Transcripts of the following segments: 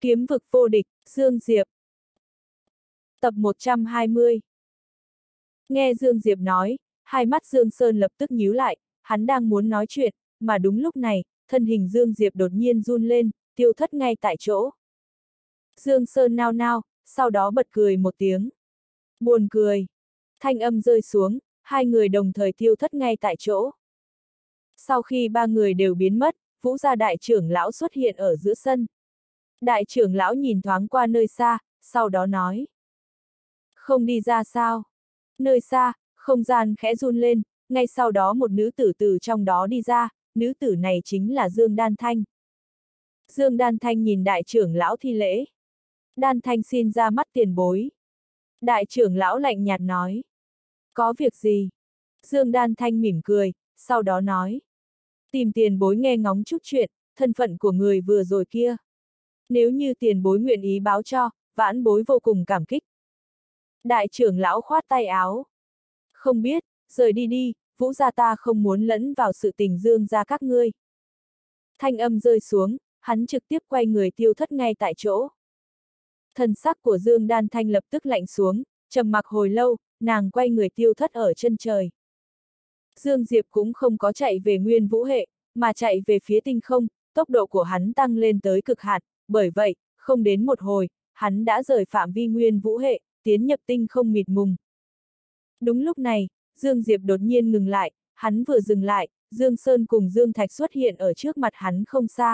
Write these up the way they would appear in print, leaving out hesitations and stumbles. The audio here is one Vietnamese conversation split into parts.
Kiếm vực vô địch, Dương Diệp. Tập 120. Nghe Dương Diệp nói, hai mắt Dương Sơn lập tức nhíu lại, hắn đang muốn nói chuyện, mà đúng lúc này, thân hình Dương Diệp đột nhiên run lên, tiêu thất ngay tại chỗ. Dương Sơn nao nao, sau đó bật cười một tiếng. Buồn cười. Thanh âm rơi xuống, hai người đồng thời tiêu thất ngay tại chỗ. Sau khi ba người đều biến mất, Vũ gia đại trưởng lão xuất hiện ở giữa sân. Đại trưởng lão nhìn thoáng qua nơi xa, sau đó nói. Không đi ra sao? Nơi xa, không gian khẽ run lên, ngay sau đó một nữ tử từ trong đó đi ra, nữ tử này chính là Dương Đan Thanh. Dương Đan Thanh nhìn đại trưởng lão thi lễ. Đan Thanh xin ra mắt tiền bối. Đại trưởng lão lạnh nhạt nói. Có việc gì? Dương Đan Thanh mỉm cười, sau đó nói. Tìm tiền bối nghe ngóng chút chuyện, thân phận của người vừa rồi kia. Nếu như tiền bối nguyện ý báo cho, vãn bối vô cùng cảm kích. Đại trưởng lão khoát tay áo. Không biết, rời đi đi, Vũ gia ta không muốn lẫn vào sự tình Dương gia các ngươi. Thanh âm rơi xuống, hắn trực tiếp quay người tiêu thất ngay tại chỗ. Thần sắc của Dương Đan Thanh lập tức lạnh xuống, trầm mặc hồi lâu, nàng quay người tiêu thất ở chân trời. Dương Diệp cũng không có chạy về Nguyên Vũ hệ, mà chạy về phía tinh không, tốc độ của hắn tăng lên tới cực hạn, bởi vậy, không đến một hồi, hắn đã rời phạm vi Nguyên Vũ hệ, tiến nhập tinh không mịt mùng. Đúng lúc này, Dương Diệp đột nhiên ngừng lại, hắn vừa dừng lại, Dương Sơn cùng Dương Thạch xuất hiện ở trước mặt hắn không xa.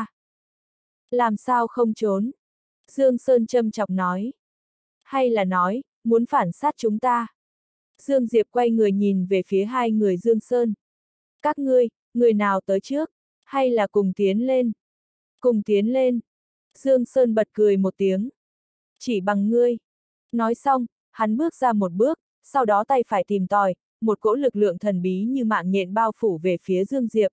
Làm sao không trốn? Dương Sơn châm chọc nói. Hay là nói, muốn phản sát chúng ta? Dương Diệp quay người nhìn về phía hai người Dương Sơn. Các ngươi, người nào tới trước? Hay là cùng tiến lên? Cùng tiến lên. Dương Sơn bật cười một tiếng. Chỉ bằng ngươi. Nói xong, hắn bước ra một bước, sau đó tay phải tìm tòi, một cỗ lực lượng thần bí như mạng nhện bao phủ về phía Dương Diệp.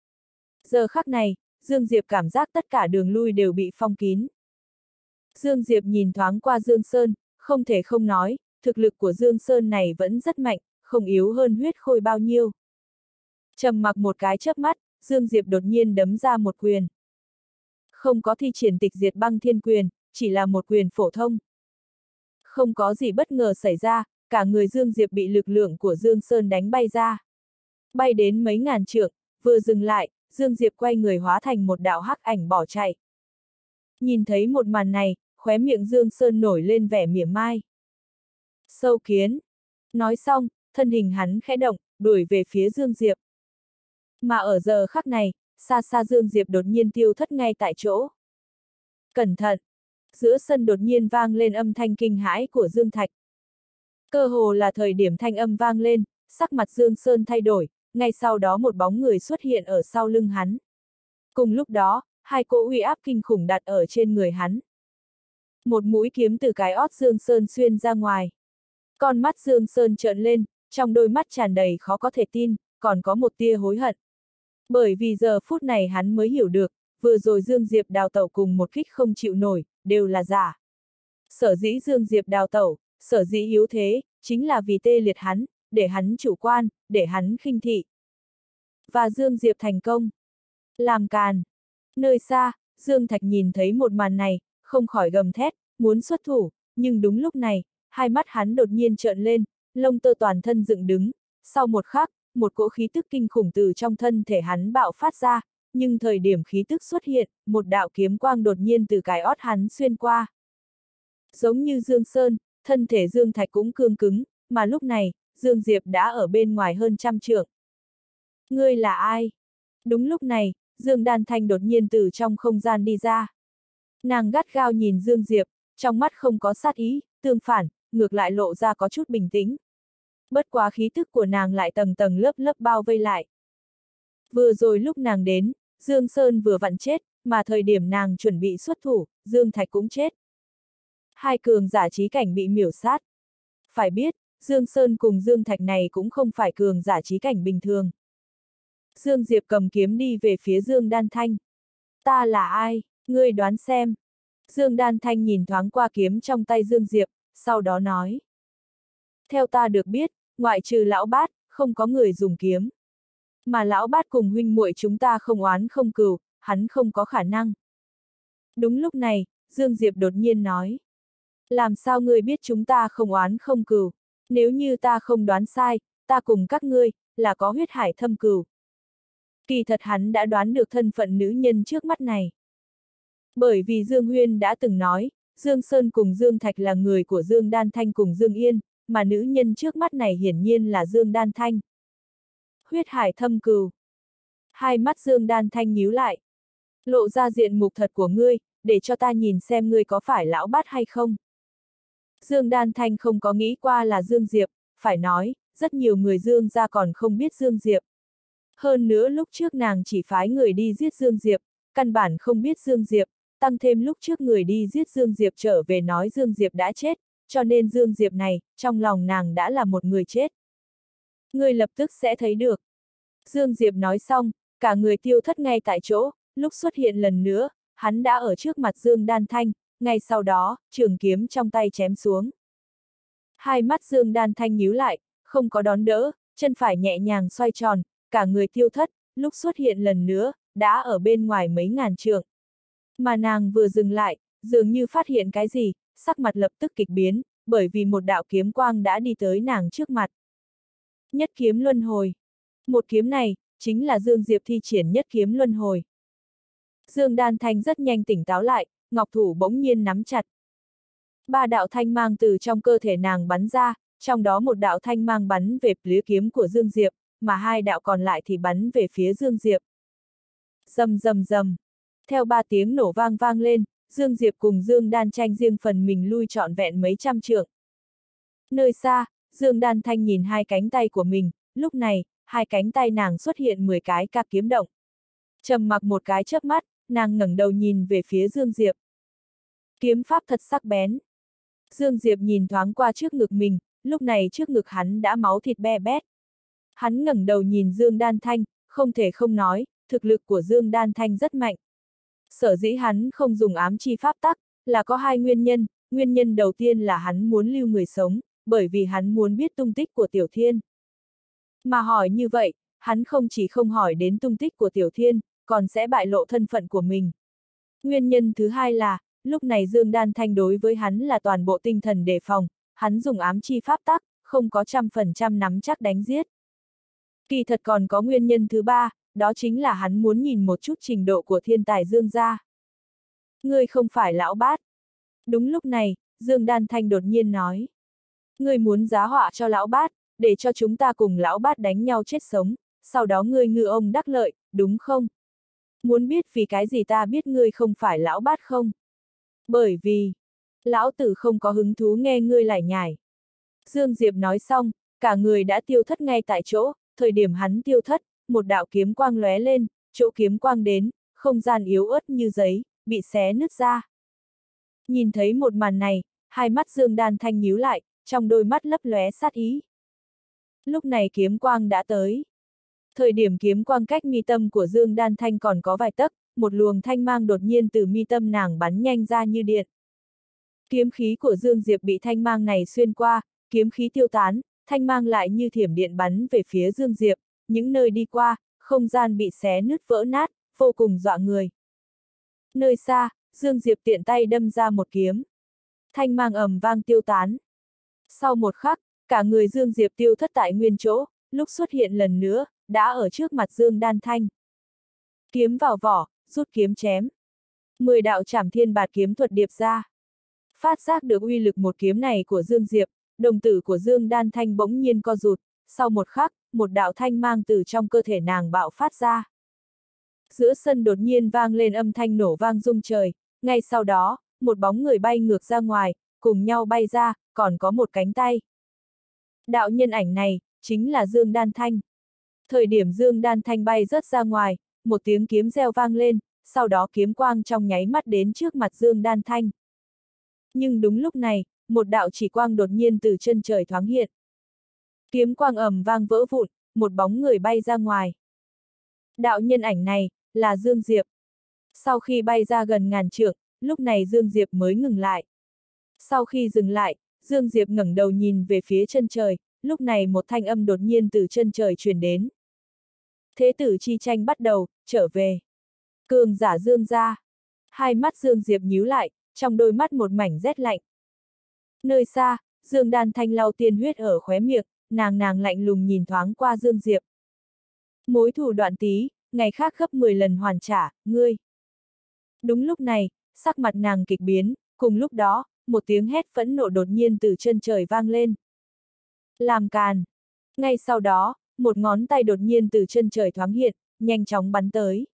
Giờ khắc này, Dương Diệp cảm giác tất cả đường lui đều bị phong kín. Dương Diệp nhìn thoáng qua Dương Sơn, không thể không nói, thực lực của Dương Sơn này vẫn rất mạnh, không yếu hơn huyết khôi bao nhiêu. Trầm mặc một cái chớp mắt, Dương Diệp đột nhiên đấm ra một quyền. Không có thi triển tịch diệt băng thiên quyền, chỉ là một quyền phổ thông. Không có gì bất ngờ xảy ra, cả người Dương Diệp bị lực lượng của Dương Sơn đánh bay ra. Bay đến mấy ngàn trượng, vừa dừng lại, Dương Diệp quay người hóa thành một đạo hắc ảnh bỏ chạy. Nhìn thấy một màn này, khóe miệng Dương Sơn nổi lên vẻ mỉa mai. Sâu kiến. Nói xong, thân hình hắn khẽ động, đuổi về phía Dương Diệp. Mà ở giờ khắc này, xa xa Dương Diệp đột nhiên tiêu thất ngay tại chỗ. Cẩn thận! Giữa sân đột nhiên vang lên âm thanh kinh hãi của Dương Thạch. Cơ hồ là thời điểm thanh âm vang lên, sắc mặt Dương Sơn thay đổi, ngay sau đó một bóng người xuất hiện ở sau lưng hắn. Cùng lúc đó, hai cỗ uy áp kinh khủng đặt ở trên người hắn. Một mũi kiếm từ cái ót Dương Sơn xuyên ra ngoài. Con mắt Dương Sơn trợn lên, trong đôi mắt tràn đầy khó có thể tin, còn có một tia hối hận. Bởi vì giờ phút này hắn mới hiểu được, vừa rồi Dương Diệp đào tẩu cùng một kích không chịu nổi, đều là giả. Sở dĩ Dương Diệp đào tẩu, sở dĩ yếu thế, chính là vì tê liệt hắn, để hắn chủ quan, để hắn khinh thị. Và Dương Diệp thành công. Làm càn. Nơi xa, Dương Thạch nhìn thấy một màn này, không khỏi gầm thét, muốn xuất thủ, nhưng đúng lúc này, hai mắt hắn đột nhiên trợn lên, lông tơ toàn thân dựng đứng, sau một khắc, một cỗ khí tức kinh khủng từ trong thân thể hắn bạo phát ra, nhưng thời điểm khí tức xuất hiện, một đạo kiếm quang đột nhiên từ cái ót hắn xuyên qua. Giống như Dương Sơn, thân thể Dương Thạch cũng cương cứng, mà lúc này, Dương Diệp đã ở bên ngoài hơn 100 trượng. Ngươi là ai? Đúng lúc này, Dương Đan Thanh đột nhiên từ trong không gian đi ra. Nàng gắt gao nhìn Dương Diệp, trong mắt không có sát ý, tương phản, ngược lại lộ ra có chút bình tĩnh. Bất quá khí thức của nàng lại tầng tầng lớp lớp bao vây lại. Vừa rồi lúc nàng đến, Dương Sơn vừa vặn chết, mà thời điểm nàng chuẩn bị xuất thủ, Dương Thạch cũng chết. Hai cường giả chí cảnh bị miểu sát. Phải biết, Dương Sơn cùng Dương Thạch này cũng không phải cường giả chí cảnh bình thường. Dương Diệp cầm kiếm đi về phía Dương Đan Thanh. Ta là ai? Ngươi đoán xem. Dương Đan Thanh nhìn thoáng qua kiếm trong tay Dương Diệp, sau đó nói. Theo ta được biết, ngoại trừ lão bát, không có người dùng kiếm. Mà lão bát cùng huynh muội chúng ta không oán không cừu, hắn không có khả năng. Đúng lúc này, Dương Diệp đột nhiên nói. Làm sao ngươi biết chúng ta không oán không cừu? Nếu như ta không đoán sai, ta cùng các ngươi, là có huyết hải thâm cừu. Kỳ thật hắn đã đoán được thân phận nữ nhân trước mắt này. Bởi vì Dương Huyên đã từng nói, Dương Sơn cùng Dương Thạch là người của Dương Đan Thanh cùng Dương Yên, mà nữ nhân trước mắt này hiển nhiên là Dương Đan Thanh. Huyết hải thâm cừu. Hai mắt Dương Đan Thanh nhíu lại. Lộ ra diện mục thật của ngươi, để cho ta nhìn xem ngươi có phải lão bát hay không. Dương Đan Thanh không có nghĩ qua là Dương Diệp, phải nói, rất nhiều người Dương gia còn không biết Dương Diệp. Hơn nữa lúc trước nàng chỉ phái người đi giết Dương Diệp, căn bản không biết Dương Diệp, tăng thêm lúc trước người đi giết Dương Diệp trở về nói Dương Diệp đã chết, cho nên Dương Diệp này, trong lòng nàng đã là một người chết. Ngươi lập tức sẽ thấy được. Dương Diệp nói xong, cả người tiêu thất ngay tại chỗ, lúc xuất hiện lần nữa, hắn đã ở trước mặt Dương Đan Thanh, ngay sau đó, trường kiếm trong tay chém xuống. Hai mắt Dương Đan Thanh nhíu lại, không có đón đỡ, chân phải nhẹ nhàng xoay tròn, cả người tiêu thất, lúc xuất hiện lần nữa, đã ở bên ngoài mấy ngàn trượng. Mà nàng vừa dừng lại, dường như phát hiện cái gì, sắc mặt lập tức kịch biến, bởi vì một đạo kiếm quang đã đi tới nàng trước mặt. Nhất kiếm luân hồi. Một kiếm này, chính là Dương Diệp thi triển nhất kiếm luân hồi. Dương Đan Thanh rất nhanh tỉnh táo lại, ngọc thủ bỗng nhiên nắm chặt. Ba đạo thanh mang từ trong cơ thể nàng bắn ra, trong đó một đạo thanh mang bắn về phía kiếm của Dương Diệp, mà hai đạo còn lại thì bắn về phía Dương Diệp. Rầm rầm rầm. Theo ba tiếng nổ vang vang lên, Dương Diệp cùng Dương Đan Tranh riêng phần mình lui trọn vẹn mấy trăm trượng. Nơi xa, Dương Đan Thanh nhìn hai cánh tay của mình, lúc này, hai cánh tay nàng xuất hiện 10 cái các kiếm động. Trầm mặc một cái chớp mắt, nàng ngẩng đầu nhìn về phía Dương Diệp. Kiếm pháp thật sắc bén. Dương Diệp nhìn thoáng qua trước ngực mình, lúc này trước ngực hắn đã máu thịt be bét. Hắn ngẩng đầu nhìn Dương Đan Thanh, không thể không nói, thực lực của Dương Đan Thanh rất mạnh. Sở dĩ hắn không dùng ám chi pháp tắc, là có hai nguyên nhân, nguyên nhân đầu tiên là hắn muốn lưu người sống, bởi vì hắn muốn biết tung tích của Tiểu Thiên. Mà hỏi như vậy, hắn không chỉ không hỏi đến tung tích của Tiểu Thiên, còn sẽ bại lộ thân phận của mình. Nguyên nhân thứ hai là, lúc này Dương Đan Thanh đối với hắn là toàn bộ tinh thần đề phòng, hắn dùng ám chi pháp tắc, không có 100% nắm chắc đánh giết. Kỳ thật còn có nguyên nhân thứ ba, đó chính là hắn muốn nhìn một chút trình độ của thiên tài Dương gia. Ngươi không phải lão bát. Đúng lúc này, Dương Đan Thanh đột nhiên nói. Ngươi muốn giá họa cho lão bát, để cho chúng ta cùng lão bát đánh nhau chết sống, sau đó ngươi ngư ông đắc lợi, đúng không? Muốn biết vì cái gì ta biết ngươi không phải lão bát không? Bởi vì, lão tử không có hứng thú nghe ngươi lải nhải. Dương Diệp nói xong, cả người đã tiêu thất ngay tại chỗ, thời điểm hắn tiêu thất, một đạo kiếm quang lóe lên, chỗ kiếm quang đến, không gian yếu ớt như giấy, bị xé nứt ra. Nhìn thấy một màn này, hai mắt Dương Đan Thanh nhíu lại, trong đôi mắt lấp lóe sát ý. Lúc này kiếm quang đã tới. Thời điểm kiếm quang cách mi tâm của Dương Đan Thanh còn có vài tấc, một luồng thanh mang đột nhiên từ mi tâm nàng bắn nhanh ra như điện. Kiếm khí của Dương Diệp bị thanh mang này xuyên qua, kiếm khí tiêu tán, thanh mang lại như thiểm điện bắn về phía Dương Diệp, những nơi đi qua, không gian bị xé nứt vỡ nát, vô cùng dọa người. Nơi xa, Dương Diệp tiện tay đâm ra một kiếm. Thanh mang ầm vang tiêu tán. Sau một khắc, cả người Dương Diệp tiêu thất tại nguyên chỗ, lúc xuất hiện lần nữa, đã ở trước mặt Dương Đan Thanh. Kiếm vào vỏ, rút kiếm chém. 10 đạo trảm thiên bạt kiếm thuật điệp ra. Phát giác được uy lực một kiếm này của Dương Diệp, đồng tử của Dương Đan Thanh bỗng nhiên co rụt, sau một khắc, một đạo thanh mang từ trong cơ thể nàng bạo phát ra. Giữa sân đột nhiên vang lên âm thanh nổ vang rung trời, ngay sau đó, một bóng người bay ngược ra ngoài, cùng nhau bay ra, còn có một cánh tay. Đạo nhân ảnh này, chính là Dương Đan Thanh. Thời điểm Dương Đan Thanh bay rớt ra ngoài, một tiếng kiếm reo vang lên, sau đó kiếm quang trong nháy mắt đến trước mặt Dương Đan Thanh. Nhưng đúng lúc này, một đạo chỉ quang đột nhiên từ chân trời thoáng hiện. Kiếm quang ầm vang vỡ vụn, một bóng người bay ra ngoài. Đạo nhân ảnh này, là Dương Diệp. Sau khi bay ra gần ngàn trượng, lúc này Dương Diệp mới ngừng lại. Sau khi dừng lại, Dương Diệp ngẩng đầu nhìn về phía chân trời, lúc này một thanh âm đột nhiên từ chân trời truyền đến. Thế tử chi tranh bắt đầu, trở về. Cường giả Dương gia. Hai mắt Dương Diệp nhíu lại, trong đôi mắt một mảnh rét lạnh. Nơi xa, Dương Đan Thanh lau tiên huyết ở khóe miệng, nàng lạnh lùng nhìn thoáng qua Dương Diệp. Mối thù đoạn tí, ngày khác gấp 10 lần hoàn trả, ngươi. Đúng lúc này, sắc mặt nàng kịch biến, cùng lúc đó, một tiếng hét phẫn nộ đột nhiên từ chân trời vang lên. Làm càn. Ngay sau đó, một ngón tay đột nhiên từ chân trời thoáng hiện, nhanh chóng bắn tới.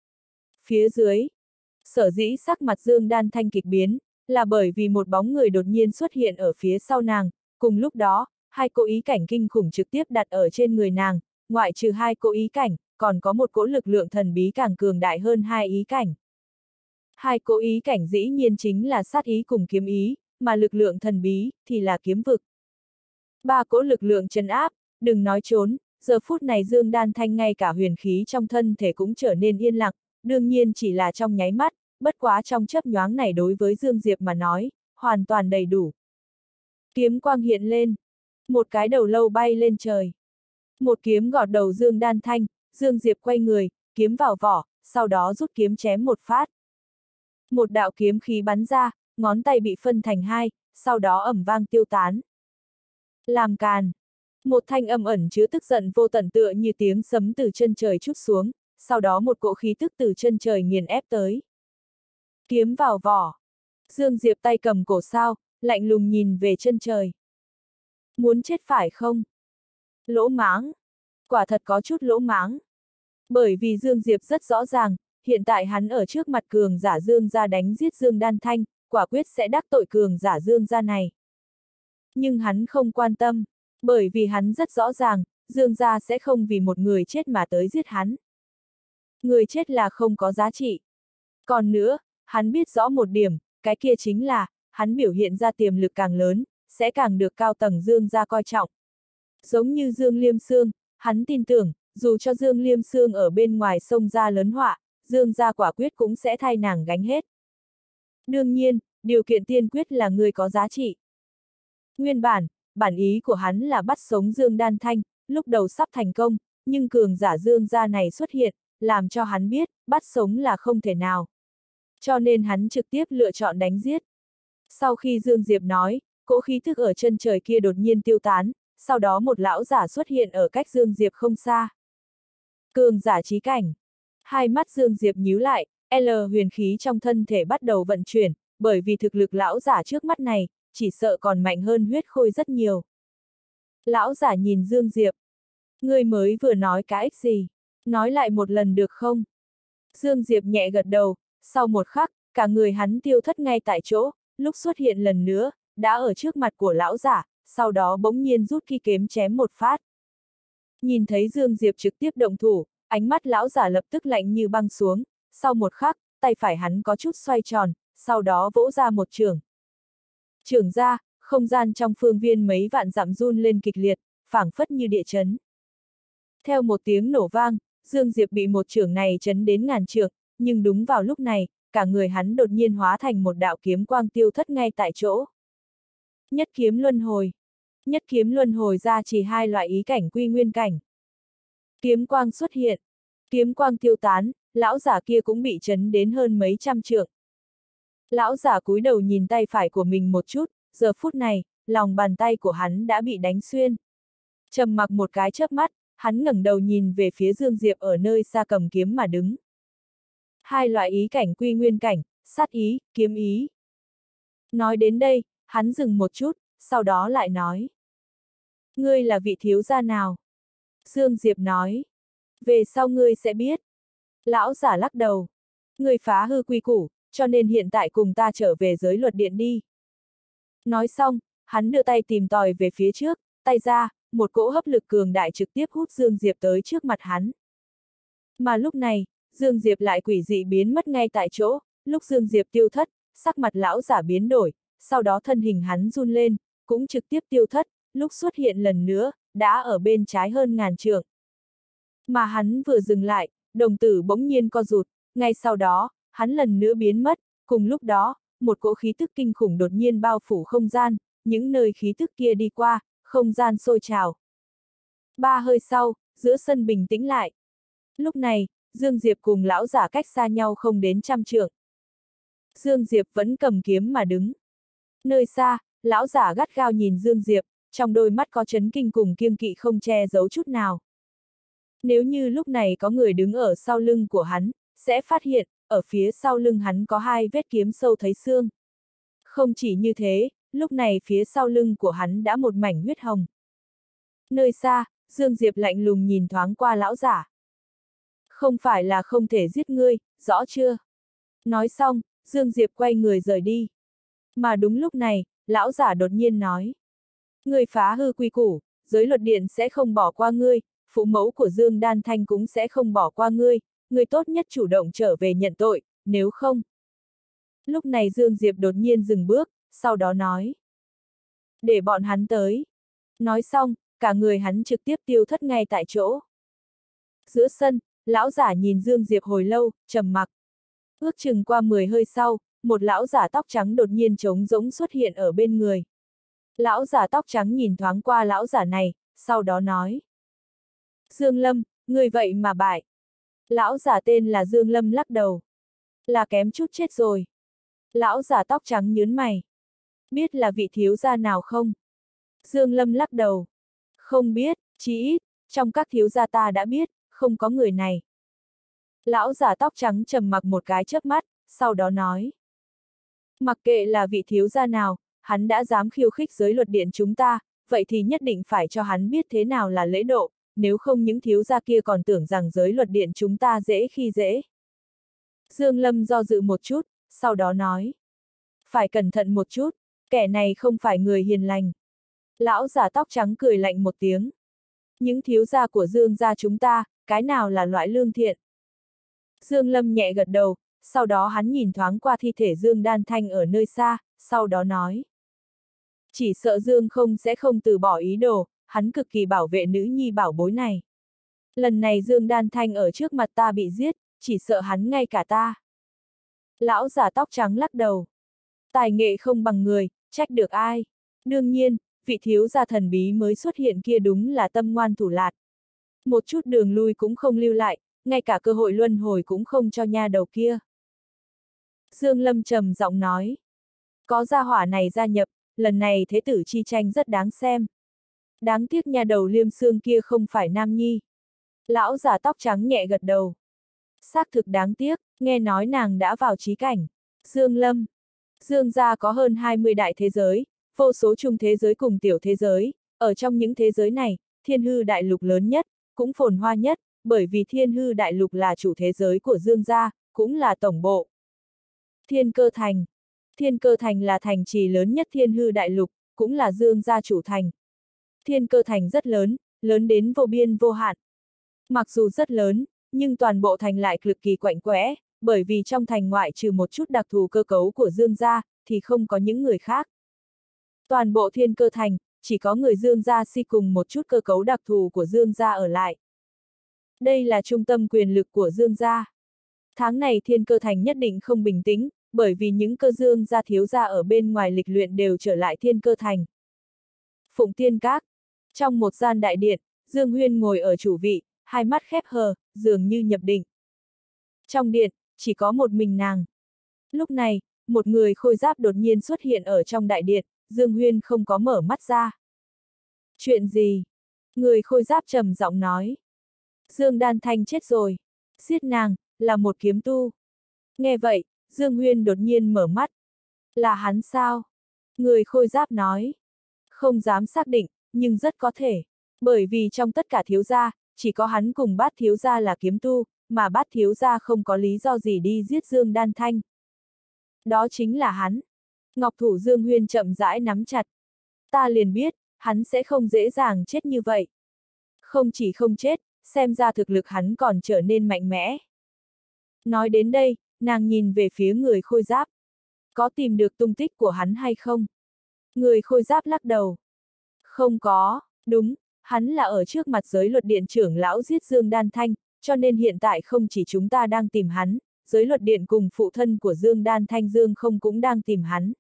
Phía dưới, sở dĩ sắc mặt Dương Đan Thanh kịch biến, là bởi vì một bóng người đột nhiên xuất hiện ở phía sau nàng, cùng lúc đó, hai cỗ ý cảnh kinh khủng trực tiếp đặt ở trên người nàng, ngoại trừ hai cỗ ý cảnh, còn có một cỗ lực lượng thần bí càng cường đại hơn hai ý cảnh. Hai cỗ ý cảnh dĩ nhiên chính là sát ý cùng kiếm ý, mà lực lượng thần bí thì là kiếm vực. Ba cỗ lực lượng trấn áp, đừng nói trốn, giờ phút này Dương Đan Thanh ngay cả huyền khí trong thân thể cũng trở nên yên lặng, đương nhiên chỉ là trong nháy mắt, bất quá trong chớp nhoáng này đối với Dương Diệp mà nói, hoàn toàn đầy đủ. Kiếm quang hiện lên, một cái đầu lâu bay lên trời. Một kiếm gọt đầu Dương Đan Thanh, Dương Diệp quay người, kiếm vào vỏ, sau đó rút kiếm chém một phát. Một đạo kiếm khí bắn ra, ngón tay bị phân thành hai, sau đó ầm vang tiêu tán. Làm càn. Một thanh âm ẩn chứa tức giận vô tận tựa như tiếng sấm từ chân trời trút xuống, sau đó một cỗ khí tức từ chân trời nghiền ép tới. Kiếm vào vỏ. Dương Diệp tay cầm cổ sao, lạnh lùng nhìn về chân trời. Muốn chết phải không? Lỗ mãng. Quả thật có chút lỗ mãng. Bởi vì Dương Diệp rất rõ ràng, hiện tại hắn ở trước mặt cường giả Dương gia đánh giết Dương Đan Thanh, quả quyết sẽ đắc tội cường giả Dương gia này. Nhưng hắn không quan tâm, bởi vì hắn rất rõ ràng, Dương gia sẽ không vì một người chết mà tới giết hắn. Người chết là không có giá trị. Còn nữa, hắn biết rõ một điểm, cái kia chính là, hắn biểu hiện ra tiềm lực càng lớn, sẽ càng được cao tầng Dương gia coi trọng. Giống như Dương Liêm Sương, hắn tin tưởng, dù cho Dương Liêm Sương ở bên ngoài sông ra lớn họa, Dương gia quả quyết cũng sẽ thay nàng gánh hết. Đương nhiên, điều kiện tiên quyết là người có giá trị. Nguyên bản ý của hắn là bắt sống Dương Đan Thanh, lúc đầu sắp thành công, nhưng cường giả Dương gia này xuất hiện, làm cho hắn biết, bắt sống là không thể nào. Cho nên hắn trực tiếp lựa chọn đánh giết. Sau khi Dương Diệp nói, cỗ khí thức ở chân trời kia đột nhiên tiêu tán, sau đó một lão giả xuất hiện ở cách Dương Diệp không xa. Cường giả chí cảnh. Hai mắt Dương Diệp nhíu lại, L huyền khí trong thân thể bắt đầu vận chuyển, bởi vì thực lực lão giả trước mắt này, chỉ sợ còn mạnh hơn huyết khôi rất nhiều. Lão giả nhìn Dương Diệp. Ngươi mới vừa nói cái ích gì? Nói lại một lần được không? Dương Diệp nhẹ gật đầu, sau một khắc, cả người hắn tiêu thất ngay tại chỗ, lúc xuất hiện lần nữa, đã ở trước mặt của lão giả, sau đó bỗng nhiên rút kỳ kiếm chém một phát. Nhìn thấy Dương Diệp trực tiếp động thủ, ánh mắt lão giả lập tức lạnh như băng xuống, sau một khắc, tay phải hắn có chút xoay tròn, sau đó vỗ ra một chưởng. Chưởng ra, không gian trong phương viên mấy vạn dặm run lên kịch liệt, phảng phất như địa chấn. Theo một tiếng nổ vang, Dương Diệp bị một chưởng này chấn đến ngàn trượng, nhưng đúng vào lúc này, cả người hắn đột nhiên hóa thành một đạo kiếm quang tiêu thất ngay tại chỗ. Nhất kiếm luân hồi. Nhất kiếm luân hồi ra chỉ hai loại ý cảnh quy nguyên cảnh. Kiếm quang xuất hiện. Kiếm quang tiêu tán, lão giả kia cũng bị chấn đến hơn mấy trăm trượng. Lão giả cúi đầu nhìn tay phải của mình một chút, giờ phút này, lòng bàn tay của hắn đã bị đánh xuyên. Trầm mặc một cái chớp mắt, hắn ngẩng đầu nhìn về phía Dương Diệp ở nơi xa cầm kiếm mà đứng. Hai loại ý cảnh quy nguyên cảnh, sát ý, kiếm ý. Nói đến đây, hắn dừng một chút, sau đó lại nói. Ngươi là vị thiếu gia nào? Dương Diệp nói. Về sau ngươi sẽ biết. Lão giả lắc đầu. Ngươi phá hư quy củ, cho nên hiện tại cùng ta trở về giới luật điện đi. Nói xong, hắn đưa tay tìm tòi về phía trước, tay ra, một cỗ hấp lực cường đại trực tiếp hút Dương Diệp tới trước mặt hắn. Mà lúc này, Dương Diệp lại quỷ dị biến mất ngay tại chỗ, lúc Dương Diệp tiêu thất, sắc mặt lão giả biến đổi, sau đó thân hình hắn run lên, cũng trực tiếp tiêu thất, lúc xuất hiện lần nữa, đã ở bên trái hơn ngàn trượng. Mà hắn vừa dừng lại, đồng tử bỗng nhiên co rụt, ngay sau đó, hắn lần nữa biến mất, cùng lúc đó, một cỗ khí tức kinh khủng đột nhiên bao phủ không gian, những nơi khí tức kia đi qua, không gian sôi trào. Ba hơi sau, giữa sân bình tĩnh lại. Lúc này, Dương Diệp cùng lão giả cách xa nhau không đến trăm trượng. Dương Diệp vẫn cầm kiếm mà đứng. Nơi xa, lão giả gắt gao nhìn Dương Diệp, trong đôi mắt có chấn kinh cùng kiêng kỵ không che giấu chút nào. Nếu như lúc này có người đứng ở sau lưng của hắn, sẽ phát hiện, ở phía sau lưng hắn có hai vết kiếm sâu thấy xương. Không chỉ như thế, lúc này phía sau lưng của hắn đã một mảnh huyết hồng. Nơi xa, Dương Diệp lạnh lùng nhìn thoáng qua lão giả. Không phải là không thể giết ngươi, rõ chưa? Nói xong, Dương Diệp quay người rời đi. Mà đúng lúc này, lão giả đột nhiên nói. Ngươi phá hư quy củ, giới luật điện sẽ không bỏ qua ngươi, phụ mẫu của Dương Đan Thanh cũng sẽ không bỏ qua ngươi, ngươi tốt nhất chủ động trở về nhận tội, nếu không. Lúc này Dương Diệp đột nhiên dừng bước, sau đó nói. Để bọn hắn tới. Nói xong, cả người hắn trực tiếp tiêu thất ngay tại chỗ. Giữa sân, lão giả nhìn Dương Diệp hồi lâu, trầm mặc. Ước chừng qua 10 hơi sau, một lão giả tóc trắng đột nhiên trống rỗng xuất hiện ở bên người. Lão giả tóc trắng nhìn thoáng qua lão giả này, sau đó nói. Dương Lâm, người vậy mà bại. Lão giả tên là Dương Lâm lắc đầu. Là kém chút chết rồi. Lão giả tóc trắng nhướng mày. Biết là vị thiếu gia nào không? Dương Lâm lắc đầu. Không biết, chí ít, trong các thiếu gia ta đã biết, không có người này. Lão giả tóc trắng trầm mặc một cái chớp mắt, sau đó nói. Mặc kệ là vị thiếu gia nào, hắn đã dám khiêu khích giới luật điện chúng ta, vậy thì nhất định phải cho hắn biết thế nào là lễ độ, nếu không những thiếu gia kia còn tưởng rằng giới luật điện chúng ta dễ khi dễ. Dương Lâm do dự một chút, sau đó nói. Phải cẩn thận một chút, kẻ này không phải người hiền lành. Lão giả tóc trắng cười lạnh một tiếng. Những thiếu gia của Dương gia chúng ta, cái nào là loại lương thiện? Dương Lâm nhẹ gật đầu, sau đó hắn nhìn thoáng qua thi thể Dương Đan Thanh ở nơi xa, sau đó nói. Chỉ sợ Dương không sẽ không từ bỏ ý đồ, hắn cực kỳ bảo vệ nữ nhi bảo bối này. Lần này Dương Đan Thanh ở trước mặt ta bị giết, chỉ sợ hắn ngay cả ta. Lão giả tóc trắng lắc đầu. Tài nghệ không bằng người, trách được ai? Đương nhiên, vị thiếu gia thần bí mới xuất hiện kia đúng là tâm ngoan thủ lạt. Một chút đường lui cũng không lưu lại, ngay cả cơ hội luân hồi cũng không cho nha đầu kia. Dương Lâm trầm giọng nói. Có gia hỏa này gia nhập, lần này thế tử chi tranh rất đáng xem. Đáng tiếc nha đầu Liêm Xương kia không phải nam nhi. Lão giả tóc trắng nhẹ gật đầu. Xác thực đáng tiếc, nghe nói nàng đã vào trí cảnh. Dương Lâm. Dương gia có hơn 20 đại thế giới, vô số trung thế giới cùng tiểu thế giới, ở trong những thế giới này, Thiên Hư Đại Lục lớn nhất, cũng phồn hoa nhất, bởi vì Thiên Hư Đại Lục là chủ thế giới của Dương gia, cũng là tổng bộ. Thiên Cơ Thành. Thiên Cơ Thành là thành trì lớn nhất Thiên Hư Đại Lục, cũng là Dương gia chủ thành. Thiên Cơ Thành rất lớn, lớn đến vô biên vô hạn. Mặc dù rất lớn, nhưng toàn bộ thành lại cực kỳ quạnh quẽ, bởi vì trong thành ngoại trừ một chút đặc thù cơ cấu của Dương gia, thì không có những người khác. Toàn bộ Thiên Cơ Thành, chỉ có người Dương gia si cùng một chút cơ cấu đặc thù của Dương gia ở lại. Đây là trung tâm quyền lực của Dương gia. Tháng này Thiên Cơ Thành nhất định không bình tĩnh, bởi vì những cơ Dương gia thiếu gia ở bên ngoài lịch luyện đều trở lại Thiên Cơ Thành. Phụng Tiên Các. Trong một gian đại điện, Dương Huyên ngồi ở chủ vị, hai mắt khép hờ, dường như nhập định. Trong điện, chỉ có một mình nàng. Lúc này, một người khôi giáp đột nhiên xuất hiện ở trong đại điện, Dương Huyên không có mở mắt ra. Chuyện gì? Người khôi giáp trầm giọng nói. Dương Đan Thanh chết rồi. Giết nàng, là một kiếm tu. Nghe vậy, Dương Huyên đột nhiên mở mắt. Là hắn sao? Người khôi giáp nói. Không dám xác định, nhưng rất có thể. Bởi vì trong tất cả thiếu gia, chỉ có hắn cùng Bát thiếu gia là kiếm tu, mà Bát thiếu gia không có lý do gì đi giết Dương Đan Thanh. Đó chính là hắn. Ngọc thủ Dương Huyên chậm rãi nắm chặt. Ta liền biết, hắn sẽ không dễ dàng chết như vậy. Không chỉ không chết, xem ra thực lực hắn còn trở nên mạnh mẽ. Nói đến đây, nàng nhìn về phía người khôi giáp. Có tìm được tung tích của hắn hay không? Người khôi giáp lắc đầu. Không có, đúng, hắn là ở trước mặt giới luật điện trưởng lão giết Dương Đan Thanh, cho nên hiện tại không chỉ chúng ta đang tìm hắn, giới luật điện cùng phụ thân của Dương Đan Thanh Dương không cũng đang tìm hắn.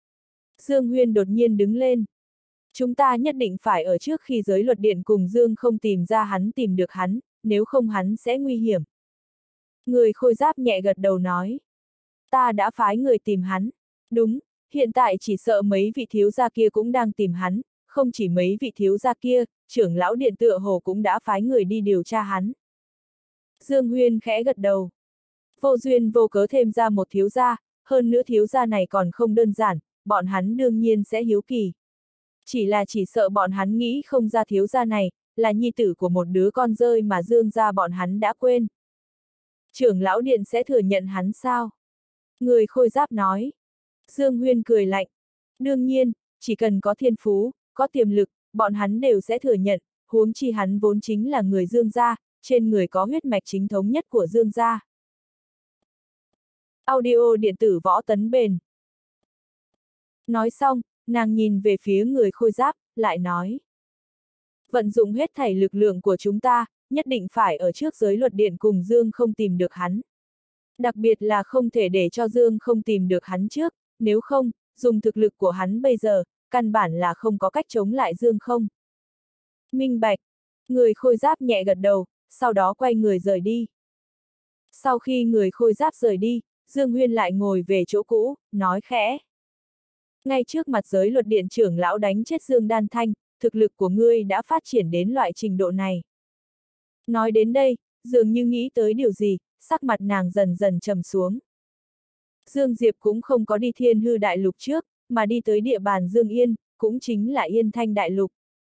Dương Huyên đột nhiên đứng lên. Chúng ta nhất định phải ở trước khi giới luật điện cùng Dương không tìm ra hắn tìm được hắn, nếu không hắn sẽ nguy hiểm. Người khôi giáp nhẹ gật đầu nói. Ta đã phái người tìm hắn. Đúng, hiện tại chỉ sợ mấy vị thiếu gia kia cũng đang tìm hắn, không chỉ mấy vị thiếu gia kia, trưởng lão điện tựa hồ cũng đã phái người đi điều tra hắn. Dương Huyên khẽ gật đầu. Vô duyên vô cớ thêm ra một thiếu gia, hơn nữa thiếu gia này còn không đơn giản, bọn hắn đương nhiên sẽ hiếu kỳ. Chỉ sợ bọn hắn nghĩ không ra thiếu gia này, là nhi tử của một đứa con rơi mà Dương gia bọn hắn đã quên. Trưởng lão điện sẽ thừa nhận hắn sao? Người khôi giáp nói. Dương Huyên cười lạnh. Đương nhiên, chỉ cần có thiên phú, có tiềm lực, bọn hắn đều sẽ thừa nhận, huống chi hắn vốn chính là người Dương gia, trên người có huyết mạch chính thống nhất của Dương gia. Audio điện tử võ tấn bền. Nói xong, nàng nhìn về phía người khôi giáp, lại nói. Vận dụng hết thảy lực lượng của chúng ta, nhất định phải ở trước giới luật điện cùng Dương không tìm được hắn. Đặc biệt là không thể để cho Dương không tìm được hắn trước, nếu không, dùng thực lực của hắn bây giờ, căn bản là không có cách chống lại Dương không. Minh bạch, người khôi giáp nhẹ gật đầu, sau đó quay người rời đi. Sau khi người khôi giáp rời đi, Dương Huyên lại ngồi về chỗ cũ, nói khẽ. Ngay trước mặt giới luật điện trưởng lão đánh chết Dương Đan Thanh, thực lực của ngươi đã phát triển đến loại trình độ này. Nói đến đây, dường như nghĩ tới điều gì, sắc mặt nàng dần dần trầm xuống. Dương Diệp cũng không có đi Thiên Hư Đại Lục trước, mà đi tới địa bàn Dương Yên, cũng chính là Yên Thanh Đại Lục.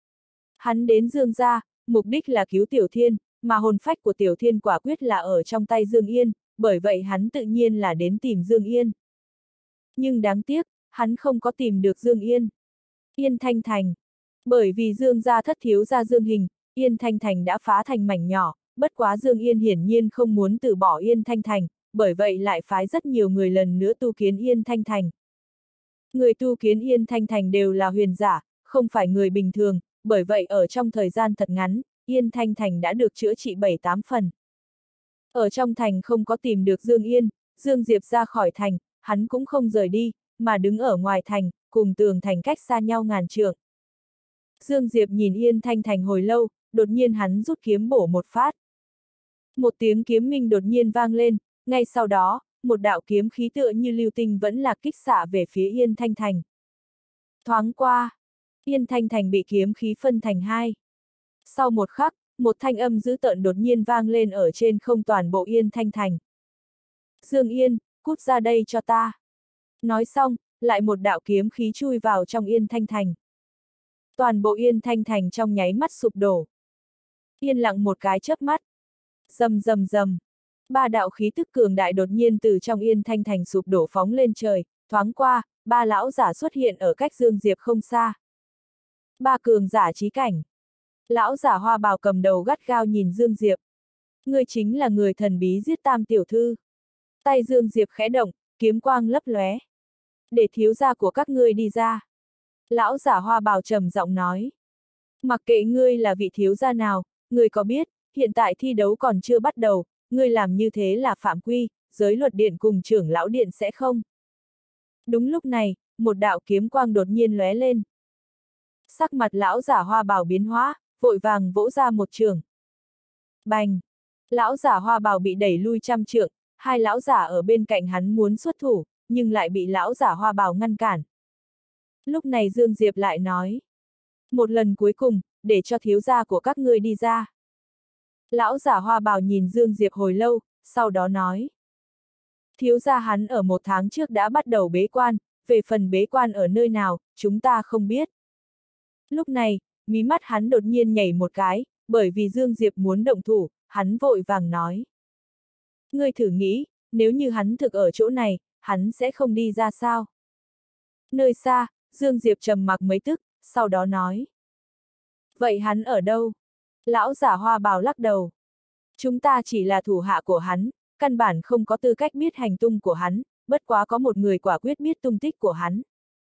Hắn đến Dương gia, mục đích là cứu Tiểu Thiên, mà hồn phách của Tiểu Thiên quả quyết là ở trong tay Dương Yên, bởi vậy hắn tự nhiên là đến tìm Dương Yên. Nhưng đáng tiếc, hắn không có tìm được Dương Yên. Yên Thanh Thành. Bởi vì Dương gia thất thiếu gia Dương Hình, Yên Thanh Thành đã phá thành mảnh nhỏ, bất quá Dương Yên hiển nhiên không muốn từ bỏ Yên Thanh Thành, bởi vậy lại phái rất nhiều người lần nữa tu kiến Yên Thanh Thành. Người tu kiến Yên Thanh Thành đều là huyền giả, không phải người bình thường, bởi vậy ở trong thời gian thật ngắn, Yên Thanh Thành đã được chữa trị 7-8 phần. Ở trong thành không có tìm được Dương Yên, Dương Diệp ra khỏi thành, hắn cũng không rời đi, mà đứng ở ngoài thành, cùng tường thành cách xa nhau ngàn trượng. Dương Diệp nhìn Yên Thanh Thành hồi lâu, đột nhiên hắn rút kiếm bổ một phát. Một tiếng kiếm minh đột nhiên vang lên, ngay sau đó, một đạo kiếm khí tựa như lưu tinh vẫn là kích xạ về phía Yên Thanh Thành. Thoáng qua, Yên Thanh Thành bị kiếm khí phân thành hai. Sau một khắc, một thanh âm dữ tợn đột nhiên vang lên ở trên không toàn bộ Yên Thanh Thành. Dương Yên, cút ra đây cho ta. Nói xong, lại một đạo kiếm khí chui vào trong Yên Thanh Thành. Toàn bộ Yên Thanh Thành trong nháy mắt sụp đổ. Yên lặng một cái chớp mắt. Rầm rầm rầm. Ba đạo khí tức cường đại đột nhiên từ trong Yên Thanh Thành sụp đổ phóng lên trời, thoáng qua, ba lão giả xuất hiện ở cách Dương Diệp không xa. Ba cường giả chí cảnh. Lão giả hoa bào cầm đầu gắt gao nhìn Dương Diệp. Ngươi chính là người thần bí giết Tam tiểu thư. Tay Dương Diệp khẽ động, kiếm quang lấp lóe. Để thiếu gia của các ngươi đi ra. Lão giả hoa bào trầm giọng nói. Mặc kệ ngươi là vị thiếu gia nào, ngươi có biết, hiện tại thi đấu còn chưa bắt đầu, ngươi làm như thế là phạm quy, giới luật điện cùng trưởng lão điện sẽ không. Đúng lúc này, một đạo kiếm quang đột nhiên lóe lên. Sắc mặt lão giả hoa bào biến hóa, vội vàng vỗ ra một trường. Bành! Lão giả hoa bào bị đẩy lui trăm trượng, hai lão giả ở bên cạnh hắn muốn xuất thủ, nhưng lại bị lão giả hoa bào ngăn cản. Lúc này Dương Diệp lại nói. Một lần cuối cùng, để cho thiếu gia của các ngươi đi ra. Lão giả hoa bào nhìn Dương Diệp hồi lâu, sau đó nói. Thiếu gia hắn ở 1 tháng trước đã bắt đầu bế quan, về phần bế quan ở nơi nào, chúng ta không biết. Lúc này, mí mắt hắn đột nhiên nhảy một cái, bởi vì Dương Diệp muốn động thủ, hắn vội vàng nói. Ngươi thử nghĩ, nếu như hắn thực ở chỗ này, hắn sẽ không đi ra sao? Nơi xa, Dương Diệp trầm mặc mấy tức, sau đó nói. Vậy hắn ở đâu? Lão giả hoa bào lắc đầu. Chúng ta chỉ là thủ hạ của hắn, căn bản không có tư cách biết hành tung của hắn, bất quá có một người quả quyết biết tung tích của hắn.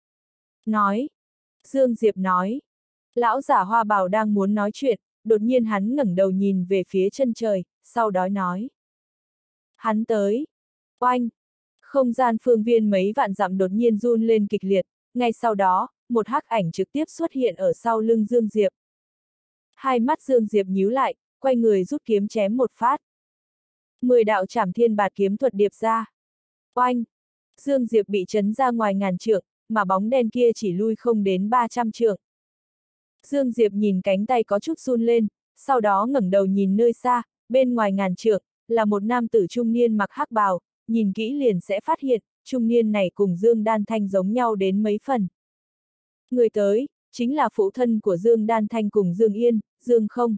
Nói. Dương Diệp nói. Lão giả hoa bào đang muốn nói chuyện, đột nhiên hắn ngẩng đầu nhìn về phía chân trời, sau đó nói. Hắn tới. Oanh! Không gian phương viên mấy vạn dặm đột nhiên run lên kịch liệt, ngay sau đó, một hắc ảnh trực tiếp xuất hiện ở sau lưng Dương Diệp. Hai mắt Dương Diệp nhíu lại, quay người rút kiếm chém một phát. 10 đạo trảm thiên bạt kiếm thuật điệp ra. Oanh! Dương Diệp bị chấn ra ngoài ngàn trượng, mà bóng đen kia chỉ lui không đến 300 trượng. Dương Diệp nhìn cánh tay có chút run lên, sau đó ngẩng đầu nhìn nơi xa, bên ngoài ngàn trượng, là một nam tử trung niên mặc hắc bào, nhìn kỹ liền sẽ phát hiện, trung niên này cùng Dương Đan Thanh giống nhau đến mấy phần. Người tới, chính là phụ thân của Dương Đan Thanh cùng Dương Yên, Dương Không.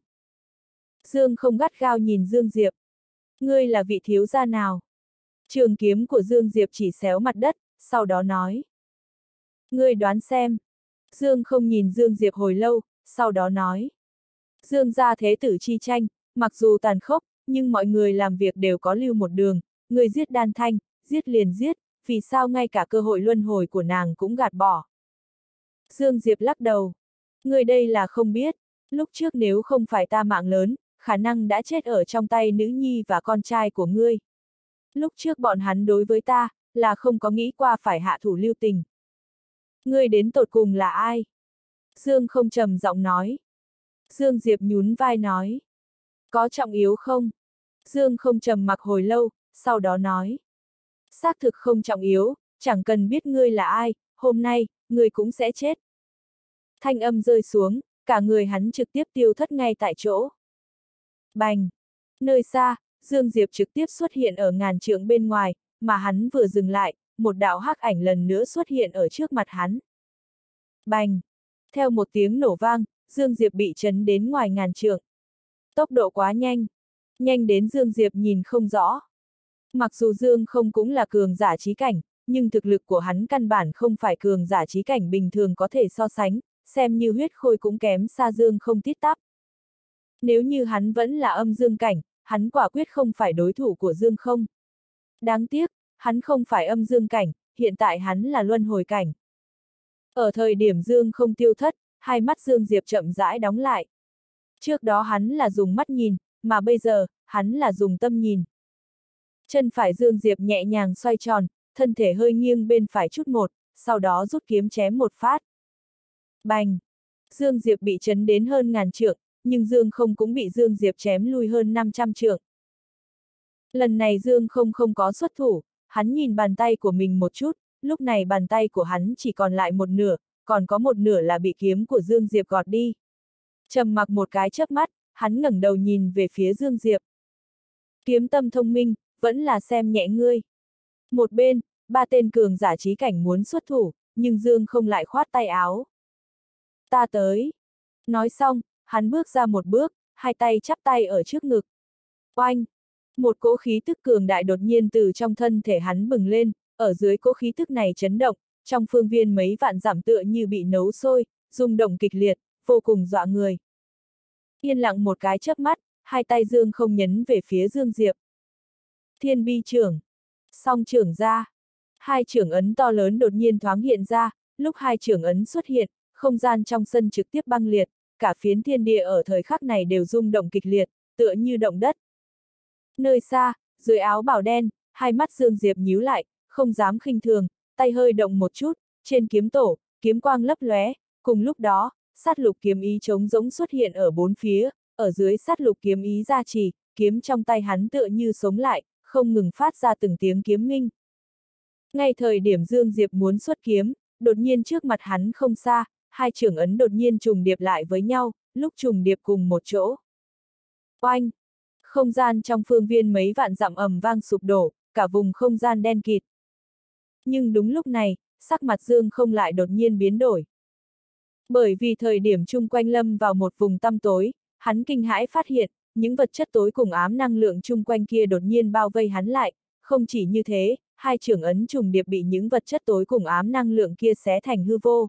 Dương Không gắt gao nhìn Dương Diệp. Ngươi là vị thiếu gia nào? Trường kiếm của Dương Diệp chỉ xéo mặt đất, sau đó nói. Ngươi đoán xem. Dương Không nhìn Dương Diệp hồi lâu, sau đó nói. Dương gia thế tử chi tranh, mặc dù tàn khốc, nhưng mọi người làm việc đều có lưu một đường, người giết Đan Thanh, giết liền giết, vì sao ngay cả cơ hội luân hồi của nàng cũng gạt bỏ. Dương Diệp lắc đầu. Người đây là không biết, lúc trước nếu không phải ta mạng lớn, khả năng đã chết ở trong tay nữ nhi và con trai của ngươi. Lúc trước bọn hắn đối với ta, là không có nghĩ qua phải hạ thủ lưu tình. Ngươi đến tột cùng là ai? Dương Không trầm giọng nói. Dương Diệp nhún vai nói. Có trọng yếu không? Dương Không trầm mặc hồi lâu, sau đó nói. Xác thực không trọng yếu, chẳng cần biết ngươi là ai, hôm nay, ngươi cũng sẽ chết. Thanh âm rơi xuống, cả người hắn trực tiếp tiêu thất ngay tại chỗ. Bành! Nơi xa, Dương Diệp trực tiếp xuất hiện ở ngàn trượng bên ngoài, mà hắn vừa dừng lại, một đạo hắc ảnh lần nữa xuất hiện ở trước mặt hắn. Bành! Theo một tiếng nổ vang, Dương Diệp bị chấn đến ngoài ngàn trượng. Tốc độ quá nhanh. Nhanh đến Dương Diệp nhìn không rõ. Mặc dù Dương Không cũng là cường giả chí cảnh, nhưng thực lực của hắn căn bản không phải cường giả chí cảnh bình thường có thể so sánh, xem như huyết khôi cũng kém xa Dương Không tít tắp. Nếu như hắn vẫn là âm dương cảnh, hắn quả quyết không phải đối thủ của Dương Không. Đáng tiếc, hắn không phải âm dương cảnh, hiện tại hắn là luân hồi cảnh. Ở thời điểm Dương Không tiêu thất, hai mắt Dương Diệp chậm rãi đóng lại. Trước đó hắn là dùng mắt nhìn, mà bây giờ, hắn là dùng tâm nhìn. Chân phải Dương Diệp nhẹ nhàng xoay tròn, thân thể hơi nghiêng bên phải chút một, sau đó rút kiếm chém một phát. Bành! Dương Diệp bị chấn đến hơn ngàn trượng, nhưng Dương Không cũng bị Dương Diệp chém lui hơn 500 trượng. Lần này Dương Không không có xuất thủ, hắn nhìn bàn tay của mình một chút, lúc này bàn tay của hắn chỉ còn lại một nửa, còn có một nửa là bị kiếm của Dương Diệp gọt đi. Trầm mặc một cái chớp mắt, hắn ngẩng đầu nhìn về phía Dương Diệp. Kiếm tâm thông minh, vẫn là xem nhẹ ngươi. Một bên, ba tên cường giả chí cảnh muốn xuất thủ, nhưng Dương Không lại khoát tay áo. Ta tới. Nói xong, hắn bước ra một bước, hai tay chắp tay ở trước ngực. Oanh! Một cỗ khí tức cường đại đột nhiên từ trong thân thể hắn bừng lên, ở dưới cỗ khí tức này chấn động, trong phương viên mấy vạn dặm tựa như bị nấu sôi, rung động kịch liệt, vô cùng dọa người. Yên lặng một cái chớp mắt, hai tay Dương Không nhấn về phía Dương Diệp. Thiên bi trưởng. Song trưởng ra. Hai trưởng ấn to lớn đột nhiên thoáng hiện ra, lúc hai trưởng ấn xuất hiện, không gian trong sân trực tiếp băng liệt, cả phiến thiên địa ở thời khắc này đều rung động kịch liệt, tựa như động đất. Nơi xa, dưới áo bào đen, hai mắt Dương Diệp nhíu lại, không dám khinh thường, tay hơi động một chút, trên kiếm tổ, kiếm quang lấp lóe, cùng lúc đó, sát lục kiếm ý trống rỗng xuất hiện ở bốn phía, ở dưới sát lục kiếm ý gia trì, kiếm trong tay hắn tựa như sống lại, không ngừng phát ra từng tiếng kiếm minh. Ngay thời điểm Dương Diệp muốn xuất kiếm, đột nhiên trước mặt hắn không xa, hai trưởng ấn đột nhiên trùng điệp lại với nhau, lúc trùng điệp cùng một chỗ. Oanh! Không gian trong phương viên mấy vạn dặm ầm vang sụp đổ, cả vùng không gian đen kịt. Nhưng đúng lúc này, sắc mặt Dương Không lại đột nhiên biến đổi. Bởi vì thời điểm chung quanh lâm vào một vùng tăm tối, hắn kinh hãi phát hiện, những vật chất tối cùng ám năng lượng chung quanh kia đột nhiên bao vây hắn lại, không chỉ như thế, hai trưởng ấn trùng điệp bị những vật chất tối cùng ám năng lượng kia xé thành hư vô.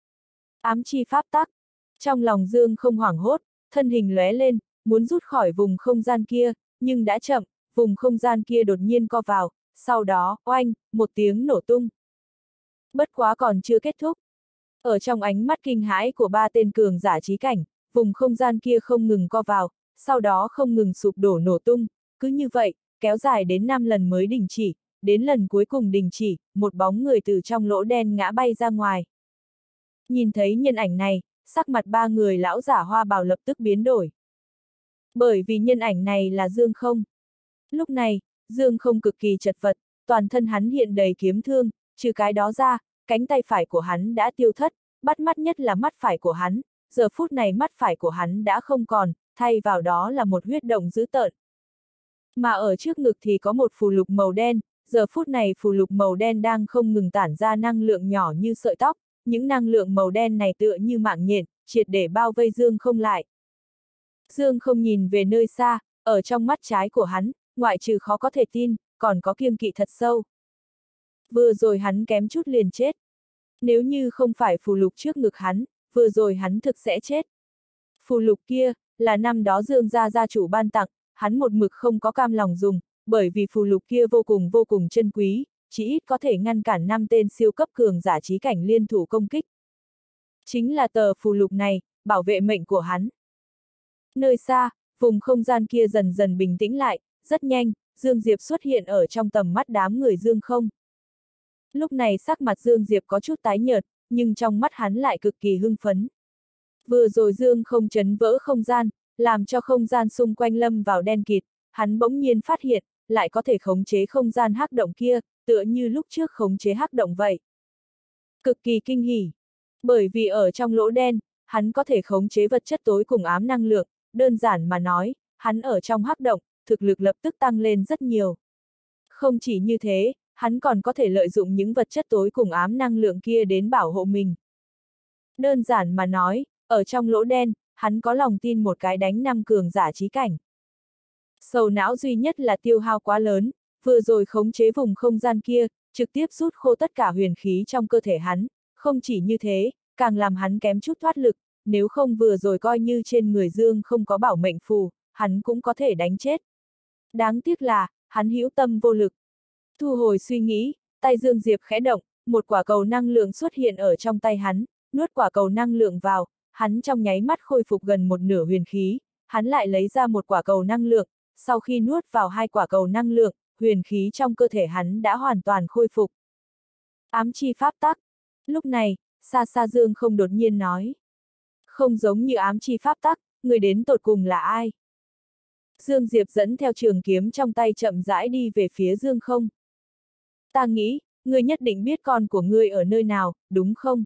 Ám chi pháp tắc. Trong lòng Dương Không hoảng hốt, thân hình lóe lên, muốn rút khỏi vùng không gian kia, nhưng đã chậm, vùng không gian kia đột nhiên co vào, sau đó, oanh, một tiếng nổ tung. Bất quá còn chưa kết thúc. Ở trong ánh mắt kinh hãi của ba tên cường giả chí cảnh, vùng không gian kia không ngừng co vào, sau đó không ngừng sụp đổ nổ tung, cứ như vậy, kéo dài đến 5 lần mới đình chỉ, đến lần cuối cùng đình chỉ, một bóng người từ trong lỗ đen ngã bay ra ngoài. Nhìn thấy nhân ảnh này, sắc mặt ba người lão giả hoa bào lập tức biến đổi. Bởi vì nhân ảnh này là Dương Không. Lúc này, Dương Không cực kỳ chật vật, toàn thân hắn hiện đầy kiếm thương, trừ cái đó ra, cánh tay phải của hắn đã tiêu thất, bắt mắt nhất là mắt phải của hắn, giờ phút này mắt phải của hắn đã không còn, thay vào đó là một huyết động dữ tợn. Mà ở trước ngực thì có một phù lục màu đen, giờ phút này phù lục màu đen đang không ngừng tản ra năng lượng nhỏ như sợi tóc, những năng lượng màu đen này tựa như mạng nhện, triệt để bao vây Dương Không lại. Dương Không nhìn về nơi xa, ở trong mắt trái của hắn, ngoại trừ khó có thể tin, còn có kiêng kỵ thật sâu. Vừa rồi hắn kém chút liền chết. Nếu như không phải phù lục trước ngực hắn, vừa rồi hắn thực sẽ chết. Phù lục kia, là năm đó Dương gia gia chủ ban tặng, hắn một mực không có cam lòng dùng, bởi vì phù lục kia vô cùng chân quý, chỉ ít có thể ngăn cản 5 tên siêu cấp cường giả chí cảnh liên thủ công kích. Chính là tờ phù lục này, bảo vệ mệnh của hắn. Nơi xa, vùng không gian kia dần dần bình tĩnh lại, rất nhanh, Dương Diệp xuất hiện ở trong tầm mắt đám người Dương Không. Lúc này sắc mặt Dương Diệp có chút tái nhợt, nhưng trong mắt hắn lại cực kỳ hưng phấn. Vừa rồi Dương Không chấn vỡ không gian, làm cho không gian xung quanh lâm vào đen kịt, hắn bỗng nhiên phát hiện, lại có thể khống chế không gian hắc động kia, tựa như lúc trước khống chế hắc động vậy. Cực kỳ kinh hỉ. Bởi vì ở trong lỗ đen, hắn có thể khống chế vật chất tối cùng ám năng lượng, đơn giản mà nói, hắn ở trong hắc động, thực lực lập tức tăng lên rất nhiều. Không chỉ như thế, hắn còn có thể lợi dụng những vật chất tối cùng ám năng lượng kia đến bảo hộ mình. Đơn giản mà nói, ở trong lỗ đen, hắn có lòng tin một cái đánh 5 cường giả chí cảnh. Sầu não duy nhất là tiêu hao quá lớn, vừa rồi khống chế vùng không gian kia, trực tiếp rút khô tất cả huyền khí trong cơ thể hắn, không chỉ như thế, càng làm hắn kém chút thoát lực, nếu không vừa rồi coi như trên người Dương không có bảo mệnh phù, hắn cũng có thể đánh chết. Đáng tiếc là, hắn hữu tâm vô lực. Thu hồi suy nghĩ, tay Dương Diệp khẽ động, một quả cầu năng lượng xuất hiện ở trong tay hắn, nuốt quả cầu năng lượng vào, hắn trong nháy mắt khôi phục gần một nửa huyền khí, hắn lại lấy ra một quả cầu năng lượng, sau khi nuốt vào 2 quả cầu năng lượng, huyền khí trong cơ thể hắn đã hoàn toàn khôi phục. Ám chi pháp tắc. Lúc này, xa xa Dương Không đột nhiên nói. Không giống như ám chi pháp tắc, người đến tột cùng là ai? Dương Diệp dẫn theo trường kiếm trong tay chậm rãi đi về phía Dương Không. Ta nghĩ, ngươi nhất định biết con của ngươi ở nơi nào, đúng không?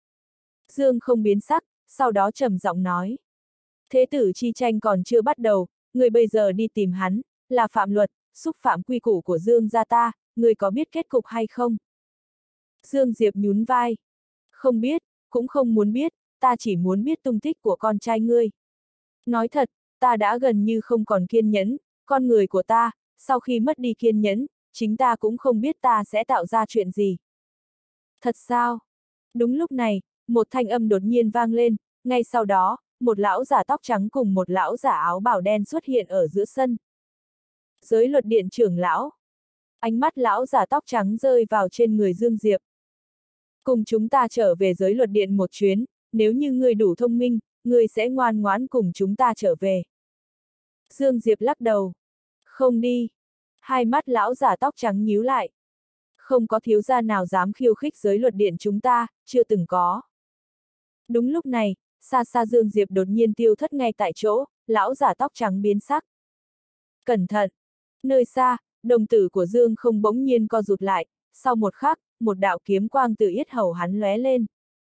Dương Không biến sắc, sau đó trầm giọng nói. Thế tử chi tranh còn chưa bắt đầu, ngươi bây giờ đi tìm hắn, là phạm luật, xúc phạm quy củ của Dương gia ta, ngươi có biết kết cục hay không? Dương Diệp nhún vai. Không biết, cũng không muốn biết, ta chỉ muốn biết tung tích của con trai ngươi. Nói thật, ta đã gần như không còn kiên nhẫn, con người của ta, sau khi mất đi kiên nhẫn, chính ta cũng không biết ta sẽ tạo ra chuyện gì. Thật sao? Đúng lúc này, một thanh âm đột nhiên vang lên, ngay sau đó, một lão giả tóc trắng cùng một lão giả áo bào đen xuất hiện ở giữa sân. Giới luật điện trưởng lão. Ánh mắt lão giả tóc trắng rơi vào trên người Dương Diệp. Cùng chúng ta trở về giới luật điện một chuyến, nếu như ngươi đủ thông minh, ngươi sẽ ngoan ngoãn cùng chúng ta trở về. Dương Diệp lắc đầu. Không đi. Hai mắt lão giả tóc trắng nhíu lại. Không có thiếu gia nào dám khiêu khích giới luật điện chúng ta, chưa từng có. Đúng lúc này, xa xa Dương Diệp đột nhiên tiêu thất ngay tại chỗ, lão giả tóc trắng biến sắc. Cẩn thận! Nơi xa, đồng tử của Dương Không bỗng nhiên co rụt lại, sau một khắc, một đạo kiếm quang từ yết hầu hắn lóe lên.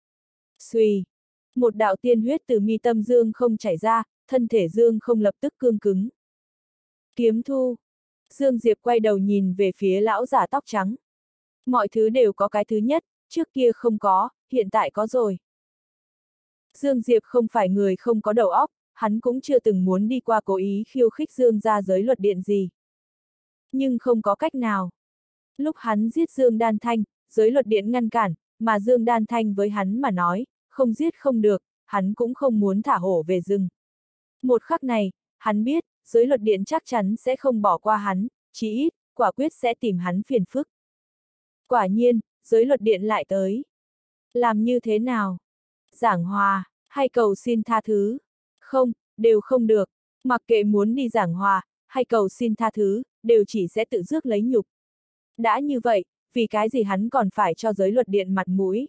Xuy! Một đạo tiên huyết từ mi tâm Dương Không chảy ra, thân thể Dương Không lập tức cương cứng. Kiếm thu! Dương Diệp quay đầu nhìn về phía lão giả tóc trắng. Mọi thứ đều có cái thứ nhất, trước kia không có, hiện tại có rồi. Dương Diệp không phải người không có đầu óc, hắn cũng chưa từng muốn đi qua cố ý khiêu khích Dương gia giới luật điện gì. Nhưng không có cách nào. Lúc hắn giết Dương Đan Thanh, giới luật điện ngăn cản, mà Dương Đan Thanh với hắn mà nói, không giết không được, hắn cũng không muốn thả hổ về rừng. Một khắc này, hắn biết, giới luật điện chắc chắn sẽ không bỏ qua hắn, chí ít, quả quyết sẽ tìm hắn phiền phức. Quả nhiên, giới luật điện lại tới. Làm như thế nào? Giảng hòa, hay cầu xin tha thứ? Không, đều không được. Mặc kệ muốn đi giảng hòa, hay cầu xin tha thứ, đều chỉ sẽ tự rước lấy nhục. Đã như vậy, vì cái gì hắn còn phải cho giới luật điện mặt mũi?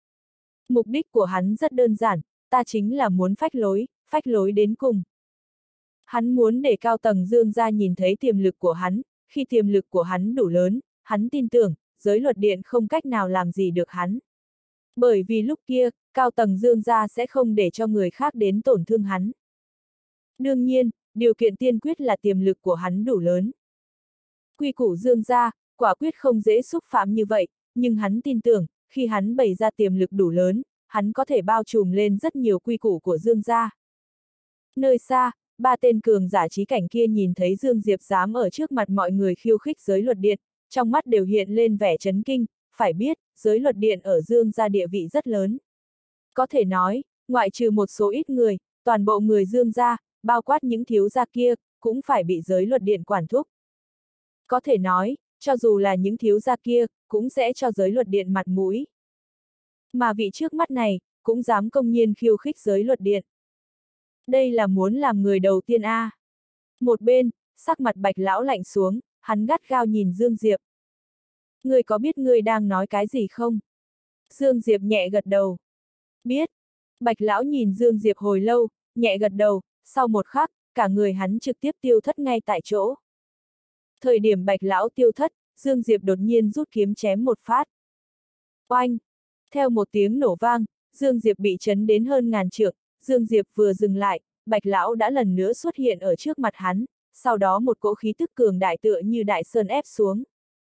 Mục đích của hắn rất đơn giản, ta chính là muốn phách lối đến cùng. Hắn muốn để cao tầng Dương gia nhìn thấy tiềm lực của hắn, khi tiềm lực của hắn đủ lớn, hắn tin tưởng, giới luật điện không cách nào làm gì được hắn. Bởi vì lúc kia, cao tầng Dương gia sẽ không để cho người khác đến tổn thương hắn. Đương nhiên, điều kiện tiên quyết là tiềm lực của hắn đủ lớn. Quy củ Dương gia, quả quyết không dễ xúc phạm như vậy, nhưng hắn tin tưởng, khi hắn bày ra tiềm lực đủ lớn, hắn có thể bao trùm lên rất nhiều quy củ của Dương gia. Nơi xa, ba tên cường giả trí cảnh kia nhìn thấy Dương Diệp dám ở trước mặt mọi người khiêu khích giới luật điện, trong mắt đều hiện lên vẻ chấn kinh, phải biết, giới luật điện ở Dương gia địa vị rất lớn. Có thể nói, ngoại trừ một số ít người, toàn bộ người Dương gia, bao quát những thiếu gia kia, cũng phải bị giới luật điện quản thúc. Có thể nói, cho dù là những thiếu gia kia, cũng sẽ cho giới luật điện mặt mũi. Mà vị trước mắt này, cũng dám công nhiên khiêu khích giới luật điện. Đây là muốn làm người đầu tiên a. Một bên, sắc mặt Bạch lão lạnh xuống, hắn gắt gao nhìn Dương Diệp. Ngươi có biết ngươi đang nói cái gì không? Dương Diệp nhẹ gật đầu. Biết. Bạch lão nhìn Dương Diệp hồi lâu, nhẹ gật đầu, sau một khắc, cả người hắn trực tiếp tiêu thất ngay tại chỗ. Thời điểm Bạch lão tiêu thất, Dương Diệp đột nhiên rút kiếm chém một phát. Oanh! Theo một tiếng nổ vang, Dương Diệp bị chấn đến hơn ngàn trượng. Dương Diệp vừa dừng lại, Bạch lão đã lần nữa xuất hiện ở trước mặt hắn, sau đó một cỗ khí tức cường đại tựa như đại sơn ép xuống.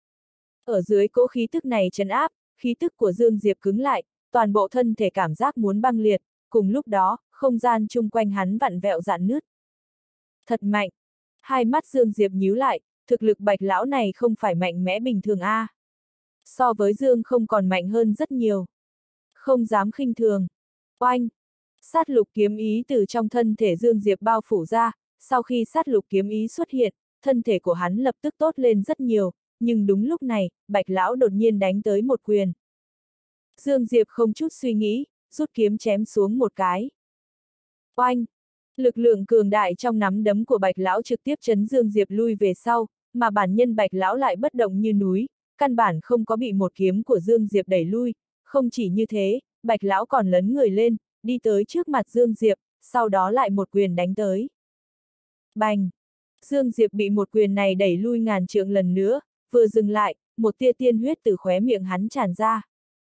Ở dưới cỗ khí tức này trấn áp, khí tức của Dương Diệp cứng lại, toàn bộ thân thể cảm giác muốn băng liệt, cùng lúc đó, không gian chung quanh hắn vặn vẹo rạn nứt. Thật mạnh! Hai mắt Dương Diệp nhíu lại, thực lực Bạch lão này không phải mạnh mẽ bình thường a. So với Dương không còn mạnh hơn rất nhiều. Không dám khinh thường. Oanh! Sát lục kiếm ý từ trong thân thể Dương Diệp bao phủ ra, sau khi sát lục kiếm ý xuất hiện, thân thể của hắn lập tức tốt lên rất nhiều, nhưng đúng lúc này, Bạch lão đột nhiên đánh tới một quyền. Dương Diệp không chút suy nghĩ, rút kiếm chém xuống một cái. Oanh! Lực lượng cường đại trong nắm đấm của Bạch lão trực tiếp chấn Dương Diệp lui về sau, mà bản nhân Bạch lão lại bất động như núi, căn bản không có bị một kiếm của Dương Diệp đẩy lui, không chỉ như thế, Bạch lão còn lấn người lên, đi tới trước mặt Dương Diệp, sau đó lại một quyền đánh tới. Bành! Dương Diệp bị một quyền này đẩy lui ngàn trượng lần nữa, vừa dừng lại, một tia tiên huyết từ khóe miệng hắn tràn ra.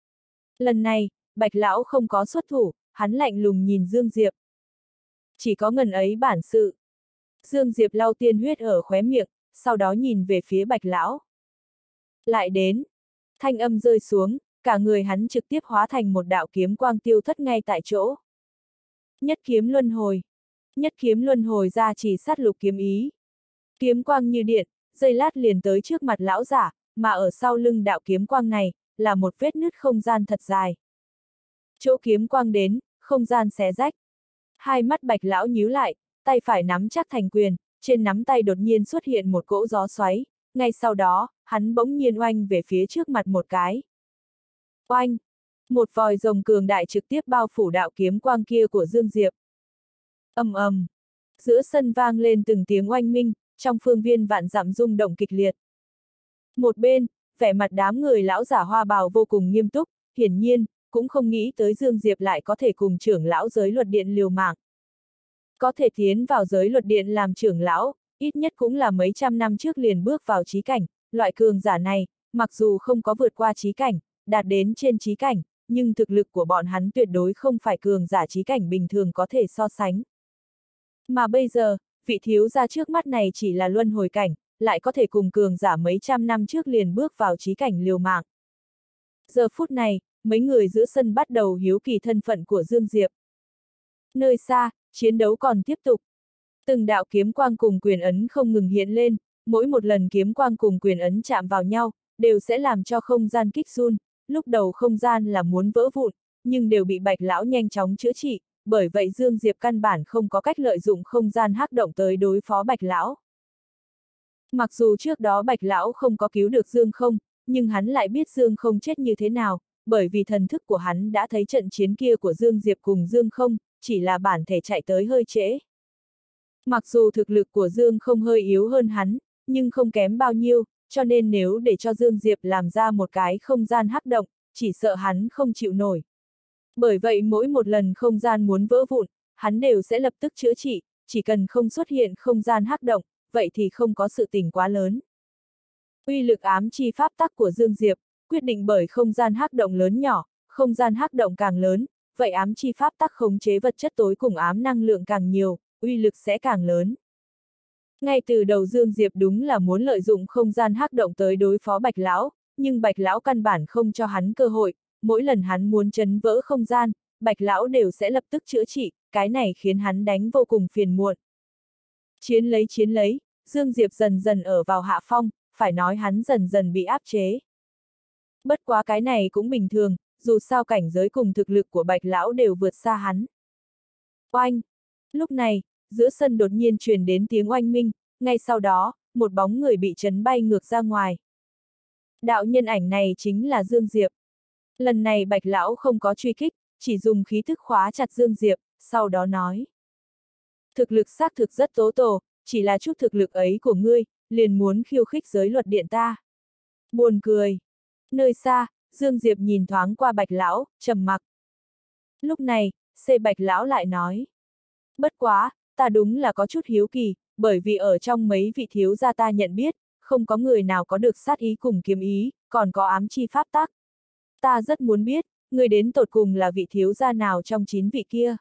Lần này, Bạch lão không có xuất thủ, hắn lạnh lùng nhìn Dương Diệp. Chỉ có ngần ấy bản sự. Dương Diệp lau tiên huyết ở khóe miệng, sau đó nhìn về phía Bạch lão. Lại đến. Thanh âm rơi xuống, cả người hắn trực tiếp hóa thành một đạo kiếm quang tiêu thất ngay tại chỗ. Nhất kiếm luân hồi. Nhất kiếm luân hồi ra chỉ sát lục kiếm ý. Kiếm quang như điện, giây lát liền tới trước mặt lão giả, mà ở sau lưng đạo kiếm quang này, là một vết nứt không gian thật dài. Chỗ kiếm quang đến, không gian xé rách. Hai mắt Bạch lão nhíu lại, tay phải nắm chắc thành quyền, trên nắm tay đột nhiên xuất hiện một cỗ gió xoáy, ngay sau đó, hắn bỗng nhiên oanh về phía trước mặt một cái. Oanh! Một vòi rồng cường đại trực tiếp bao phủ đạo kiếm quang kia của Dương Diệp. Ầm ầm! Giữa sân vang lên từng tiếng oanh minh, trong phương viên vạn dặm rung động kịch liệt. Một bên, vẻ mặt đám người lão giả hoa bào vô cùng nghiêm túc, hiển nhiên, cũng không nghĩ tới Dương Diệp lại có thể cùng trưởng lão giới luật điện liều mạng. Có thể tiến vào giới luật điện làm trưởng lão, ít nhất cũng là mấy trăm năm trước liền bước vào chí cảnh, loại cường giả này, mặc dù không có vượt qua chí cảnh, đạt đến trên chí cảnh, nhưng thực lực của bọn hắn tuyệt đối không phải cường giả chí cảnh bình thường có thể so sánh. Mà bây giờ, vị thiếu gia trước mắt này chỉ là luân hồi cảnh, lại có thể cùng cường giả mấy trăm năm trước liền bước vào chí cảnh liều mạng. Giờ phút này, mấy người giữa sân bắt đầu hiếu kỳ thân phận của Dương Diệp. Nơi xa, chiến đấu còn tiếp tục. Từng đạo kiếm quang cùng quyền ấn không ngừng hiện lên, mỗi một lần kiếm quang cùng quyền ấn chạm vào nhau, đều sẽ làm cho không gian kích run, lúc đầu không gian là muốn vỡ vụn, nhưng đều bị Bạch lão nhanh chóng chữa trị, bởi vậy Dương Diệp căn bản không có cách lợi dụng không gian hắc động tới đối phó Bạch lão. Mặc dù trước đó Bạch lão không có cứu được Dương không, nhưng hắn lại biết Dương không chết như thế nào, bởi vì thần thức của hắn đã thấy trận chiến kia của Dương Diệp cùng Dương không, chỉ là bản thể chạy tới hơi trễ. Mặc dù thực lực của Dương không hơi yếu hơn hắn, nhưng không kém bao nhiêu, cho nên nếu để cho Dương Diệp làm ra một cái không gian hắc động, chỉ sợ hắn không chịu nổi. Bởi vậy mỗi một lần không gian muốn vỡ vụn, hắn đều sẽ lập tức chữa trị, chỉ cần không xuất hiện không gian hắc động, vậy thì không có sự tình quá lớn. Uy lực ám chi pháp tắc của Dương Diệp, quyết định bởi không gian hắc động lớn nhỏ, không gian hắc động càng lớn, vậy ám chi pháp tắc khống chế vật chất tối cùng ám năng lượng càng nhiều, uy lực sẽ càng lớn. Ngay từ đầu Dương Diệp đúng là muốn lợi dụng không gian hắc động tới đối phó Bạch Lão, nhưng Bạch Lão căn bản không cho hắn cơ hội, mỗi lần hắn muốn chấn vỡ không gian, Bạch Lão đều sẽ lập tức chữa trị, cái này khiến hắn đánh vô cùng phiền muộn. Chiến lấy, Dương Diệp dần dần ở vào hạ phong, phải nói hắn dần dần bị áp chế. Bất quá cái này cũng bình thường, dù sao cảnh giới cùng thực lực của Bạch Lão đều vượt xa hắn. Oanh! Lúc này, giữa sân đột nhiên truyền đến tiếng oanh minh, ngay sau đó, một bóng người bị chấn bay ngược ra ngoài. Đạo nhân ảnh này chính là Dương Diệp. Lần này Bạch Lão không có truy kích, chỉ dùng khí thức khóa chặt Dương Diệp, sau đó nói. Thực lực xác thực rất tố tổ, chỉ là chút thực lực ấy của ngươi, liền muốn khiêu khích giới luật điện ta. Buồn cười. Nơi xa, Dương Diệp nhìn thoáng qua Bạch Lão, trầm mặc. Lúc này, Bạch Lão lại nói. Bất quá, ta đúng là có chút hiếu kỳ, bởi vì ở trong mấy vị thiếu gia ta nhận biết, không có người nào có được sát ý cùng kiếm ý, còn có ám chi pháp tắc. Ta rất muốn biết, người đến tột cùng là vị thiếu gia nào trong 9 vị kia.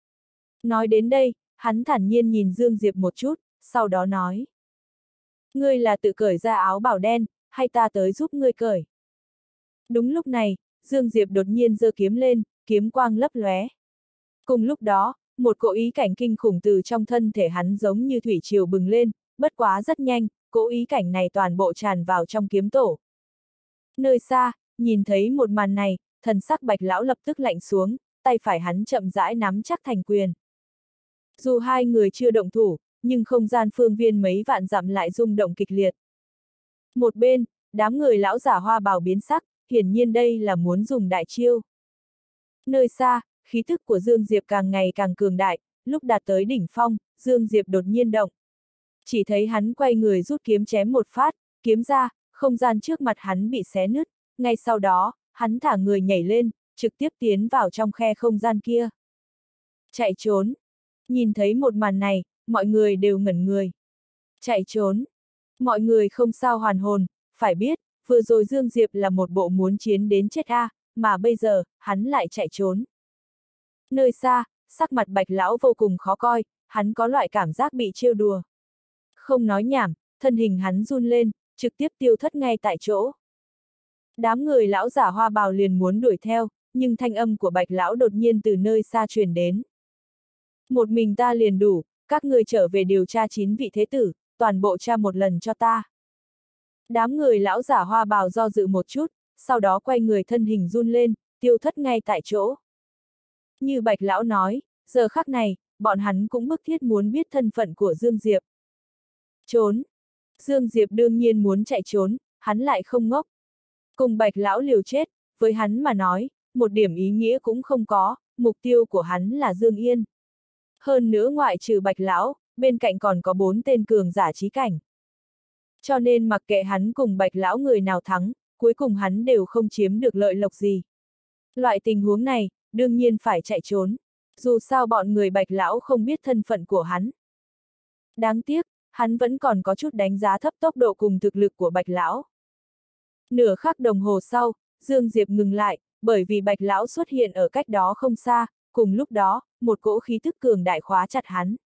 Nói đến đây, hắn thản nhiên nhìn Dương Diệp một chút, sau đó nói. Ngươi là tự cởi ra áo bào đen, hay ta tới giúp ngươi cởi? Đúng lúc này, Dương Diệp đột nhiên giơ kiếm lên, kiếm quang lấp lóe. Cùng lúc đó, một cỗ ý cảnh kinh khủng từ trong thân thể hắn giống như thủy triều bừng lên, bất quá rất nhanh, cỗ ý cảnh này toàn bộ tràn vào trong kiếm tổ. Nơi xa, nhìn thấy một màn này, thần sắc Bạch Lão lập tức lạnh xuống, tay phải hắn chậm rãi nắm chắc thành quyền. Dù hai người chưa động thủ, nhưng không gian phương viên mấy vạn dặm lại rung động kịch liệt. Một bên, đám người lão giả hoa bào biến sắc, hiển nhiên đây là muốn dùng đại chiêu. Nơi xa, khí thức của Dương Diệp càng ngày càng cường đại, lúc đạt tới đỉnh phong, Dương Diệp đột nhiên động. Chỉ thấy hắn quay người rút kiếm chém một phát, kiếm ra, không gian trước mặt hắn bị xé nứt, ngay sau đó, hắn thả người nhảy lên, trực tiếp tiến vào trong khe không gian kia. Chạy trốn. Nhìn thấy một màn này, mọi người đều ngẩn người. Chạy trốn. Mọi người không sao hoàn hồn, phải biết, vừa rồi Dương Diệp là một bộ muốn chiến đến chết mà bây giờ, hắn lại chạy trốn. Nơi xa, sắc mặt Bạch Lão vô cùng khó coi, hắn có loại cảm giác bị trêu đùa. Không nói nhảm, thân hình hắn run lên, trực tiếp tiêu thất ngay tại chỗ. Đám người lão giả hoa bào liền muốn đuổi theo, nhưng thanh âm của Bạch Lão đột nhiên từ nơi xa truyền đến. Một mình ta liền đủ, các người trở về điều tra 9 vị thế tử, toàn bộ tra một lần cho ta. Đám người lão giả hoa bào do dự một chút, sau đó quay người thân hình run lên, tiêu thất ngay tại chỗ. Như Bạch Lão nói, giờ khắc này, bọn hắn cũng bức thiết muốn biết thân phận của Dương Diệp. Trốn. Dương Diệp đương nhiên muốn chạy trốn, hắn lại không ngốc. Cùng Bạch Lão liều chết, với hắn mà nói, một điểm ý nghĩa cũng không có, mục tiêu của hắn là Dương Yên. Hơn nữa ngoại trừ Bạch Lão, bên cạnh còn có 4 tên cường giả chí cảnh. Cho nên mặc kệ hắn cùng Bạch Lão người nào thắng, cuối cùng hắn đều không chiếm được lợi lộc gì. Loại tình huống này, đương nhiên phải chạy trốn. Dù sao bọn người Bạch Lão không biết thân phận của hắn. Đáng tiếc, hắn vẫn còn có chút đánh giá thấp tốc độ cùng thực lực của Bạch Lão. Nửa khắc đồng hồ sau, Dương Diệp ngừng lại, bởi vì Bạch Lão xuất hiện ở cách đó không xa, cùng lúc đó, một cỗ khí thức cường đại khóa chặt hắn.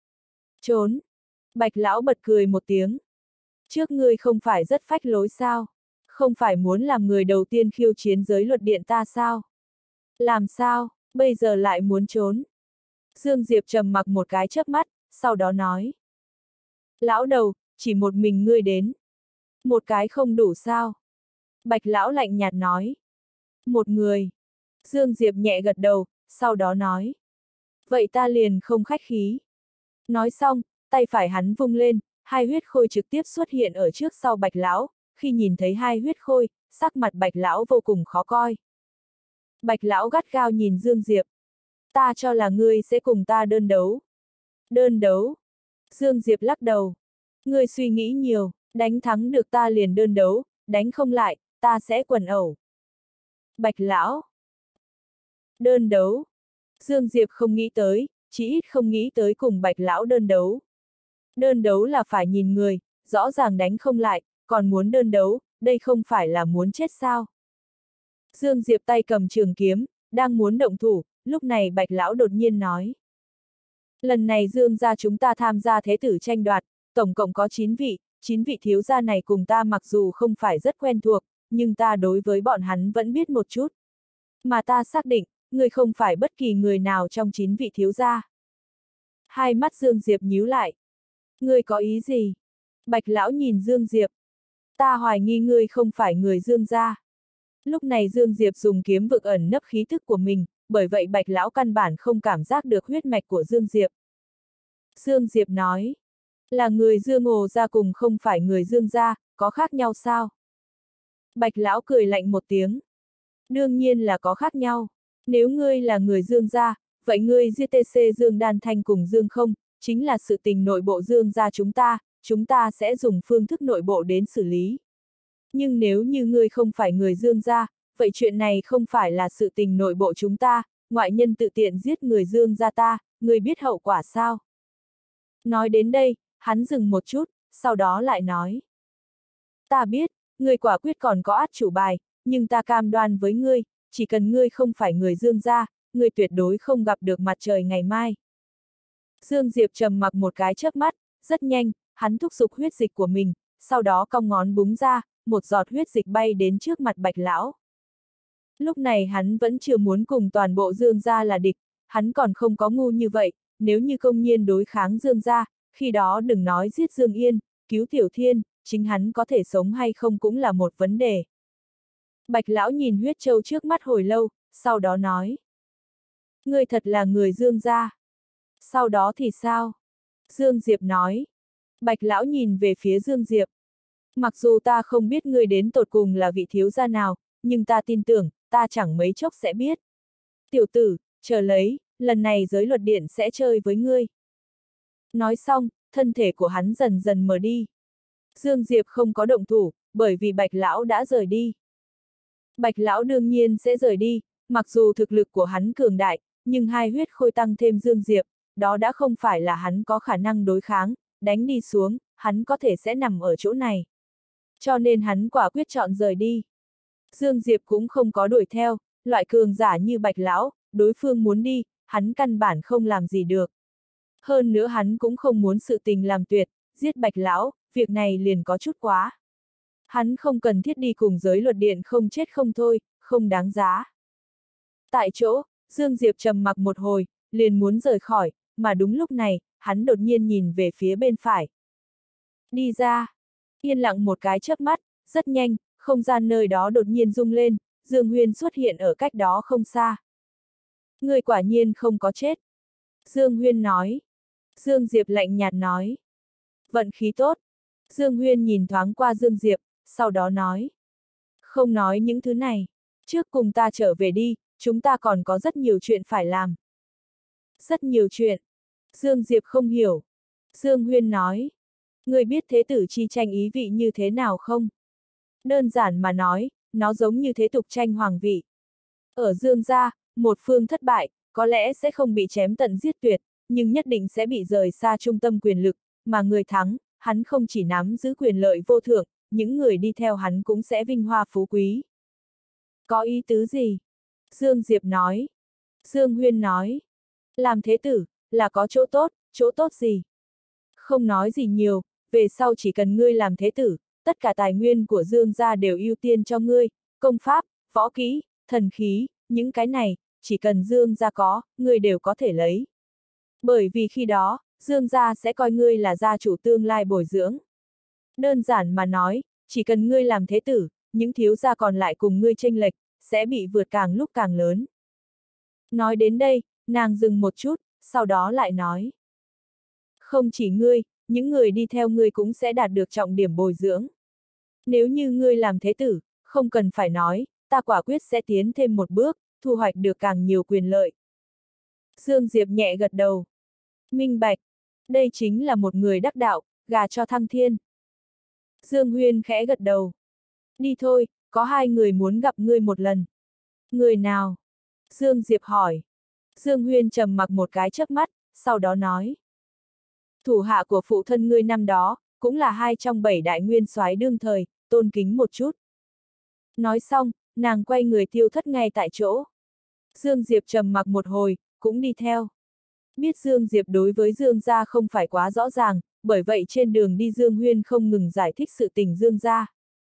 Trốn! Bạch Lão bật cười một tiếng. Trước ngươi không phải rất phách lối sao? Không phải muốn làm người đầu tiên khiêu chiến giới luật điện ta sao? Làm sao, bây giờ lại muốn trốn? Dương Diệp trầm mặc một cái chớp mắt, sau đó nói. Lão đầu, chỉ một mình ngươi đến. Một cái không đủ sao? Bạch Lão lạnh nhạt nói. Một người. Dương Diệp nhẹ gật đầu, sau đó nói. Vậy ta liền không khách khí. Nói xong, tay phải hắn vung lên, hai huyết khôi trực tiếp xuất hiện ở trước sau Bạch Lão, khi nhìn thấy hai huyết khôi, sắc mặt Bạch Lão vô cùng khó coi. Bạch Lão gắt gao nhìn Dương Diệp. Ta cho là ngươi sẽ cùng ta đơn đấu. Đơn đấu. Dương Diệp lắc đầu. Ngươi suy nghĩ nhiều, đánh thắng được ta liền đơn đấu, đánh không lại, ta sẽ quần ẩu. Bạch Lão. Đơn đấu. Dương Diệp không nghĩ tới, chỉ ít không nghĩ tới cùng Bạch Lão đơn đấu. Đơn đấu là phải nhìn người, rõ ràng đánh không lại, còn muốn đơn đấu, đây không phải là muốn chết sao? Dương Diệp tay cầm trường kiếm, đang muốn động thủ, lúc này Bạch Lão đột nhiên nói. Lần này Dương gia chúng ta tham gia thế tử tranh đoạt, tổng cộng có 9 vị, 9 vị thiếu gia này cùng ta mặc dù không phải rất quen thuộc, nhưng ta đối với bọn hắn vẫn biết một chút. Mà ta xác định, người không phải bất kỳ người nào trong 9 vị thiếu gia. Hai mắt Dương Diệp nhíu lại. Ngươi có ý gì? Bạch Lão nhìn Dương Diệp. Ta hoài nghi ngươi không phải người Dương gia. Lúc này Dương Diệp dùng kiếm vực ẩn nấp khí thức của mình, bởi vậy Bạch Lão căn bản không cảm giác được huyết mạch của Dương Diệp. Dương Diệp nói, là người Dương Ồ gia cùng không phải người Dương gia, có khác nhau sao? Bạch Lão cười lạnh một tiếng. Đương nhiên là có khác nhau. Nếu ngươi là người Dương gia, vậy ngươi GTC Dương Đan Thanh cùng Dương không, chính là sự tình nội bộ Dương gia chúng ta sẽ dùng phương thức nội bộ đến xử lý. Nhưng nếu như ngươi không phải người Dương gia, vậy chuyện này không phải là sự tình nội bộ chúng ta, ngoại nhân tự tiện giết người Dương gia ta, ngươi biết hậu quả sao? Nói đến đây, hắn dừng một chút, sau đó lại nói. Ta biết, ngươi quả quyết còn có át chủ bài, nhưng ta cam đoan với ngươi, chỉ cần ngươi không phải người Dương gia, ngươi tuyệt đối không gặp được mặt trời ngày mai. Dương Diệp trầm mặc một cái chớp mắt, rất nhanh, hắn thúc giục huyết dịch của mình, sau đó cong ngón búng ra, một giọt huyết dịch bay đến trước mặt Bạch Lão. Lúc này hắn vẫn chưa muốn cùng toàn bộ Dương gia là địch, hắn còn không có ngu như vậy, nếu như công nhiên đối kháng Dương gia, khi đó đừng nói giết Dương Yên, cứu Tiểu Thiên, chính hắn có thể sống hay không cũng là một vấn đề. Bạch Lão nhìn huyết châu trước mắt hồi lâu, sau đó nói. Ngươi thật là người Dương gia. Sau đó thì sao? Dương Diệp nói. Bạch Lão nhìn về phía Dương Diệp. Mặc dù ta không biết ngươi đến tột cùng là vị thiếu gia nào, nhưng ta tin tưởng, ta chẳng mấy chốc sẽ biết. Tiểu tử, chờ lấy, lần này giới luật điện sẽ chơi với ngươi. Nói xong, thân thể của hắn dần dần mờ đi. Dương Diệp không có động thủ, bởi vì Bạch Lão đã rời đi. Bạch Lão đương nhiên sẽ rời đi, mặc dù thực lực của hắn cường đại, nhưng hai huyết khôi tăng thêm Dương Diệp, đó đã không phải là hắn có khả năng đối kháng, đánh đi xuống, hắn có thể sẽ nằm ở chỗ này. Cho nên hắn quả quyết chọn rời đi. Dương Diệp cũng không có đuổi theo, loại cường giả như Bạch Lão, đối phương muốn đi, hắn căn bản không làm gì được. Hơn nữa hắn cũng không muốn sự tình làm tuyệt, giết Bạch Lão, việc này liền có chút quá. Hắn không cần thiết đi cùng giới luật điện không chết không thôi, không đáng giá. Tại chỗ, Dương Diệp trầm mặc một hồi, liền muốn rời khỏi, mà đúng lúc này, hắn đột nhiên nhìn về phía bên phải. Đi ra. Yên lặng một cái chớp mắt, rất nhanh, không gian nơi đó đột nhiên rung lên, Dương Huyên xuất hiện ở cách đó không xa. Người quả nhiên không có chết. Dương Huyên nói. Dương Diệp lạnh nhạt nói. Vận khí tốt. Dương Huyên nhìn thoáng qua Dương Diệp, sau đó nói. Không nói những thứ này. Trước cùng ta trở về đi, chúng ta còn có rất nhiều chuyện phải làm. Rất nhiều chuyện. Dương Diệp không hiểu. Dương Huyên nói. Người biết thế tử chi tranh ý vị như thế nào không? Đơn giản mà nói, nó giống như thế tục tranh hoàng vị. Ở Dương gia, một phương thất bại, có lẽ sẽ không bị chém tận giết tuyệt, nhưng nhất định sẽ bị rời xa trung tâm quyền lực, mà người thắng, hắn không chỉ nắm giữ quyền lợi vô thượng, những người đi theo hắn cũng sẽ vinh hoa phú quý. Có ý tứ gì? Dương Diệp nói. Dương Huyên nói. Làm thế tử, là có chỗ tốt gì? Không nói gì nhiều, về sau chỉ cần ngươi làm thế tử, tất cả tài nguyên của Dương gia đều ưu tiên cho ngươi, công pháp, võ kỹ, thần khí, những cái này, chỉ cần Dương gia có, ngươi đều có thể lấy. Bởi vì khi đó, Dương gia sẽ coi ngươi là gia chủ tương lai bồi dưỡng. Đơn giản mà nói, chỉ cần ngươi làm thế tử, những thiếu gia còn lại cùng ngươi chênh lệch, sẽ bị vượt càng lúc càng lớn. Nói đến đây, nàng dừng một chút, sau đó lại nói. Không chỉ ngươi, những người đi theo ngươi cũng sẽ đạt được trọng điểm bồi dưỡng. Nếu như ngươi làm thế tử, không cần phải nói, ta quả quyết sẽ tiến thêm một bước, thu hoạch được càng nhiều quyền lợi. Dương Diệp nhẹ gật đầu. Minh bạch. Đây chính là một người đắc đạo, gà cho thăng thiên. Dương Huyên khẽ gật đầu. Đi thôi, có hai người muốn gặp ngươi một lần. Người nào? Dương Diệp hỏi. Dương Huyên trầm mặc một cái chớp mắt, sau đó nói. Thủ hạ của phụ thân ngươi năm đó, cũng là hai trong 7 đại nguyên soái đương thời, tôn kính một chút. Nói xong, nàng quay người tiêu thất ngay tại chỗ. Dương Diệp trầm mặc một hồi, cũng đi theo. Biết Dương Diệp đối với Dương gia không phải quá rõ ràng, bởi vậy trên đường đi Dương Huyên không ngừng giải thích sự tình Dương gia.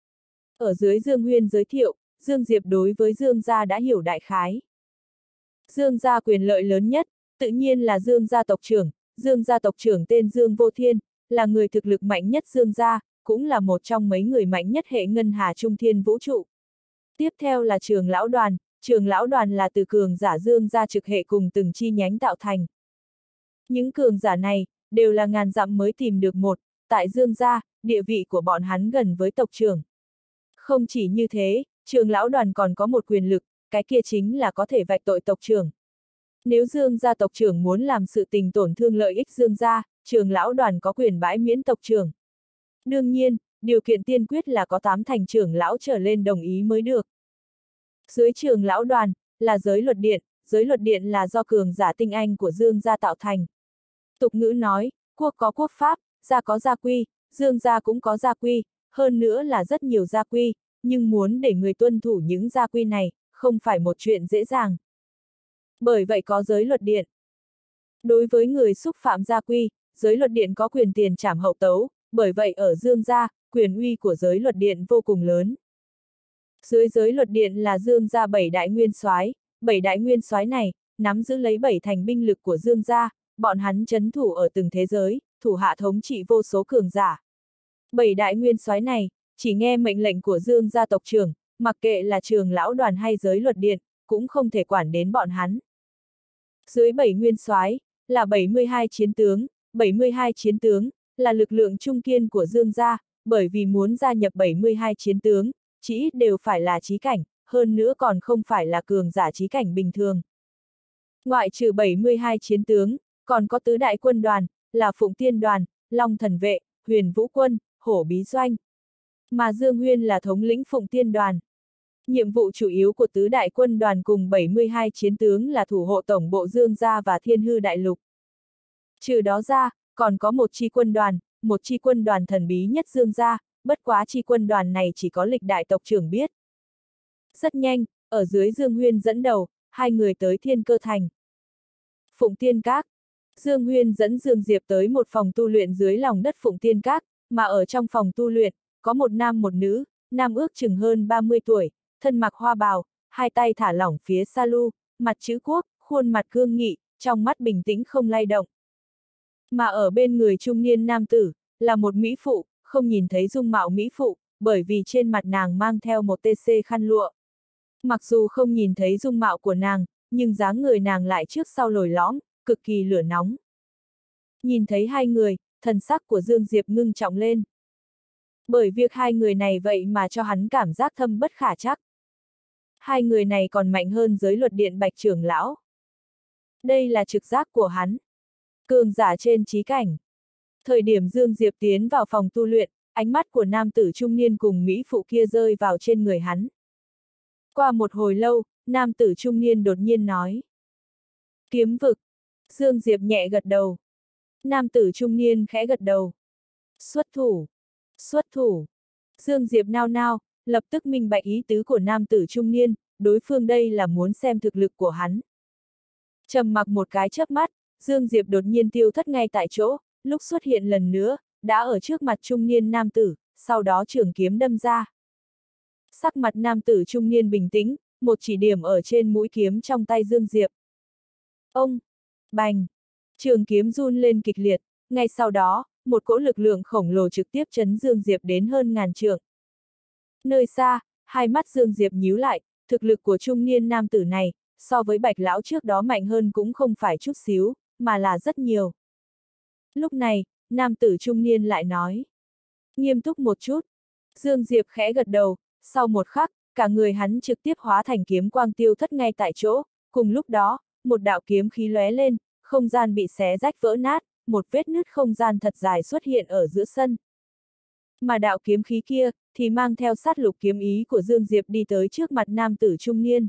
Ở dưới Dương Huyên giới thiệu, Dương Diệp đối với Dương gia đã hiểu đại khái. Dương gia quyền lợi lớn nhất, tự nhiên là Dương gia tộc trưởng. Dương gia tộc trưởng tên Dương Vô Thiên, là người thực lực mạnh nhất Dương gia, cũng là một trong mấy người mạnh nhất hệ ngân hà trung thiên vũ trụ. Tiếp theo là Trường lão đoàn là từ cường giả Dương gia trực hệ cùng từng chi nhánh tạo thành. Những cường giả này, đều là ngàn dặm mới tìm được một, tại Dương gia, địa vị của bọn hắn gần với tộc trưởng. Không chỉ như thế, Trường lão đoàn còn có một quyền lực, cái kia chính là có thể vạch tội tộc trưởng. Nếu Dương gia tộc trưởng muốn làm sự tình tổn thương lợi ích Dương gia, Trường lão đoàn có quyền bãi miễn tộc trưởng. Đương nhiên, điều kiện tiên quyết là có 8 thành trưởng lão trở lên đồng ý mới được. Dưới Trường lão đoàn, là giới luật điện là do cường giả tinh anh của Dương gia tạo thành. Tục ngữ nói, quốc có quốc pháp, gia có gia quy, Dương gia cũng có gia quy, hơn nữa là rất nhiều gia quy, nhưng muốn để người tuân thủ những gia quy này, không phải một chuyện dễ dàng. Bởi vậy có giới luật điện. Đối với người xúc phạm gia quy, giới luật điện có quyền tiền trảm hậu tấu, bởi vậy ở Dương gia, quyền uy của giới luật điện vô cùng lớn. Dưới giới luật điện là Dương gia 7 đại nguyên soái, 7 đại nguyên soái này, nắm giữ lấy 7 thành binh lực của Dương gia, bọn hắn trấn thủ ở từng thế giới, thủ hạ thống trị vô số cường giả. 7 đại nguyên soái này, chỉ nghe mệnh lệnh của Dương gia tộc trưởng, mặc kệ là Trường lão đoàn hay giới luật điện, cũng không thể quản đến bọn hắn. Dưới 7 nguyên soái là 72 chiến tướng, 72 chiến tướng là lực lượng trung kiên của Dương gia, bởi vì muốn gia nhập 72 chiến tướng, chỉ ít đều phải là chí cảnh, hơn nữa còn không phải là cường giả chí cảnh bình thường. Ngoại trừ 72 chiến tướng, còn có tứ đại quân đoàn, là Phụng Tiên đoàn, Long Thần vệ, Huyền Vũ quân, Hổ Bí doanh. Mà Dương Huyên là thống lĩnh Phụng Tiên đoàn. Nhiệm vụ chủ yếu của tứ đại quân đoàn cùng 72 chiến tướng là thủ hộ tổng bộ Dương gia và Thiên Hư đại lục. Trừ đó ra, còn có một chi quân đoàn thần bí nhất Dương gia, bất quá chi quân đoàn này chỉ có lịch đại tộc trưởng biết. Rất nhanh, ở dưới Dương Huyên dẫn đầu, hai người tới Thiên Cơ Thành. Phụng Tiên Các. Dương Huyên dẫn Dương Diệp tới một phòng tu luyện dưới lòng đất Phụng Tiên Các, mà ở trong phòng tu luyện, có một nam một nữ, nam ước chừng hơn 30 tuổi, thân mặc hoa bào, hai tay thả lỏng phía sa lu, mặt chữ quốc, khuôn mặt cương nghị, trong mắt bình tĩnh không lay động. Mà ở bên người trung niên nam tử, là một mỹ phụ, không nhìn thấy dung mạo mỹ phụ, bởi vì trên mặt nàng mang theo một TC khăn lụa. Mặc dù không nhìn thấy dung mạo của nàng, nhưng dáng người nàng lại trước sau lồi lõm, cực kỳ lửa nóng. Nhìn thấy hai người, thần sắc của Dương Diệp ngưng trọng lên. Bởi việc hai người này vậy mà cho hắn cảm giác thâm bất khả trắc. Hai người này còn mạnh hơn giới luật điện Bạch trưởng lão. Đây là trực giác của hắn. Cường giả trên chí cảnh. Thời điểm Dương Diệp tiến vào phòng tu luyện, ánh mắt của nam tử trung niên cùng mỹ phụ kia rơi vào trên người hắn. Qua một hồi lâu, nam tử trung niên đột nhiên nói. Kiếm vực. Dương Diệp nhẹ gật đầu. Nam tử trung niên khẽ gật đầu. Xuất thủ. Xuất thủ. Dương Diệp nao nao, lập tức minh bạch ý tứ của nam tử trung niên, đối phương đây là muốn xem thực lực của hắn. Trầm mặc một cái chớp mắt, Dương Diệp đột nhiên tiêu thất ngay tại chỗ, lúc xuất hiện lần nữa, đã ở trước mặt trung niên nam tử, sau đó trường kiếm đâm ra. Sắc mặt nam tử trung niên bình tĩnh, một chỉ điểm ở trên mũi kiếm trong tay Dương Diệp. Ông! Bành! Trường kiếm run lên kịch liệt, ngay sau đó, một cỗ lực lượng khổng lồ trực tiếp chấn Dương Diệp đến hơn ngàn trượng. Nơi xa, hai mắt Dương Diệp nhíu lại, thực lực của trung niên nam tử này, so với Bạch lão trước đó mạnh hơn cũng không phải chút xíu, mà là rất nhiều. Lúc này, nam tử trung niên lại nói. Nghiêm túc một chút. Dương Diệp khẽ gật đầu, sau một khắc, cả người hắn trực tiếp hóa thành kiếm quang tiêu thất ngay tại chỗ, cùng lúc đó, một đạo kiếm khí lóe lên, không gian bị xé rách vỡ nát, một vết nứt không gian thật dài xuất hiện ở giữa sân. Mà đạo kiếm khí kia, thì mang theo sát lục kiếm ý của Dương Diệp đi tới trước mặt nam tử trung niên.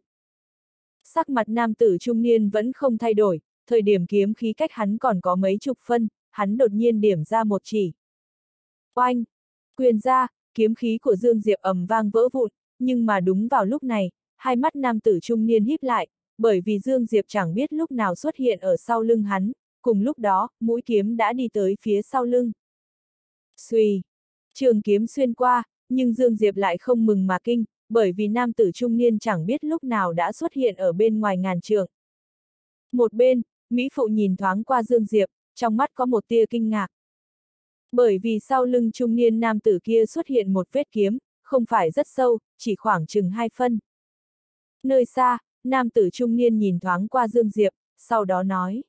Sắc mặt nam tử trung niên vẫn không thay đổi, thời điểm kiếm khí cách hắn còn có mấy chục phân, hắn đột nhiên điểm ra một chỉ. Oanh! Quyền ra, kiếm khí của Dương Diệp ầm vang vỡ vụn, nhưng mà đúng vào lúc này, hai mắt nam tử trung niên híp lại, bởi vì Dương Diệp chẳng biết lúc nào xuất hiện ở sau lưng hắn, cùng lúc đó, mũi kiếm đã đi tới phía sau lưng. Xuy! Trường kiếm xuyên qua, nhưng Dương Diệp lại không mừng mà kinh, bởi vì nam tử trung niên chẳng biết lúc nào đã xuất hiện ở bên ngoài ngàn trượng. Một bên, Mỹ Phụ nhìn thoáng qua Dương Diệp, trong mắt có một tia kinh ngạc. Bởi vì sau lưng trung niên nam tử kia xuất hiện một vết kiếm, không phải rất sâu, chỉ khoảng chừng 2 phân. Nơi xa, nam tử trung niên nhìn thoáng qua Dương Diệp, sau đó nói.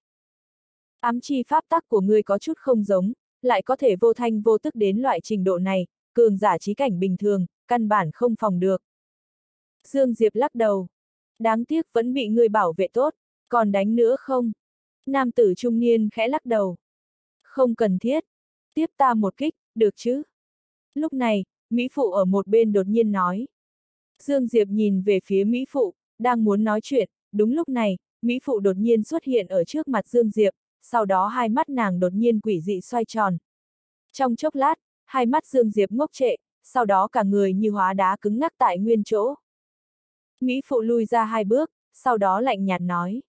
Ám chi pháp tắc của ngươi có chút không giống, lại có thể vô thanh vô tức đến loại trình độ này, cường giả trí cảnh bình thường, căn bản không phòng được. Dương Diệp lắc đầu. Đáng tiếc vẫn bị ngươi bảo vệ tốt, còn đánh nữa không? Nam tử trung niên khẽ lắc đầu. Không cần thiết. Tiếp ta một kích, được chứ? Lúc này, Mỹ Phụ ở một bên đột nhiên nói. Dương Diệp nhìn về phía Mỹ Phụ, đang muốn nói chuyện, đúng lúc này, Mỹ Phụ đột nhiên xuất hiện ở trước mặt Dương Diệp, sau đó hai mắt nàng đột nhiên quỷ dị xoay tròn. Trong chốc lát, hai mắt Dương Diệp ngốc trệ, sau đó cả người như hóa đá cứng ngắc tại nguyên chỗ. Mỹ Phụ lui ra 2 bước, sau đó lạnh nhạt nói.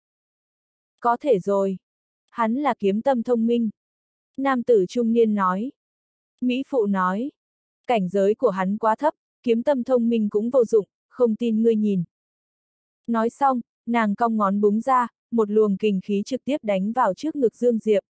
Có thể rồi. Hắn là kiếm tâm thông minh. Nam tử trung niên nói. Mỹ Phụ nói. Cảnh giới của hắn quá thấp, kiếm tâm thông minh cũng vô dụng, không tin ngươi nhìn. Nói xong, nàng cong ngón búng ra, một luồng kình khí trực tiếp đánh vào trước ngực Dương Diệp.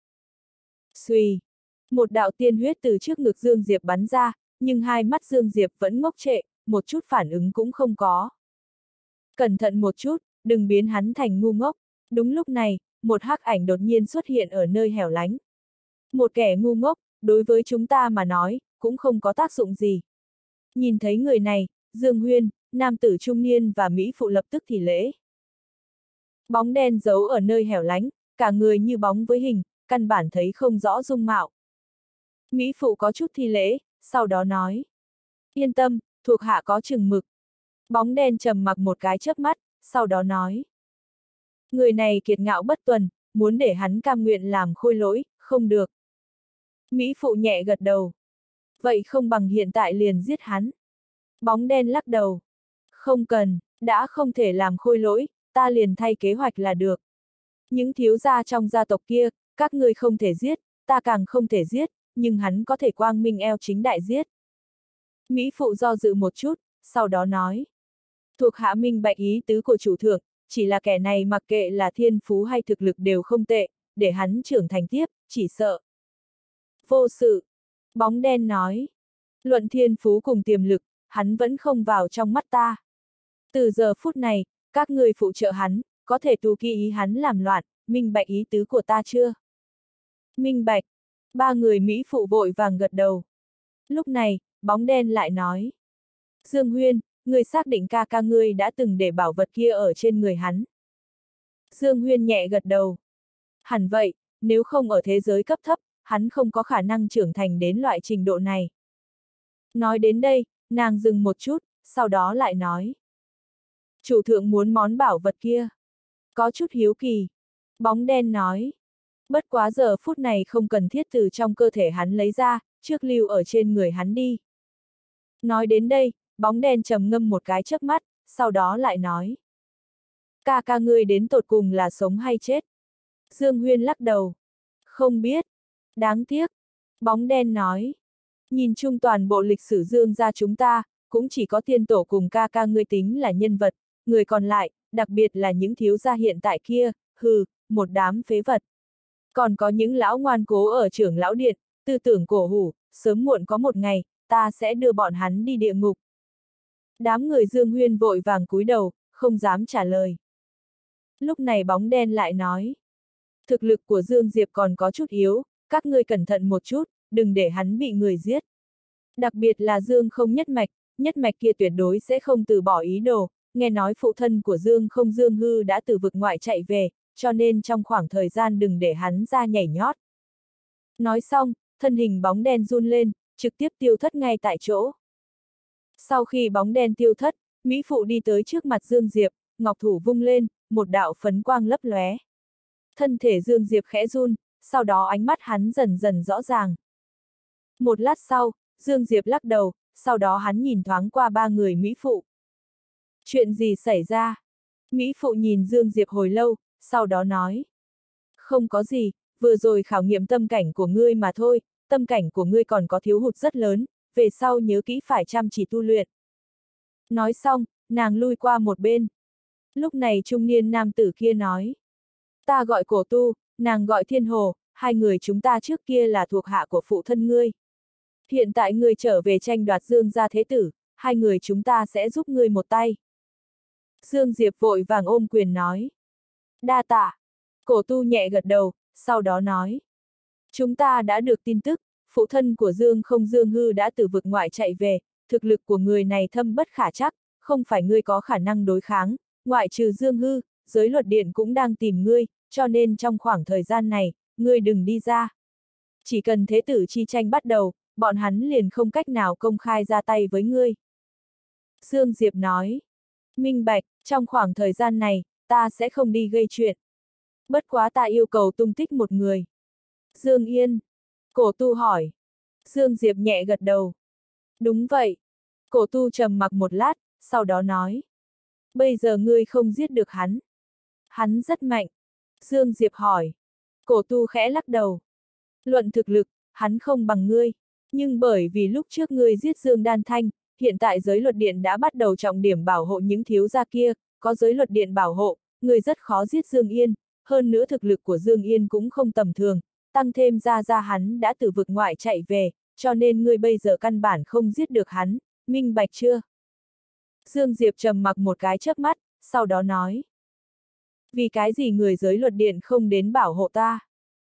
Xuy! Một đạo tiên huyết từ trước ngực Dương Diệp bắn ra, nhưng hai mắt Dương Diệp vẫn ngốc trệ, một chút phản ứng cũng không có. Cẩn thận một chút, đừng biến hắn thành ngu ngốc. Đúng lúc này, một hắc ảnh đột nhiên xuất hiện ở nơi hẻo lánh. Một kẻ ngu ngốc, đối với chúng ta mà nói, cũng không có tác dụng gì. Nhìn thấy người này, Dương Huyên, nam tử trung niên và Mỹ Phụ lập tức thì lễ. Bóng đen giấu ở nơi hẻo lánh, cả người như bóng với hình, căn bản thấy không rõ dung mạo. Mỹ Phụ có chút thi lễ, sau đó nói. Yên tâm, thuộc hạ có chừng mực. Bóng đen trầm mặc một cái chớp mắt, sau đó nói. Người này kiệt ngạo bất tuần, muốn để hắn cam nguyện làm khôi lỗi, không được. Mỹ Phụ nhẹ gật đầu. Vậy không bằng hiện tại liền giết hắn. Bóng đen lắc đầu. Không cần, đã không thể làm khôi lỗi, ta liền thay kế hoạch là được. Những thiếu gia trong gia tộc kia, các ngươi không thể giết, ta càng không thể giết, nhưng hắn có thể quang minh eo chính đại giết. Mỹ Phụ do dự một chút, sau đó nói. Thuộc hạ minh bạch ý tứ của chủ thượng, chỉ là kẻ này mặc kệ là thiên phú hay thực lực đều không tệ, để hắn trưởng thành tiếp, chỉ sợ. Vô sự. Bóng đen nói. Luận thiên phú cùng tiềm lực, hắn vẫn không vào trong mắt ta. Từ giờ phút này, các người phụ trợ hắn, có thể tù kỳ ý hắn làm loạn, minh bạch ý tứ của ta chưa? Minh bạch. 3 người Mỹ Phụ vội vàng gật đầu. Lúc này, bóng đen lại nói. Dương Huyên, người xác định ca ca ngươi đã từng để bảo vật kia ở trên người hắn. Dương Huyên nhẹ gật đầu. Hẳn vậy, nếu không ở thế giới cấp thấp, hắn không có khả năng trưởng thành đến loại trình độ này. Nói đến đây, nàng dừng một chút, sau đó lại nói. Chủ thượng muốn món bảo vật kia. Có chút hiếu kỳ. Bóng đen nói. Bất quá giờ phút này không cần thiết từ trong cơ thể hắn lấy ra, trước lưu ở trên người hắn đi. Nói đến đây, bóng đen trầm ngâm một cái chớp mắt, sau đó lại nói. Ca ca ngươi đến tột cùng là sống hay chết? Dương Huyên lắc đầu. Không biết. Đáng tiếc. Bóng đen nói. Nhìn chung toàn bộ lịch sử Dương gia chúng ta, cũng chỉ có tiên tổ cùng ca ca ngươi tính là nhân vật, người còn lại, đặc biệt là những thiếu gia hiện tại kia, hừ, một đám phế vật. Còn có những lão ngoan cố ở trưởng lão điện, tư tưởng cổ hủ, sớm muộn có một ngày, ta sẽ đưa bọn hắn đi địa ngục. Đám người Dương Huyên vội vàng cúi đầu, không dám trả lời. Lúc này bóng đen lại nói. Thực lực của Dương Diệp còn có chút yếu, các ngươi cẩn thận một chút, đừng để hắn bị người giết. Đặc biệt là Dương không nhất mạch kia tuyệt đối sẽ không từ bỏ ý đồ, nghe nói phụ thân của Dương không Dương Hư đã từ vực ngoại chạy về, cho nên trong khoảng thời gian đừng để hắn ra nhảy nhót. Nói xong, thân hình bóng đen run lên, trực tiếp tiêu thất ngay tại chỗ. Sau khi bóng đen tiêu thất, Mỹ Phụ đi tới trước mặt Dương Diệp, ngọc thủ vung lên, một đạo phấn quang lấp lóe. Thân thể Dương Diệp khẽ run, sau đó ánh mắt hắn dần dần rõ ràng. Một lát sau, Dương Diệp lắc đầu, sau đó hắn nhìn thoáng qua ba người Mỹ Phụ. Chuyện gì xảy ra? Mỹ Phụ nhìn Dương Diệp hồi lâu, sau đó nói. Không có gì, vừa rồi khảo nghiệm tâm cảnh của ngươi mà thôi, tâm cảnh của ngươi còn có thiếu hụt rất lớn, về sau nhớ kỹ phải chăm chỉ tu luyện. Nói xong, nàng lui qua một bên. Lúc này trung niên nam tử kia nói. Ta gọi Cổ Tu, nàng gọi Thiên Hồ, hai người chúng ta trước kia là thuộc hạ của phụ thân ngươi. Hiện tại ngươi trở về tranh đoạt Dương gia thế tử, hai người chúng ta sẽ giúp ngươi một tay. Dương Diệp vội vàng ôm quyền nói. Đa tạ. Cổ Tu nhẹ gật đầu, sau đó nói. Chúng ta đã được tin tức, phụ thân của Dương Hư đã từ vực ngoại chạy về, thực lực của người này thâm bất khả trắc, không phải ngươi có khả năng đối kháng, ngoại trừ Dương Hư, giới luật điện cũng đang tìm ngươi, cho nên trong khoảng thời gian này, ngươi đừng đi ra. Chỉ cần thế tử chi tranh bắt đầu, bọn hắn liền không cách nào công khai ra tay với ngươi. Dương Diệp nói. Minh bạch, trong khoảng thời gian này, ta sẽ không đi gây chuyện. Bất quá ta yêu cầu tung tích một người. Dương Yên. Cổ Tu hỏi. Dương Diệp nhẹ gật đầu. Đúng vậy. Cổ Tu trầm mặc một lát, sau đó nói. Bây giờ ngươi không giết được hắn. Hắn rất mạnh. Dương Diệp hỏi. Cổ Tu khẽ lắc đầu. Luận thực lực, hắn không bằng ngươi. Nhưng bởi vì lúc trước ngươi giết Dương Đan Thanh, hiện tại giới luật điện đã bắt đầu trọng điểm bảo hộ những thiếu gia kia, có giới luật điện bảo hộ, ngươi rất khó giết Dương Yên, hơn nữa thực lực của Dương Yên cũng không tầm thường, tăng thêm ra hắn đã từ vực ngoại chạy về, cho nên ngươi bây giờ căn bản không giết được hắn, minh bạch chưa? Dương Diệp trầm mặc một cái chớp mắt, sau đó nói. Vì cái gì người giới luật điện không đến bảo hộ ta?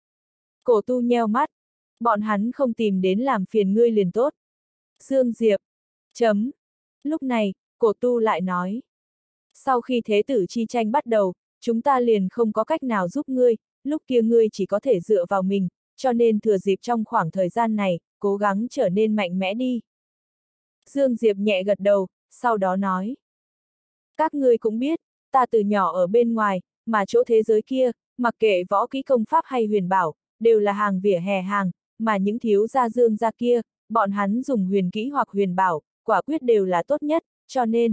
Cổ Tu nheo mắt. Bọn hắn không tìm đến làm phiền ngươi liền tốt. Dương Diệp. Chấm. Lúc này, Cổ Tu lại nói. Sau khi thế tử chi tranh bắt đầu, chúng ta liền không có cách nào giúp ngươi, lúc kia ngươi chỉ có thể dựa vào mình, cho nên thừa dịp trong khoảng thời gian này, cố gắng trở nên mạnh mẽ đi. Dương Diệp nhẹ gật đầu, sau đó nói. Các ngươi cũng biết, ta từ nhỏ ở bên ngoài, mà chỗ thế giới kia, mặc kệ võ kỹ công pháp hay huyền bảo, đều là hàng vỉa hè hàng, mà những thiếu gia Dương gia kia, bọn hắn dùng huyền kỹ hoặc huyền bảo, quả quyết đều là tốt nhất, cho nên.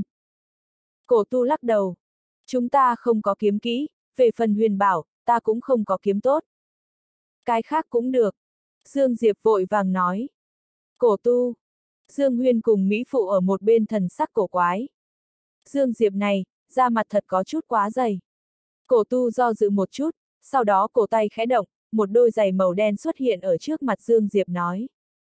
Cổ Tu lắc đầu. Chúng ta không có kiếm kỹ, về phần huyền bảo, ta cũng không có kiếm tốt. Cái khác cũng được. Dương Diệp vội vàng nói. Cổ Tu. Dương Huyên cùng Mỹ Phụ ở một bên thần sắc cổ quái. Dương Diệp này, da mặt thật có chút quá dày. Cổ Tu do dự một chút, sau đó cổ tay khẽ động, một đôi giày màu đen xuất hiện ở trước mặt Dương Diệp nói.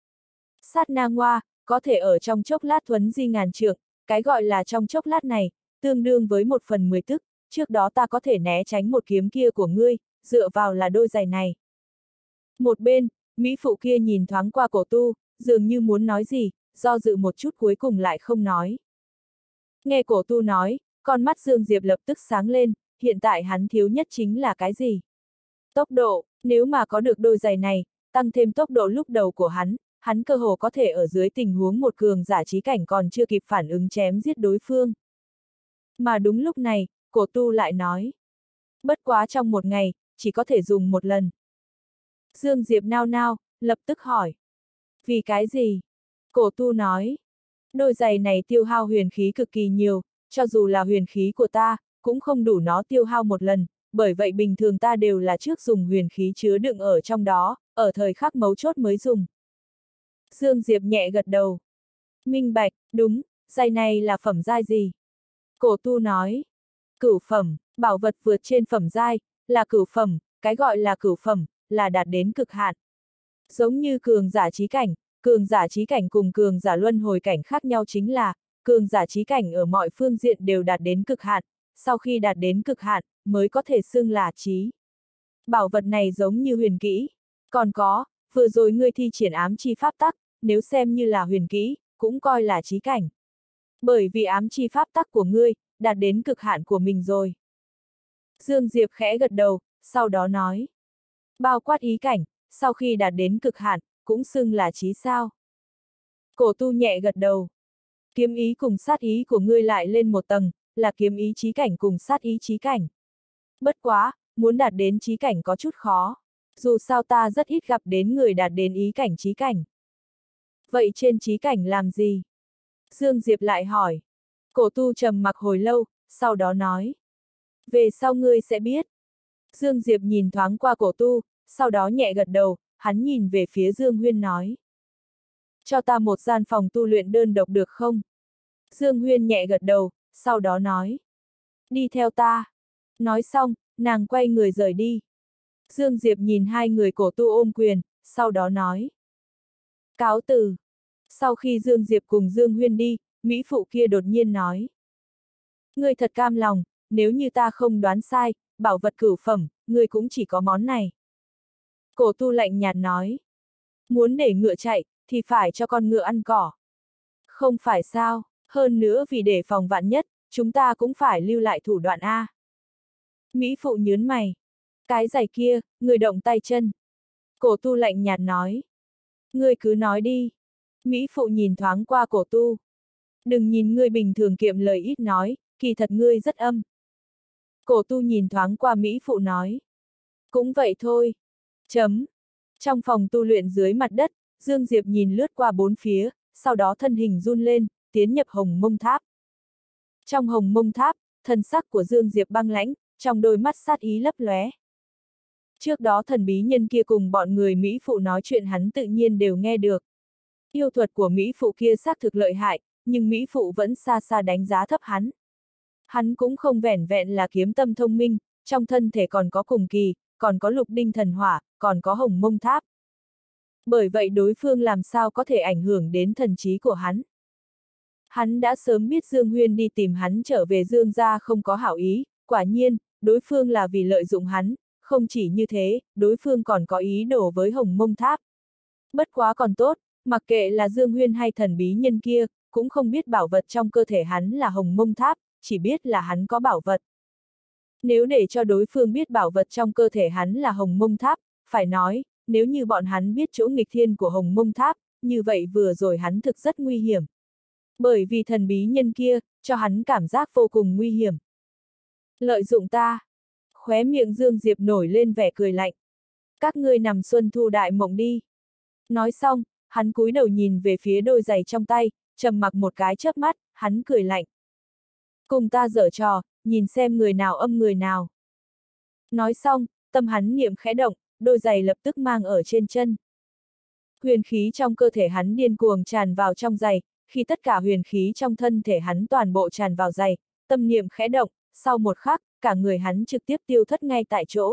Sát na ngoa, có thể ở trong chốc lát thuấn di ngàn trượng, cái gọi là trong chốc lát này, tương đương với 1/10 tức, trước đó ta có thể né tránh một kiếm kia của ngươi, dựa vào là đôi giày này. Một bên, Mỹ Phụ kia nhìn thoáng qua Cổ Tu, dường như muốn nói gì, do dự một chút cuối cùng lại không nói. Nghe Cổ Tu nói, con mắt Dương Diệp lập tức sáng lên, hiện tại hắn thiếu nhất chính là cái gì? Tốc độ, nếu mà có được đôi giày này, tăng thêm tốc độ lúc đầu của hắn cơ hồ có thể ở dưới tình huống một cường giả trí cảnh còn chưa kịp phản ứng chém giết đối phương. Mà đúng lúc này, Cổ Tu lại nói. Bất quá trong một ngày, chỉ có thể dùng một lần. Dương Diệp nao nao, lập tức hỏi. Vì cái gì? Cổ Tu nói. Đôi giày này tiêu hao huyền khí cực kỳ nhiều, cho dù là huyền khí của ta, cũng không đủ nó tiêu hao một lần, bởi vậy bình thường ta đều là trước dùng huyền khí chứa đựng ở trong đó, ở thời khắc mấu chốt mới dùng. Dương Diệp nhẹ gật đầu. Minh bạch, đúng, giày này là phẩm giai gì? Cổ Tu nói. Cửu phẩm, bảo vật vượt trên phẩm giai, là cửu phẩm, cái gọi là cửu phẩm, là đạt đến cực hạn. Giống như cường giả trí cảnh cùng cường giả luân hồi cảnh khác nhau chính là, cường giả trí cảnh ở mọi phương diện đều đạt đến cực hạn, sau khi đạt đến cực hạn, mới có thể xưng là trí. Bảo vật này giống như huyền kỹ. Còn có, vừa rồi ngươi thi triển ám chi pháp tắc, nếu xem như là huyền kỹ, cũng coi là trí cảnh. Bởi vì ám chi pháp tắc của ngươi, đạt đến cực hạn của mình rồi. Dương Diệp khẽ gật đầu, sau đó nói. Bao quát ý cảnh, sau khi đạt đến cực hạn, cũng xưng là trí sao. Cổ Tu nhẹ gật đầu. Kiếm ý cùng sát ý của ngươi lại lên một tầng, là kiếm ý trí cảnh cùng sát ý trí cảnh. Bất quá, muốn đạt đến trí cảnh có chút khó. Dù sao ta rất ít gặp đến người đạt đến ý cảnh trí cảnh. Vậy trên trí cảnh làm gì? Dương Diệp lại hỏi. Cổ tu trầm mặc hồi lâu, sau đó nói. Về sau ngươi sẽ biết. Dương Diệp nhìn thoáng qua cổ tu, sau đó nhẹ gật đầu, hắn nhìn về phía Dương Huyên nói. Cho ta một gian phòng tu luyện đơn độc được không? Dương Huyên nhẹ gật đầu, sau đó nói. Đi theo ta. Nói xong, nàng quay người rời đi. Dương Diệp nhìn hai người cổ tu ôm quyền, sau đó nói. Cáo từ. Sau khi Dương Diệp cùng Dương Huyên đi, Mỹ phụ kia đột nhiên nói. Ngươi thật cam lòng, nếu như ta không đoán sai, bảo vật cửu phẩm, ngươi cũng chỉ có món này. Cổ tu lạnh nhạt nói. Muốn để ngựa chạy, thì phải cho con ngựa ăn cỏ. Không phải sao, hơn nữa vì để phòng vạn nhất, chúng ta cũng phải lưu lại thủ đoạn A. Mỹ phụ nhớn mày. Cái giày kia, người động tay chân. Cổ tu lạnh nhạt nói. Ngươi cứ nói đi. Mỹ phụ nhìn thoáng qua cổ tu. Đừng nhìn ngươi bình thường kiệm lời ít nói, kỳ thật ngươi rất âm. Cổ tu nhìn thoáng qua Mỹ phụ nói. Cũng vậy thôi. Chấm. Trong phòng tu luyện dưới mặt đất, Dương Diệp nhìn lướt qua bốn phía, sau đó thân hình run lên, tiến nhập Hồng Mông Tháp. Trong Hồng Mông Tháp, thân sắc của Dương Diệp băng lãnh, trong đôi mắt sát ý lấp lóe. Trước đó thần bí nhân kia cùng bọn người Mỹ phụ nói chuyện hắn tự nhiên đều nghe được. Yêu thuật của Mỹ phụ kia xác thực lợi hại, nhưng Mỹ phụ vẫn xa xa đánh giá thấp hắn. Hắn cũng không vẻn vẹn là kiếm tâm thông minh, trong thân thể còn có cùng kỳ, còn có lục đinh thần hỏa, còn có Hồng Mông Tháp. Bởi vậy đối phương làm sao có thể ảnh hưởng đến thần trí của hắn. Hắn đã sớm biết Dương Huyên đi tìm hắn trở về Dương gia không có hảo ý, quả nhiên, đối phương là vì lợi dụng hắn, không chỉ như thế, đối phương còn có ý đồ với Hồng Mông Tháp. Bất quá còn tốt, mặc kệ là Dương Huyên hay thần bí nhân kia, cũng không biết bảo vật trong cơ thể hắn là Hồng Mông Tháp, chỉ biết là hắn có bảo vật. Nếu để cho đối phương biết bảo vật trong cơ thể hắn là Hồng Mông Tháp, phải nói, nếu như bọn hắn biết chỗ nghịch thiên của Hồng Mông Tháp, như vậy vừa rồi hắn thực rất nguy hiểm. Bởi vì thần bí nhân kia, cho hắn cảm giác vô cùng nguy hiểm. Lợi dụng ta. Khóe miệng Dương Diệp nổi lên vẻ cười lạnh. Các ngươi nằm xuân thu đại mộng đi. Nói xong, hắn cúi đầu nhìn về phía đôi giày trong tay, trầm mặc một cái chớp mắt, hắn cười lạnh. Cùng ta giở trò, nhìn xem người nào âm người nào. Nói xong, tâm hắn niệm khẽ động, đôi giày lập tức mang ở trên chân. Huyền khí trong cơ thể hắn điên cuồng tràn vào trong giày, khi tất cả huyền khí trong thân thể hắn toàn bộ tràn vào giày, tâm niệm khẽ động, sau một khắc, cả người hắn trực tiếp tiêu thất ngay tại chỗ.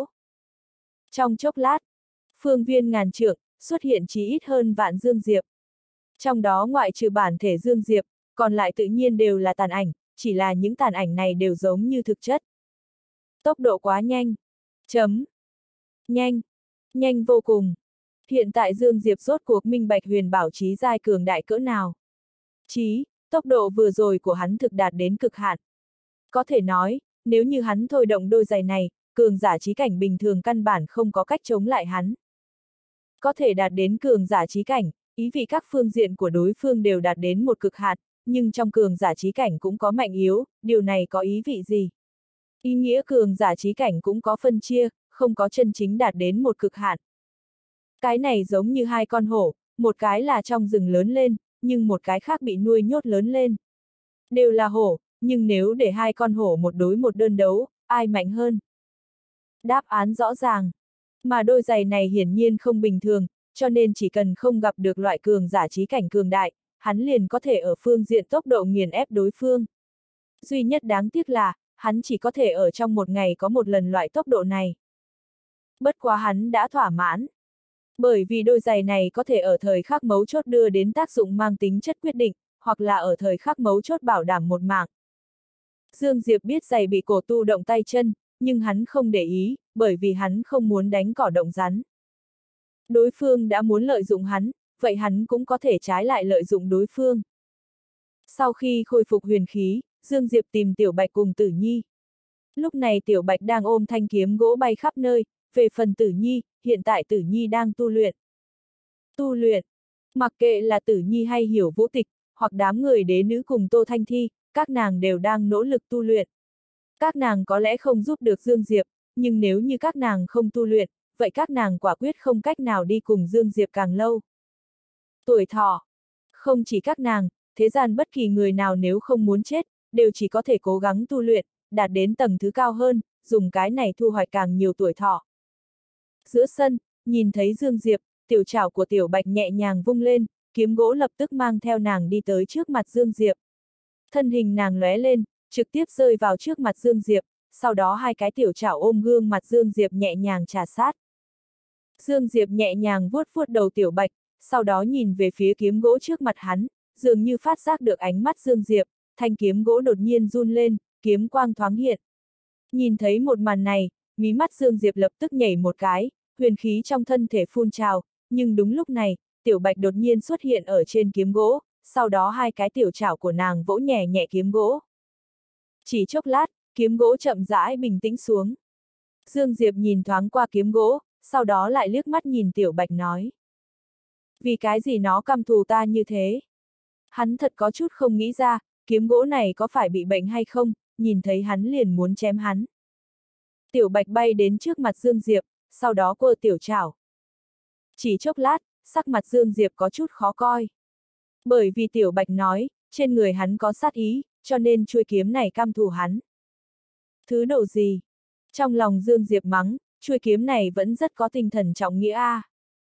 Trong chốc lát, phương viên ngàn trượng, xuất hiện chí ít hơn vạn Dương Diệp. Trong đó ngoại trừ bản thể Dương Diệp, còn lại tự nhiên đều là tàn ảnh, chỉ là những tàn ảnh này đều giống như thực chất. Tốc độ quá nhanh. Chấm. Nhanh. Nhanh vô cùng. Hiện tại Dương Diệp rốt cuộc minh bạch huyền bảo chí giai cường đại cỡ nào. Tốc độ vừa rồi của hắn thực đạt đến cực hạn. Có thể nói, nếu như hắn thôi động đôi giày này, cường giả chí cảnh bình thường căn bản không có cách chống lại hắn. Có thể đạt đến cường giả chí cảnh, ý vị các phương diện của đối phương đều đạt đến một cực hạn, nhưng trong cường giả chí cảnh cũng có mạnh yếu, điều này có ý vị gì? Ý nghĩa cường giả chí cảnh cũng có phân chia, không có chân chính đạt đến một cực hạn. Cái này giống như hai con hổ, một cái là trong rừng lớn lên, nhưng một cái khác bị nuôi nhốt lớn lên. Đều là hổ, nhưng nếu để hai con hổ một đối một đơn đấu, ai mạnh hơn? Đáp án rõ ràng. Mà đôi giày này hiển nhiên không bình thường, cho nên chỉ cần không gặp được loại cường giả chí cảnh cường đại, hắn liền có thể ở phương diện tốc độ nghiền ép đối phương. Duy nhất đáng tiếc là, hắn chỉ có thể ở trong một ngày có một lần loại tốc độ này. Bất quá hắn đã thỏa mãn. Bởi vì đôi giày này có thể ở thời khắc mấu chốt đưa đến tác dụng mang tính chất quyết định, hoặc là ở thời khắc mấu chốt bảo đảm một mạng. Dương Diệp biết giày bị cổ tu động tay chân, nhưng hắn không để ý, bởi vì hắn không muốn đánh cỏ động rắn. Đối phương đã muốn lợi dụng hắn, vậy hắn cũng có thể trái lại lợi dụng đối phương. Sau khi khôi phục huyền khí, Dương Diệp tìm Tiểu Bạch cùng Tử Nhi. Lúc này Tiểu Bạch đang ôm thanh kiếm gỗ bay khắp nơi, về phần Tử Nhi, hiện tại Tử Nhi đang tu luyện. Tu luyện. Mặc kệ là Tử Nhi hay Hiểu Vũ Tịch, hoặc đám người đế nữ cùng Tô Thanh Thi, các nàng đều đang nỗ lực tu luyện. Các nàng có lẽ không giúp được Dương Diệp, nhưng nếu như các nàng không tu luyện, vậy các nàng quả quyết không cách nào đi cùng Dương Diệp càng lâu. Tuổi thọ. Không chỉ các nàng, thế gian bất kỳ người nào nếu không muốn chết, đều chỉ có thể cố gắng tu luyện, đạt đến tầng thứ cao hơn, dùng cái này thu hoạch càng nhiều tuổi thọ. Giữa sân, nhìn thấy Dương Diệp, tiểu trảo của Tiểu Bạch nhẹ nhàng vung lên, kiếm gỗ lập tức mang theo nàng đi tới trước mặt Dương Diệp. Thân hình nàng lóe lên, trực tiếp rơi vào trước mặt Dương Diệp, sau đó hai cái tiểu trảo ôm gương mặt Dương Diệp nhẹ nhàng trà sát. Dương Diệp nhẹ nhàng vuốt vuốt đầu Tiểu Bạch, sau đó nhìn về phía kiếm gỗ trước mặt hắn, dường như phát giác được ánh mắt Dương Diệp, thanh kiếm gỗ đột nhiên run lên, kiếm quang thoáng hiện. Nhìn thấy một màn này, mí mắt Dương Diệp lập tức nhảy một cái, huyền khí trong thân thể phun trào, nhưng đúng lúc này, Tiểu Bạch đột nhiên xuất hiện ở trên kiếm gỗ, sau đó hai cái tiểu trảo của nàng vỗ nhẹ nhẹ kiếm gỗ. Chỉ chốc lát, kiếm gỗ chậm rãi bình tĩnh xuống. Dương Diệp nhìn thoáng qua kiếm gỗ, sau đó lại liếc mắt nhìn Tiểu Bạch nói. Vì cái gì nó căm thù ta như thế? Hắn thật có chút không nghĩ ra, kiếm gỗ này có phải bị bệnh hay không, nhìn thấy hắn liền muốn chém hắn. Tiểu Bạch bay đến trước mặt Dương Diệp, sau đó quơ tiểu trảo. Chỉ chốc lát, sắc mặt Dương Diệp có chút khó coi. Bởi vì Tiểu Bạch nói, trên người hắn có sát ý, cho nên chuôi kiếm này căm thù hắn. Thứ độ gì? Trong lòng Dương Diệp mắng, chuôi kiếm này vẫn rất có tinh thần trọng nghĩa a.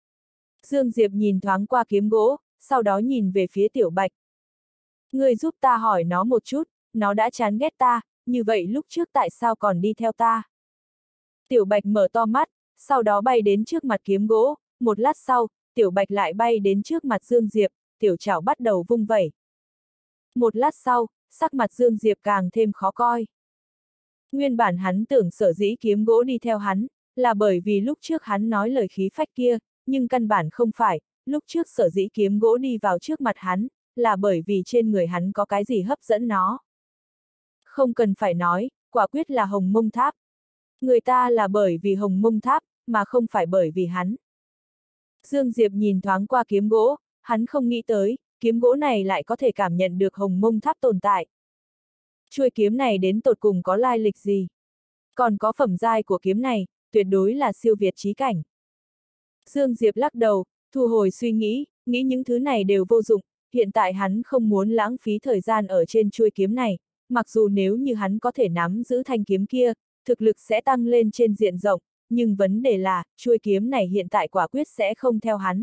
Dương Diệp nhìn thoáng qua kiếm gỗ, sau đó nhìn về phía Tiểu Bạch. Ngươi giúp ta hỏi nó một chút, nó đã chán ghét ta, như vậy lúc trước tại sao còn đi theo ta? Tiểu Bạch mở to mắt, sau đó bay đến trước mặt kiếm gỗ, một lát sau, Tiểu Bạch lại bay đến trước mặt Dương Diệp, tiểu trảo bắt đầu vung vẩy. Một lát sau, sắc mặt Dương Diệp càng thêm khó coi. Nguyên bản hắn tưởng sở dĩ kiếm gỗ đi theo hắn, là bởi vì lúc trước hắn nói lời khí phách kia, nhưng căn bản không phải, lúc trước sở dĩ kiếm gỗ đi vào trước mặt hắn, là bởi vì trên người hắn có cái gì hấp dẫn nó. Không cần phải nói, quả quyết là Hồng Mông Tháp. Người ta là bởi vì Hồng Mông Tháp, mà không phải bởi vì hắn. Dương Diệp nhìn thoáng qua kiếm gỗ, hắn không nghĩ tới, kiếm gỗ này lại có thể cảm nhận được Hồng Mông Tháp tồn tại. Chuôi kiếm này đến tột cùng có lai lịch gì? Còn có phẩm giai của kiếm này, tuyệt đối là siêu việt chí cảnh. Dương Diệp lắc đầu, thu hồi suy nghĩ những thứ này đều vô dụng, hiện tại hắn không muốn lãng phí thời gian ở trên chuôi kiếm này, mặc dù nếu như hắn có thể nắm giữ thanh kiếm kia, thực lực sẽ tăng lên trên diện rộng, nhưng vấn đề là, chuôi kiếm này hiện tại quả quyết sẽ không theo hắn.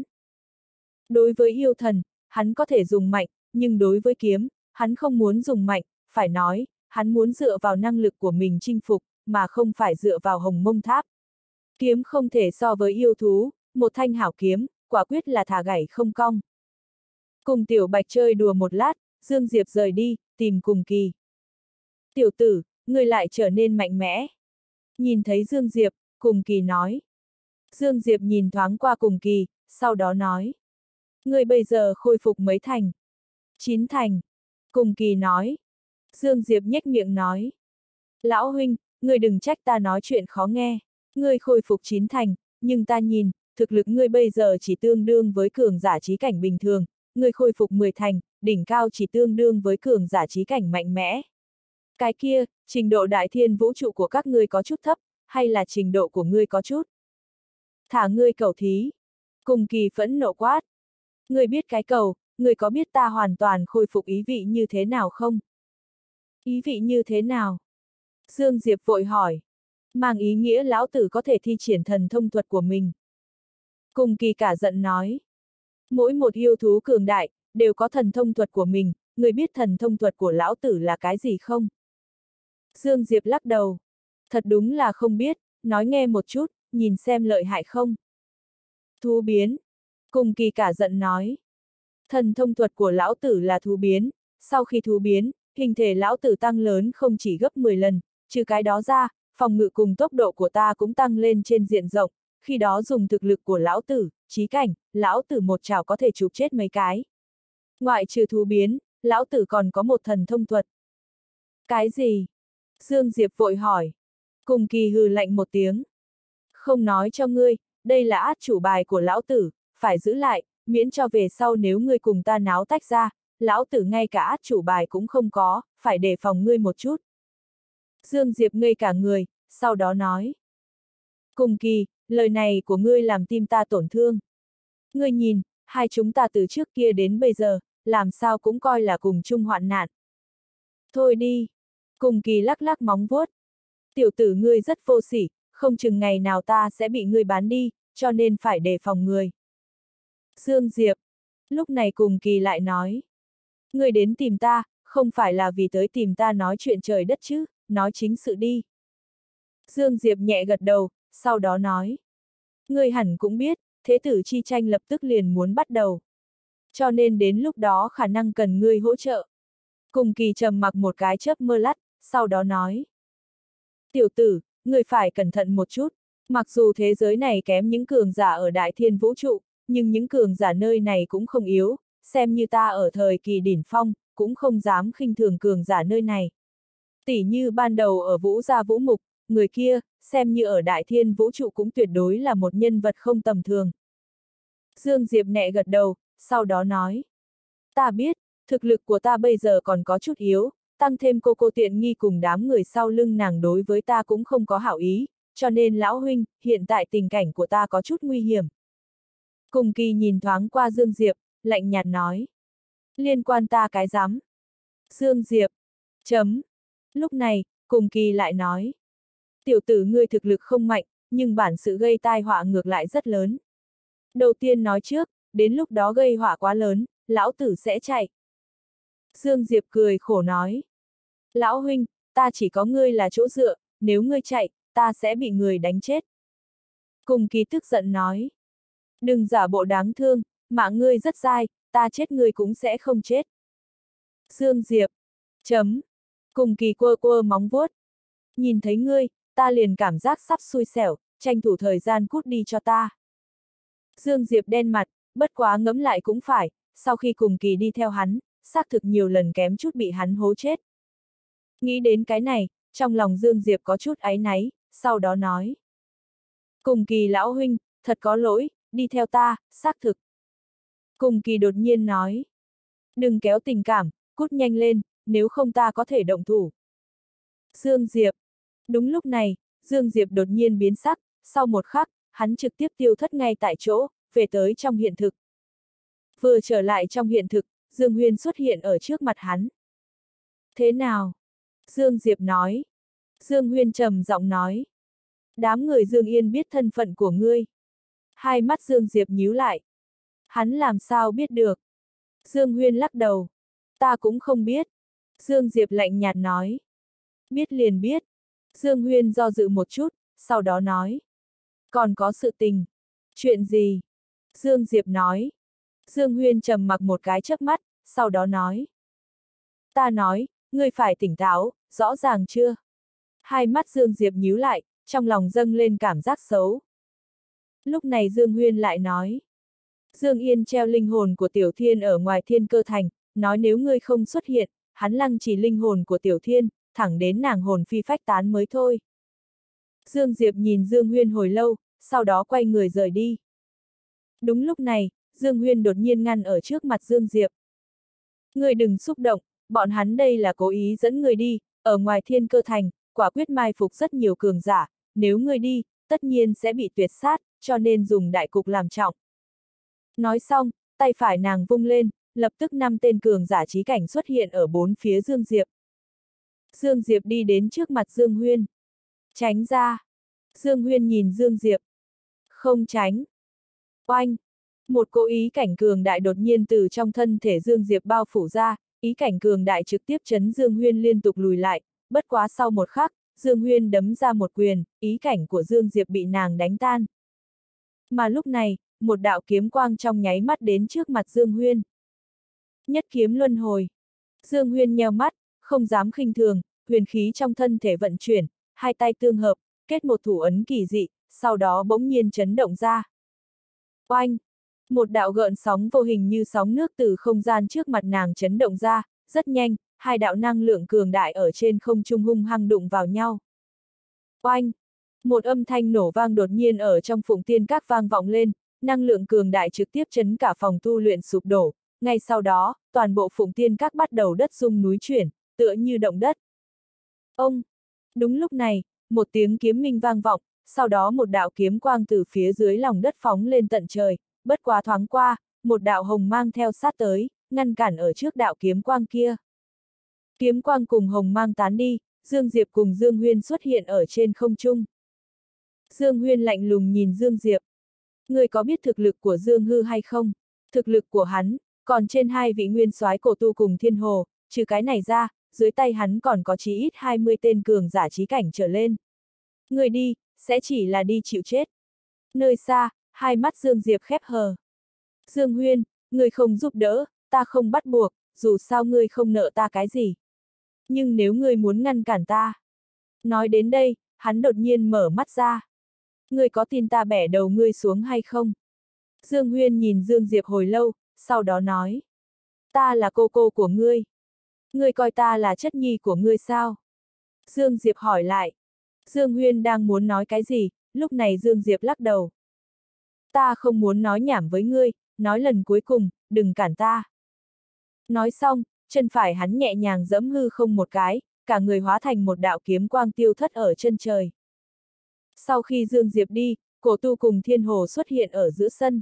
Đối với yêu thần, hắn có thể dùng mạnh, nhưng đối với kiếm, hắn không muốn dùng mạnh, phải nói, hắn muốn dựa vào năng lực của mình chinh phục, mà không phải dựa vào Hồng Mông Tháp. Kiếm không thể so với yêu thú, một thanh hảo kiếm, quả quyết là thả gảy không cong. Cùng Tiểu Bạch chơi đùa một lát, Dương Diệp rời đi, tìm Cùng Kỳ. Tiểu tử, ngươi lại trở nên mạnh mẽ. Nhìn thấy Dương Diệp, Cùng Kỳ nói. Dương Diệp nhìn thoáng qua Cùng Kỳ, sau đó nói. Ngươi bây giờ khôi phục mấy thành? 9 thành. Cùng Kỳ nói. Dương Diệp nhếch miệng nói. Lão huynh, ngươi đừng trách ta nói chuyện khó nghe. Ngươi khôi phục 9 thành, nhưng ta nhìn, thực lực ngươi bây giờ chỉ tương đương với cường giả chí cảnh bình thường, ngươi khôi phục 10 thành, đỉnh cao chỉ tương đương với cường giả chí cảnh mạnh mẽ. Cái kia, trình độ đại thiên vũ trụ của các ngươi có chút thấp, hay là trình độ của ngươi có chút? Thả ngươi cầu thí. Cùng Kỳ phẫn nộ quát. Ngươi biết cái cầu, ngươi có biết ta hoàn toàn khôi phục ý vị như thế nào không? Ý vị như thế nào? Dương Diệp vội hỏi. Mang ý nghĩa lão tử có thể thi triển thần thông thuật của mình. Cùng Kỳ cả giận nói. Mỗi một yêu thú cường đại, đều có thần thông thuật của mình, ngươi biết thần thông thuật của lão tử là cái gì không? Dương Diệp lắc đầu. Thật đúng là không biết, nói nghe một chút, nhìn xem lợi hại không? Thú biến. Cùng Kỳ cả giận nói. Thần thông thuật của lão tử là thú biến, sau khi thú biến, hình thể lão tử tăng lớn không chỉ gấp 10 lần, trừ cái đó ra, phòng ngự cùng tốc độ của ta cũng tăng lên trên diện rộng, khi đó dùng thực lực của lão tử, chí cảnh, lão tử một chảo có thể chụp chết mấy cái. Ngoại trừ thú biến, lão tử còn có một thần thông thuật. Cái gì? Dương Diệp vội hỏi. Cùng Kỳ hừ lạnh một tiếng. Không nói cho ngươi, đây là át chủ bài của lão tử, phải giữ lại, miễn cho về sau nếu ngươi cùng ta náo tách ra, lão tử ngay cả át chủ bài cũng không có, phải đề phòng ngươi một chút. Dương Diệp ngây cả người, sau đó nói. Cùng Kỳ, lời này của ngươi làm tim ta tổn thương. Ngươi nhìn, hai chúng ta từ trước kia đến bây giờ, làm sao cũng coi là cùng chung hoạn nạn. Thôi đi. Cùng Kỳ lắc lắc móng vuốt. Tiểu tử ngươi rất vô sỉ, không chừng ngày nào ta sẽ bị ngươi bán đi, cho nên phải đề phòng người. Dương Diệp. Lúc này Cùng Kỳ lại nói. Ngươi đến tìm ta, không phải là vì tới tìm ta nói chuyện trời đất chứ, nói chính sự đi. Dương Diệp nhẹ gật đầu, sau đó nói. Ngươi hẳn cũng biết, thế tử chi tranh lập tức liền muốn bắt đầu. Cho nên đến lúc đó khả năng cần ngươi hỗ trợ. Cùng Kỳ trầm mặc một cái chớp mơ lắt, sau đó nói. Tiểu tử, ngươi phải cẩn thận một chút, mặc dù thế giới này kém những cường giả ở đại thiên vũ trụ, nhưng những cường giả nơi này cũng không yếu, xem như ta ở thời kỳ đỉnh phong, cũng không dám khinh thường cường giả nơi này. Tỷ như ban đầu ở Vũ Gia Vũ Mục, người kia, xem như ở đại thiên vũ trụ cũng tuyệt đối là một nhân vật không tầm thường. Dương Diệp nhẹ gật đầu, sau đó nói. Ta biết, thực lực của ta bây giờ còn có chút yếu, tăng thêm cô tiện nghi cùng đám người sau lưng nàng đối với ta cũng không có hảo ý, cho nên lão huynh, hiện tại tình cảnh của ta có chút nguy hiểm. Cùng Kỳ nhìn thoáng qua Dương Diệp, lạnh nhạt nói. Liên quan ta cái rắm. Dương Diệp. Chấm. Lúc này, Cùng Kỳ lại nói. Tiểu tử ngươi thực lực không mạnh, nhưng bản sự gây tai họa ngược lại rất lớn. Đầu tiên nói trước, đến lúc đó gây họa quá lớn, lão tử sẽ chạy. Dương Diệp cười khổ nói. Lão huynh, ta chỉ có ngươi là chỗ dựa, nếu ngươi chạy, ta sẽ bị người đánh chết. Cùng Kỳ tức giận nói. Đừng giả bộ đáng thương, mạng ngươi rất dai, ta chết ngươi cũng sẽ không chết. Dương Diệp. Chấm. Cùng Kỳ quơ quơ móng vuốt. Nhìn thấy ngươi, ta liền cảm giác sắp xui xẻo, tranh thủ thời gian cút đi cho ta. Dương Diệp đen mặt, bất quá ngẫm lại cũng phải, sau khi Cùng Kỳ đi theo hắn, xác thực nhiều lần kém chút bị hắn hố chết. Nghĩ đến cái này, trong lòng Dương Diệp có chút áy náy, sau đó nói. Cùng Kỳ lão huynh, thật có lỗi, đi theo ta, xác thực. Cùng Kỳ đột nhiên nói. Đừng kéo tình cảm, cút nhanh lên, nếu không ta có thể động thủ. Dương Diệp. Đúng lúc này, Dương Diệp đột nhiên biến sắc, sau một khắc, hắn trực tiếp tiêu thất ngay tại chỗ, về tới trong hiện thực. Vừa trở lại trong hiện thực, Dương Huyên xuất hiện ở trước mặt hắn. Thế nào? Dương Diệp nói. Dương Huyên trầm giọng nói. Đám người Dương Yên biết thân phận của ngươi. Hai mắt Dương Diệp nhíu lại. Hắn làm sao biết được? Dương Huyên lắc đầu. Ta cũng không biết. Dương Diệp lạnh nhạt nói. Biết liền biết. Dương Huyên do dự một chút, sau đó nói. Còn có sự tình. Chuyện gì? Dương Diệp nói. Dương Huyên trầm mặc một cái chớp mắt, sau đó nói. Ta nói, ngươi phải tỉnh táo, rõ ràng chưa? Hai mắt Dương Diệp nhíu lại, trong lòng dâng lên cảm giác xấu. Lúc này Dương Huyên lại nói. Dương Yên treo linh hồn của Tiểu Thiên ở ngoài Thiên Cơ Thành, nói nếu ngươi không xuất hiện, hắn lăng trì linh hồn của Tiểu Thiên, thẳng đến nàng hồn phi phách tán mới thôi. Dương Diệp nhìn Dương Huyên hồi lâu, sau đó quay người rời đi. Đúng lúc này, Dương Huyên đột nhiên ngăn ở trước mặt Dương Diệp. Ngươi đừng xúc động, bọn hắn đây là cố ý dẫn ngươi đi, ở ngoài Thiên Cơ Thành, quả quyết mai phục rất nhiều cường giả, nếu ngươi đi, tất nhiên sẽ bị tuyệt sát, cho nên dùng đại cục làm trọng. Nói xong, tay phải nàng vung lên, lập tức 5 tên cường giả chí cảnh xuất hiện ở bốn phía Dương Diệp. Dương Diệp đi đến trước mặt Dương Huyên. Tránh ra. Dương Huyên nhìn Dương Diệp. Không tránh. Oanh. Một cỗ ý cảnh cường đại đột nhiên từ trong thân thể Dương Diệp bao phủ ra, ý cảnh cường đại trực tiếp chấn Dương Huyên liên tục lùi lại, bất quá sau một khắc, Dương Huyên đấm ra một quyền, ý cảnh của Dương Diệp bị nàng đánh tan. Mà lúc này, một đạo kiếm quang trong nháy mắt đến trước mặt Dương Huyên. Nhất kiếm luân hồi. Dương Huyên nheo mắt, không dám khinh thường, huyền khí trong thân thể vận chuyển, hai tay tương hợp, kết một thủ ấn kỳ dị, sau đó bỗng nhiên chấn động ra. Oanh! Một đạo gợn sóng vô hình như sóng nước từ không gian trước mặt nàng chấn động ra, rất nhanh, hai đạo năng lượng cường đại ở trên không trung hung hăng đụng vào nhau. Oanh! Một âm thanh nổ vang đột nhiên ở trong Phụng Tiên Các vang vọng lên, năng lượng cường đại trực tiếp chấn cả phòng tu luyện sụp đổ, ngay sau đó, toàn bộ Phụng Tiên Các bắt đầu đất rung núi chuyển, tựa như động đất. Ông! Đúng lúc này, một tiếng kiếm minh vang vọng, sau đó một đạo kiếm quang từ phía dưới lòng đất phóng lên tận trời, bất quá thoáng qua, một đạo hồng mang theo sát tới, ngăn cản ở trước đạo kiếm quang kia. Kiếm quang cùng hồng mang tán đi, Dương Diệp cùng Dương Huyên xuất hiện ở trên không trung. Dương Huyên lạnh lùng nhìn Dương Diệp. Người có biết thực lực của Dương Hư hay không? Thực lực của hắn, còn trên hai vị nguyên soái Cổ Tu cùng Thiên Hồ, trừ cái này ra, dưới tay hắn còn có chí ít 20 tên cường giả chí cảnh trở lên. Người đi, sẽ chỉ là đi chịu chết. Nơi xa, hai mắt Dương Diệp khép hờ. Dương Huyên, người không giúp đỡ, ta không bắt buộc, dù sao ngươi không nợ ta cái gì. Nhưng nếu ngươi muốn ngăn cản ta. Nói đến đây, hắn đột nhiên mở mắt ra. Ngươi có tin ta bẻ đầu ngươi xuống hay không? Dương Huyên nhìn Dương Diệp hồi lâu, sau đó nói. Ta là cô của ngươi. Ngươi coi ta là chất nhi của ngươi sao? Dương Diệp hỏi lại. Dương Huyên đang muốn nói cái gì, lúc này Dương Diệp lắc đầu. Ta không muốn nói nhảm với ngươi, nói lần cuối cùng, đừng cản ta. Nói xong, chân phải hắn nhẹ nhàng giẫm hư không một cái, cả người hóa thành một đạo kiếm quang tiêu thất ở chân trời. Sau khi Dương Diệp đi, Cổ Tu cùng Thiên Hồ xuất hiện ở giữa sân.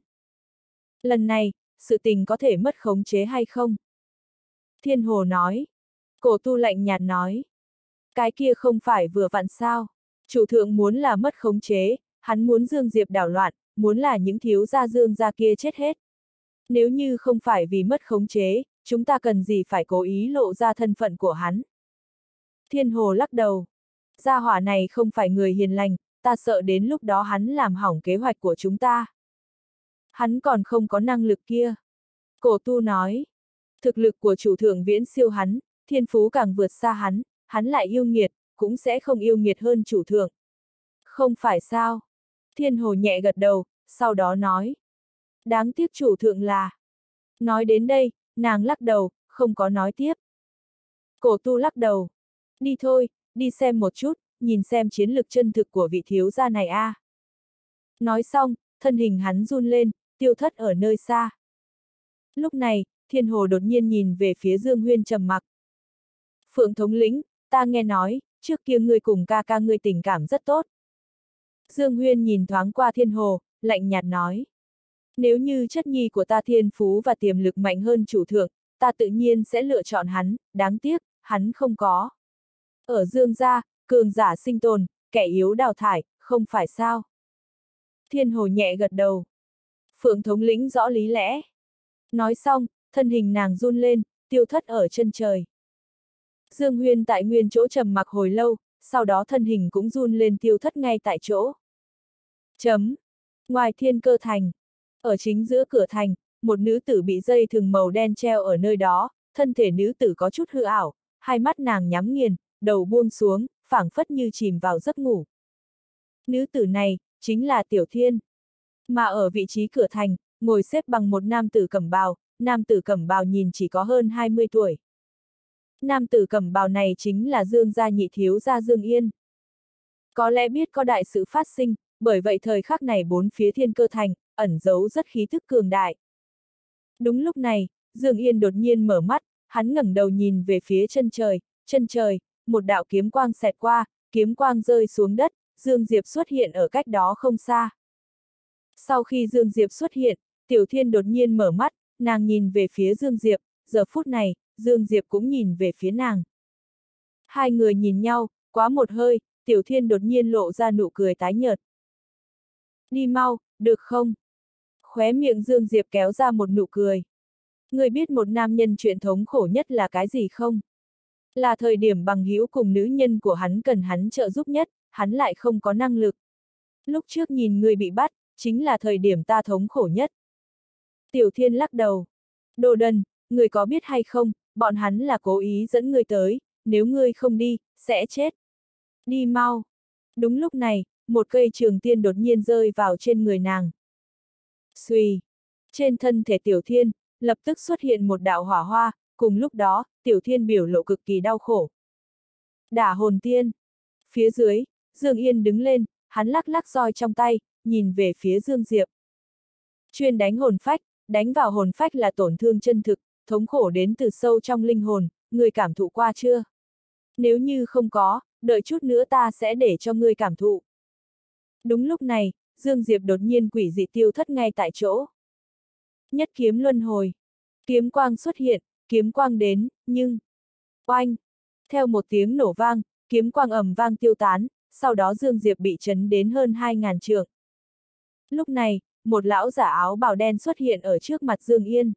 Lần này, sự tình có thể mất khống chế hay không? Thiên Hồ nói. Cổ Tu lạnh nhạt nói. Cái kia không phải vừa vặn sao? Chủ thượng muốn là mất khống chế, hắn muốn Dương Diệp đảo loạn, muốn là những thiếu gia Dương gia kia chết hết. Nếu như không phải vì mất khống chế, chúng ta cần gì phải cố ý lộ ra thân phận của hắn? Thiên Hồ lắc đầu. Gia hỏa này không phải người hiền lành, ta sợ đến lúc đó hắn làm hỏng kế hoạch của chúng ta. Hắn còn không có năng lực kia. Cổ Tu nói. Thực lực của chủ thượng viễn siêu hắn, thiên phú càng vượt xa hắn lại yêu nghiệt, cũng sẽ không yêu nghiệt hơn chủ thượng. Không phải sao? Thiên Hồ nhẹ gật đầu, sau đó nói. Đáng tiếc chủ thượng là. Nói đến đây, nàng lắc đầu, không có nói tiếp. Cổ Tu lắc đầu. Đi thôi, đi xem một chút, nhìn xem chiến lực chân thực của vị thiếu gia này a. Nói xong, thân hình hắn run lên, tiêu thất ở nơi xa. Lúc này, Thiên Hồ đột nhiên nhìn về phía Dương Huyên trầm mặc. Phượng thống lĩnh, ta nghe nói, trước kia ngươi cùng ca ca ngươi tình cảm rất tốt. Dương Huyên nhìn thoáng qua Thiên Hồ, lạnh nhạt nói. Nếu như chất nhi của ta thiên phú và tiềm lực mạnh hơn chủ thượng, ta tự nhiên sẽ lựa chọn hắn, đáng tiếc, hắn không có. Ở Dương gia, cường giả sinh tồn, kẻ yếu đào thải, không phải sao? Thiên Hồ nhẹ gật đầu. Phượng thống lĩnh rõ lý lẽ. Nói xong, thân hình nàng run lên, tiêu thất ở chân trời. Dương Huyên tại nguyên chỗ trầm mặc hồi lâu, sau đó thân hình cũng run lên tiêu thất ngay tại chỗ. Ngoài Thiên Cơ thành. Ở chính giữa cửa thành, một nữ tử bị dây thừng màu đen treo ở nơi đó, thân thể nữ tử có chút hư ảo, hai mắt nàng nhắm nghiền, đầu buông xuống, phảng phất như chìm vào giấc ngủ. Nữ tử này, chính là Tiểu Thiên. Mà ở vị trí cửa thành, ngồi xếp bằng một nam tử cẩm bào nhìn chỉ có hơn 20 tuổi. Nam tử cẩm bào này chính là Dương gia nhị thiếu gia Dương Yên. Có lẽ biết có đại sự phát sinh, bởi vậy thời khắc này bốn phía Thiên Cơ thành, ẩn giấu rất khí thức cường đại. Đúng lúc này, Dương Yên đột nhiên mở mắt, hắn ngẩng đầu nhìn về phía chân trời, một đạo kiếm quang xẹt qua, kiếm quang rơi xuống đất, Dương Diệp xuất hiện ở cách đó không xa. Sau khi Dương Diệp xuất hiện, Tiểu Thiên đột nhiên mở mắt, nàng nhìn về phía Dương Diệp, giờ phút này, Dương Diệp cũng nhìn về phía nàng. Hai người nhìn nhau, quá một hơi, Tiểu Thiên đột nhiên lộ ra nụ cười tái nhợt. Đi mau, được không? Khóe miệng Dương Diệp kéo ra một nụ cười. Người biết một nam nhân chuyện thống khổ nhất là cái gì không? Là thời điểm bằng hữu cùng nữ nhân của hắn cần hắn trợ giúp nhất, hắn lại không có năng lực. Lúc trước nhìn người bị bắt, chính là thời điểm ta thống khổ nhất. Tiểu Thiên lắc đầu. Đồ đần, người có biết hay không, bọn hắn là cố ý dẫn ngươi tới, nếu ngươi không đi, sẽ chết. Đi mau. Đúng lúc này, một cây trường tiên đột nhiên rơi vào trên người nàng. Xuy. Trên thân thể Tiểu Thiên, lập tức xuất hiện một đạo hỏa hoa, cùng lúc đó, Tiểu Thiên biểu lộ cực kỳ đau khổ. Đả hồn tiên. Phía dưới, Dương Yên đứng lên, hắn lắc lắc roi trong tay, nhìn về phía Dương Diệp. Chuyên đánh hồn phách, đánh vào hồn phách là tổn thương chân thực, thống khổ đến từ sâu trong linh hồn, người cảm thụ qua chưa? Nếu như không có, đợi chút nữa ta sẽ để cho ngươi cảm thụ. Đúng lúc này, Dương Diệp đột nhiên quỷ dị tiêu thất ngay tại chỗ. Nhất kiếm luân hồi. Kiếm quang xuất hiện, kiếm quang đến, nhưng... Oanh! Theo một tiếng nổ vang, kiếm quang ầm vang tiêu tán, sau đó Dương Diệp bị chấn đến hơn 2.000 trượng. Lúc này, một lão giả áo bào đen xuất hiện ở trước mặt Dương Yên.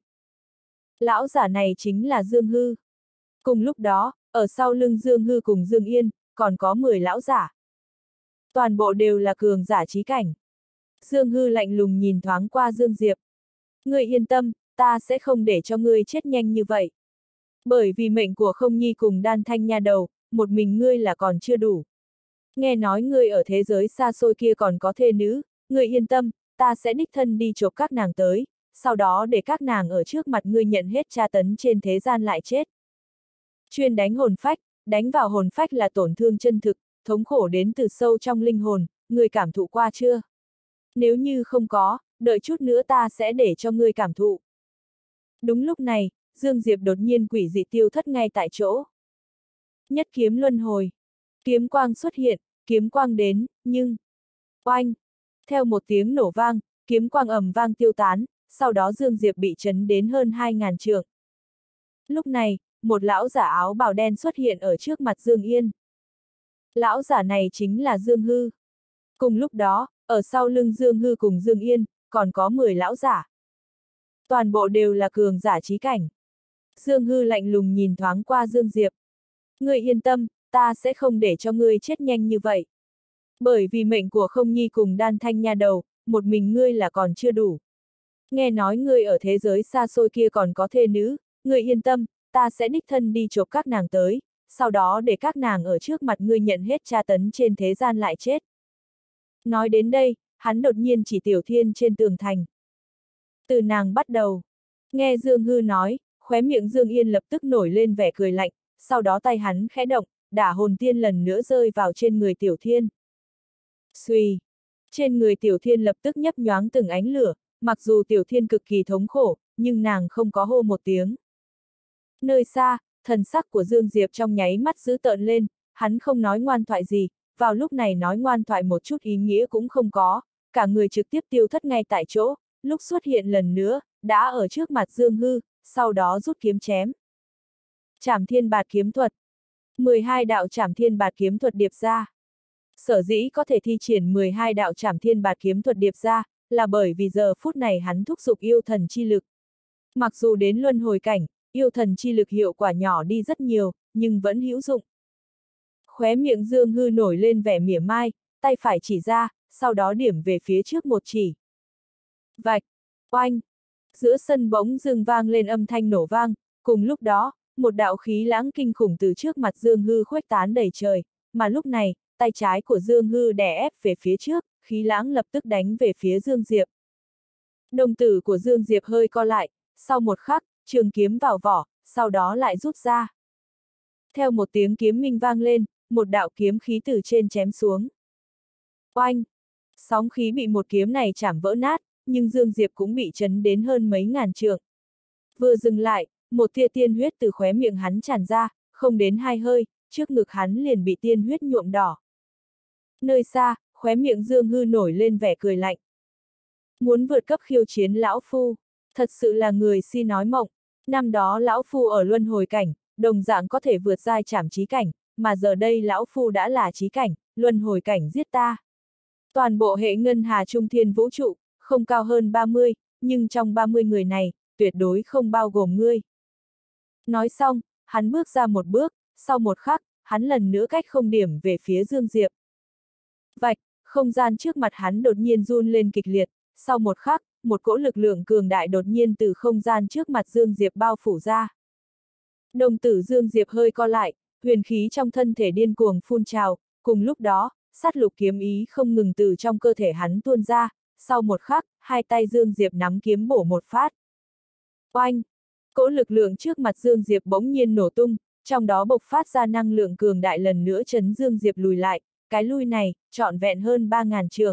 Lão giả này chính là Dương Hư. Cùng lúc đó, ở sau lưng Dương Hư cùng Dương Yên, còn có 10 lão giả. Toàn bộ đều là cường giả chí cảnh. Dương Hư lạnh lùng nhìn thoáng qua Dương Diệp. Ngươi yên tâm, ta sẽ không để cho ngươi chết nhanh như vậy. Bởi vì mệnh của Không Nhi cùng Đan Thanh nha đầu, một mình ngươi là còn chưa đủ. Nghe nói ngươi ở thế giới xa xôi kia còn có thê nữ, ngươi yên tâm, ta sẽ đích thân đi chộp các nàng tới, sau đó để các nàng ở trước mặt ngươi nhận hết tra tấn trên thế gian lại chết. Chuyên đánh hồn phách, đánh vào hồn phách là tổn thương chân thực, thống khổ đến từ sâu trong linh hồn, ngươi cảm thụ qua chưa? Nếu như không có, đợi chút nữa ta sẽ để cho ngươi cảm thụ. Đúng lúc này, Dương Diệp đột nhiên quỷ dị tiêu thất ngay tại chỗ. Nhất kiếm luân hồi. Kiếm quang xuất hiện, kiếm quang đến, nhưng... Oanh! Theo một tiếng nổ vang, kiếm quang ầm vang tiêu tán, sau đó Dương Diệp bị chấn đến hơn 2.000 trượng. Lúc này, một lão giả áo bào đen xuất hiện ở trước mặt Dương Yên. Lão giả này chính là Dương Hư. Cùng lúc đó, ở sau lưng Dương Hư cùng Dương Yên, còn có 10 lão giả. Toàn bộ đều là cường giả chí cảnh. Dương Hư lạnh lùng nhìn thoáng qua Dương Diệp. Ngươi yên tâm, ta sẽ không để cho ngươi chết nhanh như vậy. Bởi vì mệnh của Không Nhi cùng Đan Thanh nha đầu, một mình ngươi là còn chưa đủ. Nghe nói ngươi ở thế giới xa xôi kia còn có thê nữ, ngươi yên tâm, ta sẽ đích thân đi chộp các nàng tới, sau đó để các nàng ở trước mặt ngươi nhận hết tra tấn trên thế gian lại chết. Nói đến đây, hắn đột nhiên chỉ Tiểu Thiên trên tường thành. Từ nàng bắt đầu. Nghe Dương Hư nói, khóe miệng Dương Yên lập tức nổi lên vẻ cười lạnh, sau đó tay hắn khẽ động, đả hồn tiên lần nữa rơi vào trên người Tiểu Thiên. Xuy! Trên người Tiểu Thiên lập tức nhấp nhoáng từng ánh lửa, mặc dù Tiểu Thiên cực kỳ thống khổ, nhưng nàng không có hô một tiếng. Nơi xa, thần sắc của Dương Diệp trong nháy mắt dữ tợn lên, hắn không nói ngoan thoại gì, vào lúc này nói ngoan thoại một chút ý nghĩa cũng không có, cả người trực tiếp tiêu thất ngay tại chỗ, lúc xuất hiện lần nữa, đã ở trước mặt Dương Hư, sau đó rút kiếm chém. Trảm Thiên Bạt kiếm thuật. 12 đạo Trảm Thiên Bạt kiếm thuật điệp ra. Sở dĩ có thể thi triển 12 đạo Trảm Thiên Bạt kiếm thuật điệp ra, là bởi vì giờ phút này hắn thúc giục yêu thần chi lực. Mặc dù đến luân hồi cảnh, yêu thần chi lực hiệu quả nhỏ đi rất nhiều, nhưng vẫn hữu dụng. Khóe miệng Dương Hư nổi lên vẻ mỉa mai, tay phải chỉ ra, sau đó điểm về phía trước một chỉ. Vạch! Oanh! Giữa sân bỗng dưng vang lên âm thanh nổ vang, cùng lúc đó, một đạo khí lãng kinh khủng từ trước mặt Dương Hư khuếch tán đầy trời, mà lúc này, tay trái của Dương Hư đè ép về phía trước, khí lãng lập tức đánh về phía Dương Diệp. Đồng tử của Dương Diệp hơi co lại, sau một khắc, trường kiếm vào vỏ, sau đó lại rút ra. Theo một tiếng kiếm minh vang lên, một đạo kiếm khí từ trên chém xuống. Oanh! Sóng khí bị một kiếm này chảm vỡ nát, nhưng Dương Diệp cũng bị chấn đến hơn mấy ngàn trượng. Vừa dừng lại, một tia tiên huyết từ khóe miệng hắn tràn ra, không đến 2 hơi, trước ngực hắn liền bị tiên huyết nhuộm đỏ. Nơi xa, khóe miệng Dương Hư nổi lên vẻ cười lạnh. Muốn vượt cấp khiêu chiến lão phu, thật sự là người si nói mộng. Năm đó lão phu ở luân hồi cảnh, đồng dạng có thể vượt giai trảm chí cảnh, mà giờ đây lão phu đã là chí cảnh, luân hồi cảnh giết ta. Toàn bộ hệ ngân hà trung thiên vũ trụ, không cao hơn 30, nhưng trong 30 người này, tuyệt đối không bao gồm ngươi. Nói xong, hắn bước ra một bước, sau một khắc, hắn lần nữa cách không điểm về phía Dương Diệp. Vạch, không gian trước mặt hắn đột nhiên run lên kịch liệt, sau một khắc, một cỗ lực lượng cường đại đột nhiên từ không gian trước mặt Dương Diệp bao phủ ra. Đồng tử Dương Diệp hơi co lại, huyền khí trong thân thể điên cuồng phun trào, cùng lúc đó, sát lục kiếm ý không ngừng từ trong cơ thể hắn tuôn ra, sau một khắc, hai tay Dương Diệp nắm kiếm bổ một phát. Oanh! Cỗ lực lượng trước mặt Dương Diệp bỗng nhiên nổ tung, trong đó bộc phát ra năng lượng cường đại lần nữa chấn Dương Diệp lùi lại, cái lui này, trọn vẹn hơn 3.000 trượng.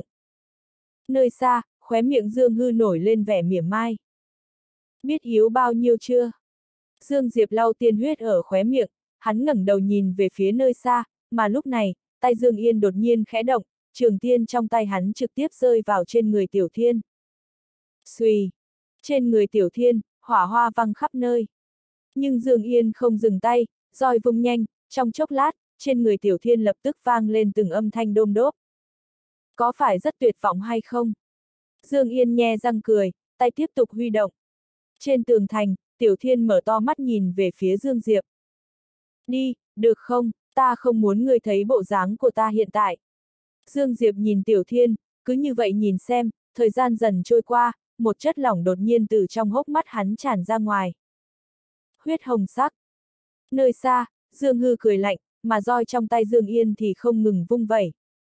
Nơi xa, khóe miệng Dương Hư nổi lên vẻ mỉa mai. Biết yếu bao nhiêu chưa? Dương Diệp lau tiên huyết ở khóe miệng, hắn ngẩng đầu nhìn về phía nơi xa, mà lúc này, tay Dương Yên đột nhiên khẽ động, trường tiên trong tay hắn trực tiếp rơi vào trên người Tiểu Thiên. Xuy! Trên người Tiểu Thiên, hỏa hoa văng khắp nơi. Nhưng Dương Yên không dừng tay, roi vung nhanh, trong chốc lát, trên người Tiểu Thiên lập tức vang lên từng âm thanh đôm đốp. Có phải rất tuyệt vọng hay không? Dương Yên nhe răng cười, tay tiếp tục huy động. Trên tường thành, Tiểu Thiên mở to mắt nhìn về phía Dương Diệp. Đi, được không, ta không muốn ngươi thấy bộ dáng của ta hiện tại. Dương Diệp nhìn Tiểu Thiên, cứ như vậy nhìn xem, thời gian dần trôi qua, một chất lỏng đột nhiên từ trong hốc mắt hắn tràn ra ngoài. Huyết hồng sắc. Nơi xa, Dương Hư cười lạnh, mà roi trong tay Dương Yên thì không ngừng vung vẩy.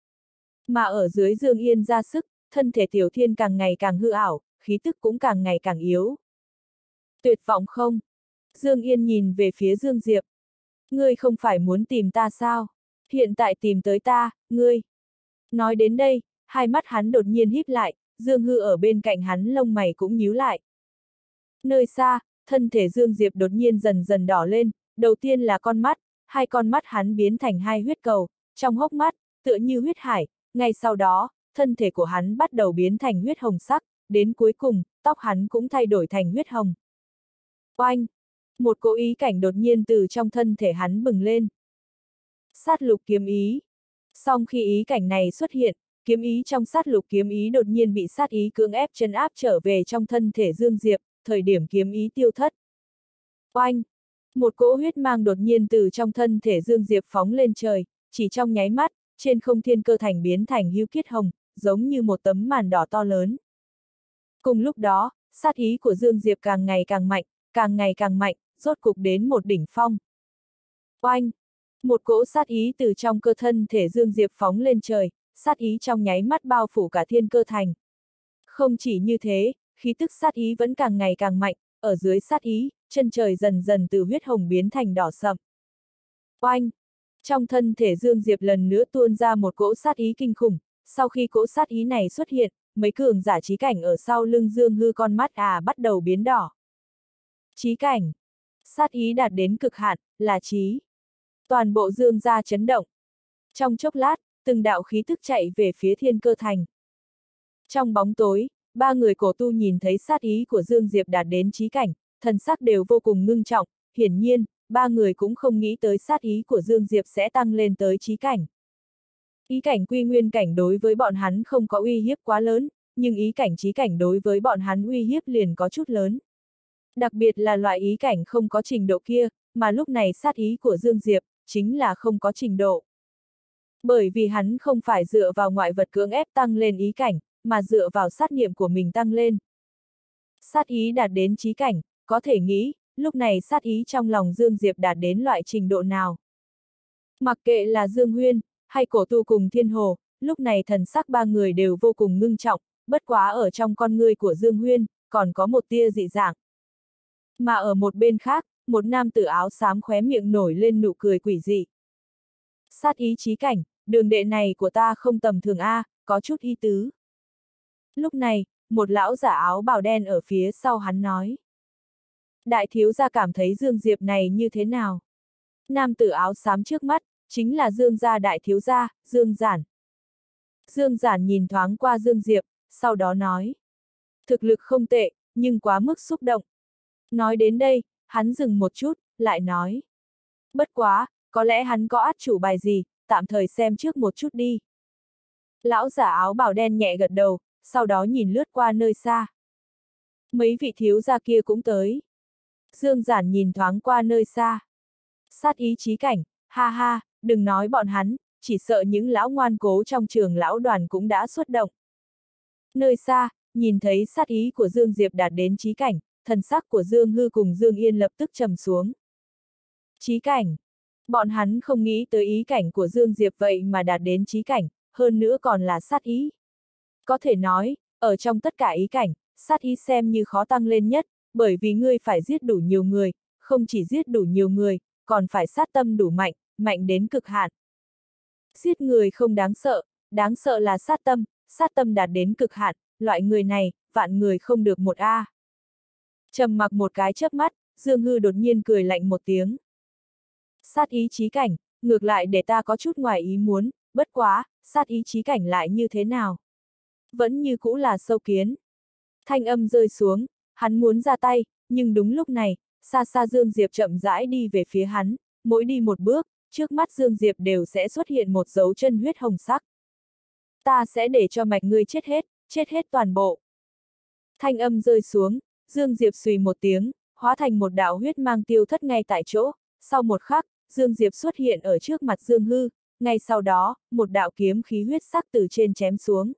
Mà ở dưới Dương Yên ra sức, thân thể Tiểu Thiên càng ngày càng hư ảo, khí tức cũng càng ngày càng yếu. Tuyệt vọng không? Dương Yên nhìn về phía Dương Diệp. Ngươi không phải muốn tìm ta sao? Hiện tại tìm tới ta, ngươi. Nói đến đây, hai mắt hắn đột nhiên híp lại, Dương Hư ở bên cạnh hắn lông mày cũng nhíu lại. Nơi xa, thân thể Dương Diệp đột nhiên dần dần đỏ lên, đầu tiên là con mắt, hai con mắt hắn biến thành hai huyết cầu, trong hốc mắt, tựa như huyết hải, ngay sau đó, thân thể của hắn bắt đầu biến thành huyết hồng sắc, đến cuối cùng, tóc hắn cũng thay đổi thành huyết hồng. Oanh! Một cỗ ý cảnh đột nhiên từ trong thân thể hắn bừng lên. Sát lục kiếm ý. Song khi ý cảnh này xuất hiện, kiếm ý trong sát lục kiếm ý đột nhiên bị sát ý cưỡng ép trấn áp trở về trong thân thể Dương Diệp, thời điểm kiếm ý tiêu thất. Oanh! Một cỗ huyết mang đột nhiên từ trong thân thể Dương Diệp phóng lên trời, chỉ trong nháy mắt, trên không thiên cơ thành biến thành hưu kiết hồng, giống như một tấm màn đỏ to lớn. Cùng lúc đó, sát ý của Dương Diệp càng ngày càng mạnh, rốt cục đến một đỉnh phong. Oanh! Một cỗ sát ý từ trong cơ thân thể Dương Diệp phóng lên trời, sát ý trong nháy mắt bao phủ cả thiên cơ thành. Không chỉ như thế, khí tức sát ý vẫn càng ngày càng mạnh, ở dưới sát ý, chân trời dần dần từ huyết hồng biến thành đỏ sậm. Oanh! Trong thân thể Dương Diệp lần nữa tuôn ra một cỗ sát ý kinh khủng, sau khi cỗ sát ý này xuất hiện, mấy cường giả chí cảnh ở sau lưng Dương Hư con mắt bắt đầu biến đỏ. Chí cảnh. Sát ý đạt đến cực hạn, là chí. Toàn bộ Dương gia chấn động. Trong chốc lát, từng đạo khí tức chạy về phía thiên cơ thành. Trong bóng tối, ba người cổ tu nhìn thấy sát ý của Dương Diệp đạt đến chí cảnh, thần sắc đều vô cùng ngưng trọng, hiển nhiên, ba người cũng không nghĩ tới sát ý của Dương Diệp sẽ tăng lên tới chí cảnh. Ý cảnh quy nguyên cảnh đối với bọn hắn không có uy hiếp quá lớn, nhưng ý cảnh chí cảnh đối với bọn hắn uy hiếp liền có chút lớn. Đặc biệt là loại ý cảnh không có trình độ kia, mà lúc này sát ý của Dương Diệp, chính là không có trình độ. Bởi vì hắn không phải dựa vào ngoại vật cưỡng ép tăng lên ý cảnh, mà dựa vào sát niệm của mình tăng lên. Sát ý đạt đến chí cảnh, có thể nghĩ, lúc này sát ý trong lòng Dương Diệp đạt đến loại trình độ nào. Mặc kệ là Dương Huyên, hay cổ tu cùng Thiên Hồ, lúc này thần sắc ba người đều vô cùng ngưng trọng, bất quá ở trong con ngươi của Dương Huyên, còn có một tia dị dạng. Mà ở một bên khác, một nam tử áo xám khóe miệng nổi lên nụ cười quỷ dị. Sát ý chí cảnh, đường đệ này của ta không tầm thường có chút ý tứ. Lúc này, một lão giả áo bào đen ở phía sau hắn nói. Đại thiếu gia cảm thấy Dương Diệp này như thế nào? Nam tử áo xám trước mắt, chính là Dương gia đại thiếu gia, Dương Giản. Dương Giản nhìn thoáng qua Dương Diệp, sau đó nói. Thực lực không tệ, nhưng quá mức xúc động. Nói đến đây, hắn dừng một chút, lại nói. Bất quá, có lẽ hắn có át chủ bài gì, tạm thời xem trước một chút đi. Lão giả áo bào đen nhẹ gật đầu, sau đó nhìn lướt qua nơi xa. Mấy vị thiếu gia kia cũng tới. Dương Giản nhìn thoáng qua nơi xa. Sát ý chí cảnh, ha ha, đừng nói bọn hắn, chỉ sợ những lão ngoan cố trong trường lão đoàn cũng đã xuất động. Nơi xa, nhìn thấy sát ý của Dương Diệp đạt đến chí cảnh, thần sắc của Dương Hư cùng Dương Yên lập tức trầm xuống. Chí cảnh. Bọn hắn không nghĩ tới ý cảnh của Dương Diệp vậy mà đạt đến chí cảnh, hơn nữa còn là sát ý. Có thể nói, ở trong tất cả ý cảnh, sát ý xem như khó tăng lên nhất, bởi vì ngươi phải giết đủ nhiều người, không chỉ giết đủ nhiều người, còn phải sát tâm đủ mạnh, mạnh đến cực hạn. Giết người không đáng sợ là sát tâm đạt đến cực hạn, loại người này, vạn người không được một Trầm mặc một cái chớp mắt, Dương Hư đột nhiên cười lạnh một tiếng. Sát ý chí cảnh, ngược lại để ta có chút ngoài ý muốn, bất quá, sát ý chí cảnh lại như thế nào? Vẫn như cũ là sâu kiến. Thanh âm rơi xuống, hắn muốn ra tay, nhưng đúng lúc này, xa xa Dương Diệp chậm rãi đi về phía hắn, mỗi đi một bước, trước mắt Dương Diệp đều sẽ xuất hiện một dấu chân huyết hồng sắc. Ta sẽ để cho mạch ngươi chết hết toàn bộ. Thanh âm rơi xuống, Dương Diệp xùy một tiếng, hóa thành một đạo huyết mang tiêu thất ngay tại chỗ, sau một khắc, Dương Diệp xuất hiện ở trước mặt Dương Hư, ngay sau đó, một đạo kiếm khí huyết sắc từ trên chém xuống.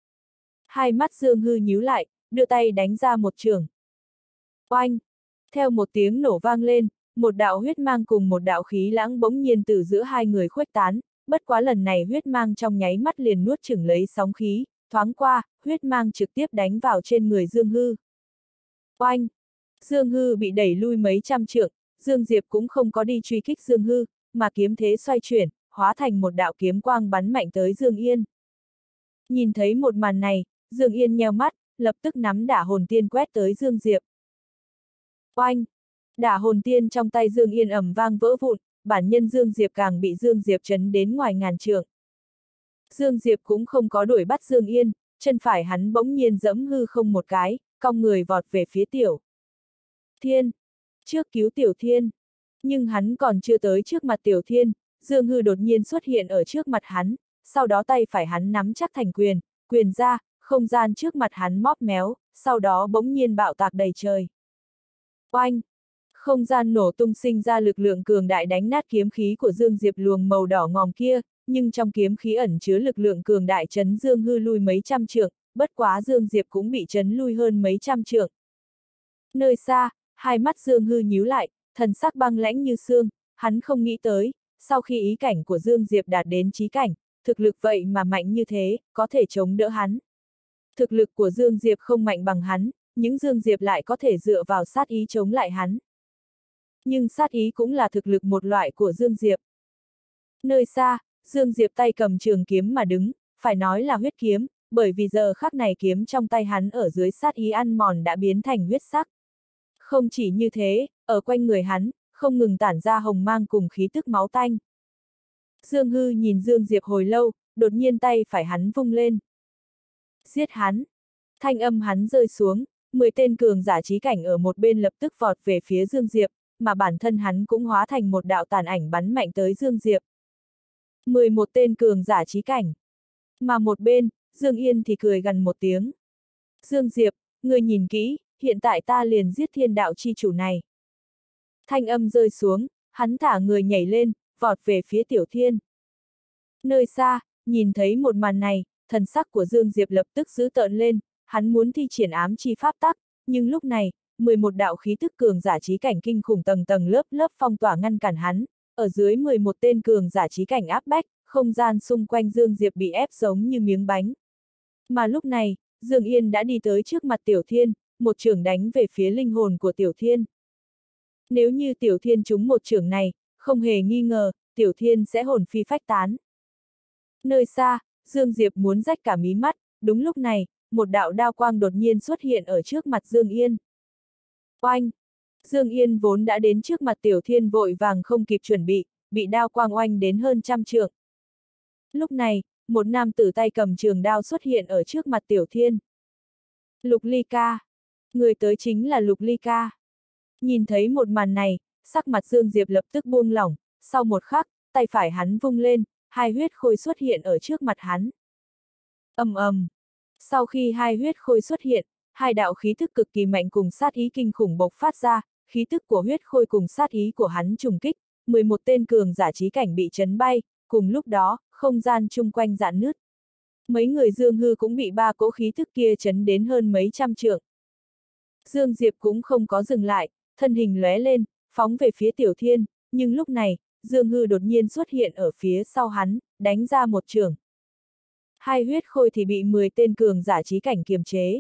Hai mắt Dương Hư nhíu lại, đưa tay đánh ra một chưởng. Oanh! Theo một tiếng nổ vang lên, một đạo huyết mang cùng một đạo khí lãng bỗng nhiên từ giữa hai người khuếch tán, bất quá lần này huyết mang trong nháy mắt liền nuốt chửng lấy sóng khí, thoáng qua, huyết mang trực tiếp đánh vào trên người Dương Hư. Oanh! Dương Hư bị đẩy lui mấy trăm trượng, Dương Diệp cũng không có đi truy kích Dương Hư, mà kiếm thế xoay chuyển, hóa thành một đạo kiếm quang bắn mạnh tới Dương Yên. Nhìn thấy một màn này, Dương Yên nheo mắt, lập tức nắm đả hồn tiên quét tới Dương Diệp. Oanh! Đả hồn tiên trong tay Dương Yên ầm vang vỡ vụn, bản nhân Dương Diệp càng bị Dương Diệp chấn đến ngoài ngàn trượng. Dương Diệp cũng không có đuổi bắt Dương Yên, chân phải hắn bỗng nhiên giẫm hư không một cái, cong người vọt về phía Tiểu Thiên. Trước cứu Tiểu Thiên. Nhưng hắn còn chưa tới trước mặt Tiểu Thiên, Dương Hư đột nhiên xuất hiện ở trước mặt hắn, sau đó tay phải hắn nắm chắc thành quyền, quyền ra, không gian trước mặt hắn móp méo, sau đó bỗng nhiên bạo tạc đầy trời. Oanh! Không gian nổ tung sinh ra lực lượng cường đại đánh nát kiếm khí của Dương Diệp luồng màu đỏ ngòm kia, nhưng trong kiếm khí ẩn chứa lực lượng cường đại chấn Dương Hư lui mấy trăm trượng, bất quá Dương Diệp cũng bị chấn lui hơn mấy trăm trượng. Nơi xa, hai mắt Dương Hư nhíu lại, thần sắc băng lãnh như xương, hắn không nghĩ tới, sau khi ý cảnh của Dương Diệp đạt đến chí cảnh, thực lực vậy mà mạnh như thế, có thể chống đỡ hắn. Thực lực của Dương Diệp không mạnh bằng hắn, nhưng Dương Diệp lại có thể dựa vào sát ý chống lại hắn. Nhưng sát ý cũng là thực lực một loại của Dương Diệp. Nơi xa, Dương Diệp tay cầm trường kiếm mà đứng, phải nói là huyết kiếm, bởi vì giờ khắc này kiếm trong tay hắn ở dưới sát ý ăn mòn đã biến thành huyết sắc. Không chỉ như thế, ở quanh người hắn, không ngừng tản ra hồng mang cùng khí tức máu tanh. Dương Hư nhìn Dương Diệp hồi lâu, đột nhiên tay phải hắn vung lên. Giết hắn! Thanh âm hắn rơi xuống, 10 tên cường giả chí cảnh ở một bên lập tức vọt về phía Dương Diệp, mà bản thân hắn cũng hóa thành một đạo tàn ảnh bắn mạnh tới Dương Diệp. 11 tên cường giả chí cảnh. Mà một bên, Dương Yên thì cười gằn một tiếng. Dương Diệp, người nhìn kỹ, hiện tại ta liền giết thiên đạo chi chủ này. Thanh âm rơi xuống, hắn thả người nhảy lên, vọt về phía Tiểu Thiên. Nơi xa, nhìn thấy một màn này, thần sắc của Dương Diệp lập tức dữ tợn lên, hắn muốn thi triển ám chi pháp tắc, nhưng lúc này, 11 đạo khí tức cường giả chí cảnh kinh khủng tầng tầng lớp lớp phong tỏa ngăn cản hắn, ở dưới 11 tên cường giả chí cảnh áp bách, không gian xung quanh Dương Diệp bị ép giống như miếng bánh. Mà lúc này, Dương Yên đã đi tới trước mặt Tiểu Thiên, một chưởng đánh về phía linh hồn của Tiểu Thiên. Nếu như Tiểu Thiên trúng một chưởng này, không hề nghi ngờ, Tiểu Thiên sẽ hồn phi phách tán. Nơi xa, Dương Diệp muốn rách cả mí mắt, đúng lúc này, một đạo đao quang đột nhiên xuất hiện ở trước mặt Dương Yên. Oanh! Dương Yên vốn đã đến trước mặt Tiểu Thiên vội vàng không kịp chuẩn bị đao quang oanh đến hơn trăm trượng. Lúc này, một nam tử tay cầm trường đao xuất hiện ở trước mặt Tiểu Thiên. Lục Ly Ca! Người tới chính là Lục Ly Ca. Nhìn thấy một màn này, sắc mặt Dương Diệp lập tức buông lỏng, sau một khắc, tay phải hắn vung lên, hai huyết khôi xuất hiện ở trước mặt hắn. Ầm ầm. Sau khi hai huyết khôi xuất hiện, hai đạo khí thức cực kỳ mạnh cùng sát ý kinh khủng bộc phát ra, khí tức của huyết khôi cùng sát ý của hắn trùng kích, 11 tên cường giả chí cảnh bị chấn bay, cùng lúc đó, không gian chung quanh rạn nứt. Mấy người Dương Hư cũng bị ba cỗ khí thức kia chấn đến hơn mấy trăm trượng. Dương Diệp cũng không có dừng lại, thân hình lóe lên, phóng về phía Tiểu Thiên, nhưng lúc này, Dương Hư đột nhiên xuất hiện ở phía sau hắn, đánh ra một chưởng. Hai huyết khôi thì bị 10 tên cường giả chí cảnh kiềm chế.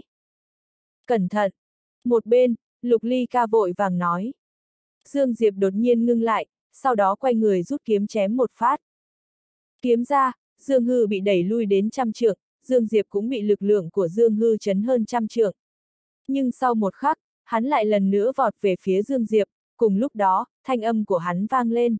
Cẩn thận! Một bên, Lục Ly Ca vội vàng nói. Dương Diệp đột nhiên ngưng lại, sau đó quay người rút kiếm chém một phát. Kiếm ra, Dương Hư bị đẩy lui đến trăm trượng, Dương Diệp cũng bị lực lượng của Dương Hư chấn hơn trăm trượng. Nhưng sau một khắc, hắn lại lần nữa vọt về phía Dương Diệp, cùng lúc đó, thanh âm của hắn vang lên.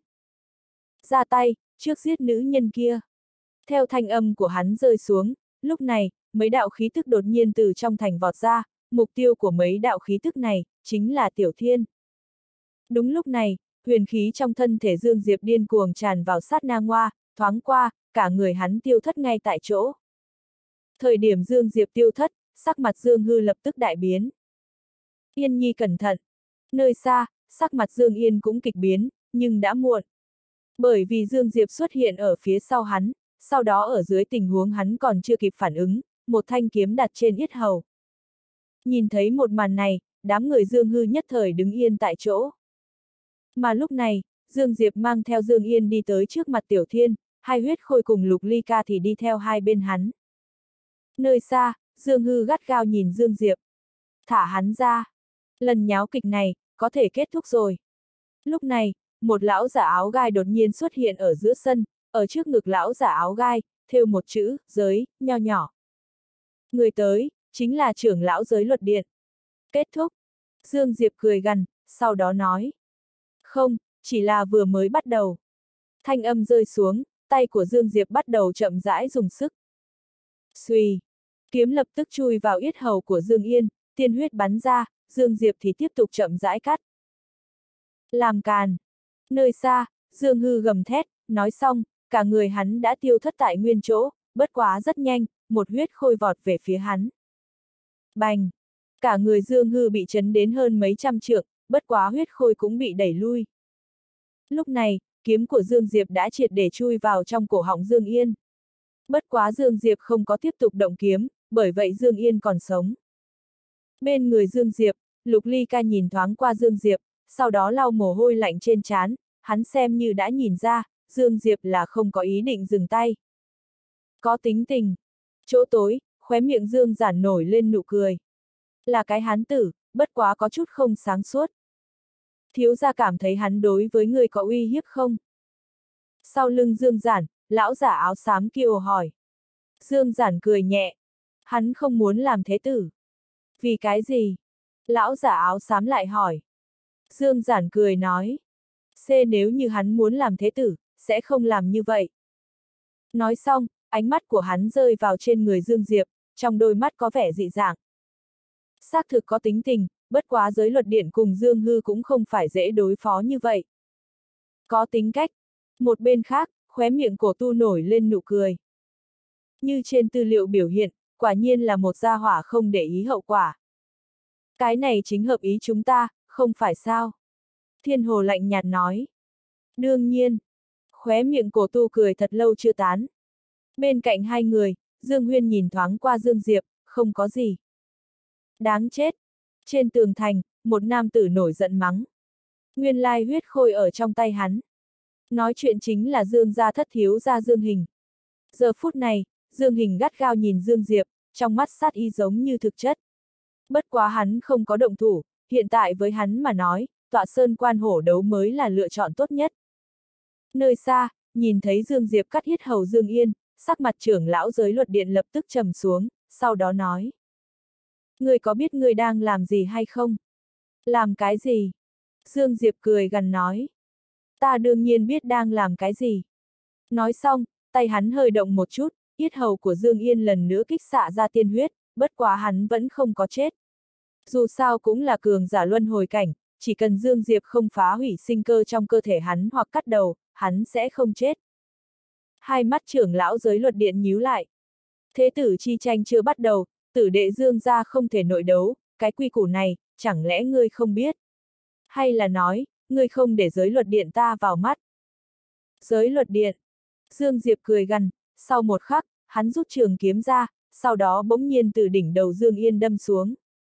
Ra tay, trước giết nữ nhân kia. Theo thanh âm của hắn rơi xuống, lúc này, mấy đạo khí tức đột nhiên từ trong thành vọt ra, mục tiêu của mấy đạo khí tức này, chính là Tiểu Thiên. Đúng lúc này, huyền khí trong thân thể Dương Diệp điên cuồng tràn vào sát na ngoa, thoáng qua, cả người hắn tiêu thất ngay tại chỗ. Thời điểm Dương Diệp tiêu thất, sắc mặt Dương Hư lập tức đại biến. Yên Nhi cẩn thận. Nơi xa, sắc mặt Dương Yên cũng kịch biến, nhưng đã muộn. Bởi vì Dương Diệp xuất hiện ở phía sau hắn, sau đó ở dưới tình huống hắn còn chưa kịp phản ứng, một thanh kiếm đặt trên yết hầu. Nhìn thấy một màn này, đám người Dương Hư nhất thời đứng yên tại chỗ. Mà lúc này, Dương Diệp mang theo Dương Yên đi tới trước mặt Tiểu Thiên, hai huyết khôi cùng Lục Ly Ca thì đi theo hai bên hắn. Nơi xa, Dương Hư gắt gao nhìn Dương Diệp. Thả hắn ra. Lần nháo kịch này, có thể kết thúc rồi. Lúc này, một lão giả áo gai đột nhiên xuất hiện ở giữa sân, ở trước ngực lão giả áo gai, thêu một chữ, giới, nho nhỏ. Người tới, chính là trưởng lão giới luật điện. Kết thúc. Dương Diệp cười gằn, sau đó nói. Không, chỉ là vừa mới bắt đầu. Thanh âm rơi xuống, tay của Dương Diệp bắt đầu chậm rãi dùng sức. Xuy. Kiếm lập tức chui vào yết hầu của Dương Yên, tiên huyết bắn ra, Dương Diệp thì tiếp tục chậm rãi cắt. Làm càn. Nơi xa, Dương Hư gầm thét, nói xong, cả người hắn đã tiêu thất tại nguyên chỗ, bất quá rất nhanh, một huyết khôi vọt về phía hắn. Bành! Cả người Dương Hư bị chấn đến hơn mấy trăm trượng, bất quá huyết khôi cũng bị đẩy lui. Lúc này, kiếm của Dương Diệp đã triệt để chui vào trong cổ họng Dương Yên. Bất quá Dương Diệp không có tiếp tục động kiếm, bởi vậy Dương Yên còn sống. Bên người Dương Diệp, Lục Ly Ca nhìn thoáng qua Dương Diệp, sau đó lau mồ hôi lạnh trên trán, hắn xem như đã nhìn ra, Dương Diệp là không có ý định dừng tay. Có tính tình. Chỗ tối, khóe miệng Dương Giản nổi lên nụ cười. Là cái hán tử, bất quá có chút không sáng suốt. Thiếu gia cảm thấy hắn đối với người có uy hiếp không? Sau lưng Dương Giản, lão giả áo xám kia hỏi. Dương Giản cười nhẹ. Hắn không muốn làm thế tử. Vì cái gì? Lão giả áo xám lại hỏi. Dương Giản cười nói. Nếu như hắn muốn làm thế tử, sẽ không làm như vậy. Nói xong, ánh mắt của hắn rơi vào trên người Dương Diệp, trong đôi mắt có vẻ dị dạng. Xác thực có tính tình, bất quá giới luật điện cùng Dương Hư cũng không phải dễ đối phó như vậy. Có tính cách. Một bên khác, khóe miệng cổ tu nổi lên nụ cười. Như trên tư liệu biểu hiện, quả nhiên là một gia hỏa không để ý hậu quả. Cái này chính hợp ý chúng ta, không phải sao? Thiên Hồ lạnh nhạt nói. Đương nhiên. Khóe miệng cổ tu cười thật lâu chưa tán. Bên cạnh hai người, Dương Huyên nhìn thoáng qua Dương Diệp, không có gì. Đáng chết. Trên tường thành, một nam tử nổi giận mắng. Nguyên lai huyết khôi ở trong tay hắn. Nói chuyện chính là Dương gia thất thiếu gia Dương Hình. Giờ phút này, Dương Hình gắt gao nhìn Dương Diệp, trong mắt sát ý giống như thực chất. Bất quá hắn không có động thủ, hiện tại với hắn mà nói, tọa sơn quan hổ đấu mới là lựa chọn tốt nhất. Nơi xa, nhìn thấy Dương Diệp cắt yết hầu Dương Yên, sắc mặt trưởng lão giới luật điện lập tức trầm xuống, sau đó nói. Ngươi có biết ngươi đang làm gì hay không? Làm cái gì? Dương Diệp cười gằn nói. Ta đương nhiên biết đang làm cái gì. Nói xong, tay hắn hơi động một chút, yết hầu của Dương Yên lần nữa kích xạ ra tiên huyết, bất quá hắn vẫn không có chết. Dù sao cũng là cường giả luân hồi cảnh, chỉ cần Dương Diệp không phá hủy sinh cơ trong cơ thể hắn hoặc cắt đầu, hắn sẽ không chết. Hai mắt trưởng lão giới luật điện nhíu lại. Thế tử chi tranh chưa bắt đầu, tử đệ Dương gia không thể nội đấu, cái quy củ này, chẳng lẽ ngươi không biết? Hay là nói, ngươi không để giới luật điện ta vào mắt? Giới luật điện. Dương Diệp cười gằn, sau một khắc, hắn rút trường kiếm ra, sau đó bỗng nhiên từ đỉnh đầu Dương Yên đâm xuống.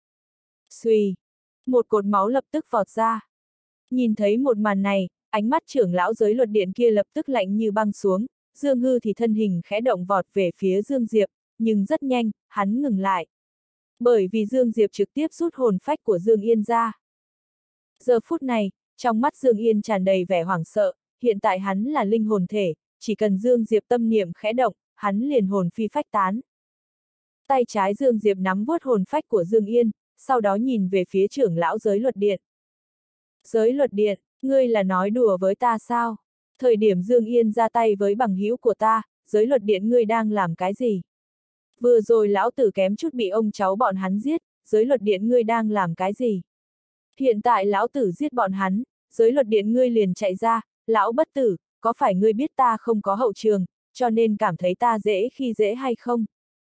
Xuy. Một cột máu lập tức vọt ra. Nhìn thấy một màn này, ánh mắt trưởng lão giới luật điện kia lập tức lạnh như băng xuống, Dương Hư thì thân hình khẽ động vọt về phía Dương Diệp, nhưng rất nhanh, hắn ngừng lại. Bởi vì Dương Diệp trực tiếp rút hồn phách của Dương Yên ra. Giờ phút này, trong mắt Dương Yên tràn đầy vẻ hoảng sợ, hiện tại hắn là linh hồn thể, chỉ cần Dương Diệp tâm niệm khẽ động, hắn liền hồn phi phách tán. Tay trái Dương Diệp nắm vuốt hồn phách của Dương Yên, sau đó nhìn về phía trưởng lão giới luật điện. Giới luật điện, ngươi là nói đùa với ta sao? Thời điểm Dương Yên ra tay với bằng hữu của ta, giới luật điện ngươi đang làm cái gì? Vừa rồi lão tử kém chút bị ông cháu bọn hắn giết, giới luật điện ngươi đang làm cái gì? Hiện tại lão tử giết bọn hắn, giới luật điện ngươi liền chạy ra, lão bất tử, có phải ngươi biết ta không có hậu trường, cho nên cảm thấy ta dễ khi dễ hay không?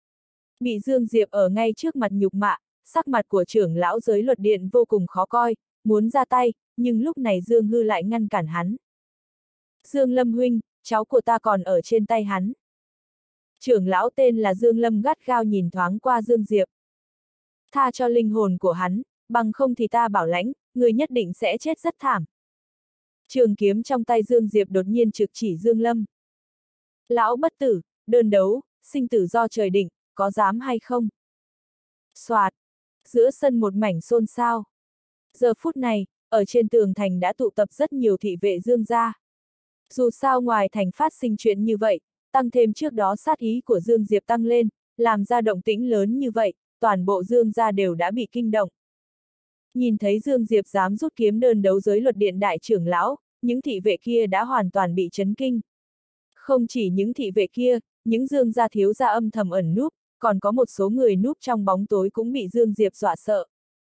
Bị Dương Diệp ở ngay trước mặt nhục mạ, sắc mặt của trưởng lão giới luật điện vô cùng khó coi, muốn ra tay, nhưng lúc này Dương Hư lại ngăn cản hắn. Dương Lâm huynh, cháu của ta còn ở trên tay hắn. Trưởng lão tên là Dương Lâm gắt gao nhìn thoáng qua Dương Diệp. Tha cho linh hồn của hắn, bằng không thì ta bảo lãnh, người nhất định sẽ chết rất thảm. Trường kiếm trong tay Dương Diệp đột nhiên trực chỉ Dương Lâm. Lão bất tử, đơn đấu, sinh tử do trời định, có dám hay không? Soạt, giữa sân một mảnh xôn xao. Giờ phút này, ở trên tường thành đã tụ tập rất nhiều thị vệ Dương gia. Dù sao ngoài thành phát sinh chuyện như vậy, tăng thêm trước đó sát ý của Dương Diệp tăng lên, làm ra động tĩnh lớn như vậy, toàn bộ Dương gia đều đã bị kinh động. Nhìn thấy Dương Diệp dám rút kiếm đơn đấu giới luật điện đại trưởng lão, những thị vệ kia đã hoàn toàn bị chấn kinh. Không chỉ những thị vệ kia, những Dương gia thiếu gia âm thầm ẩn núp, còn có một số người núp trong bóng tối cũng bị Dương Diệp dọa sợ.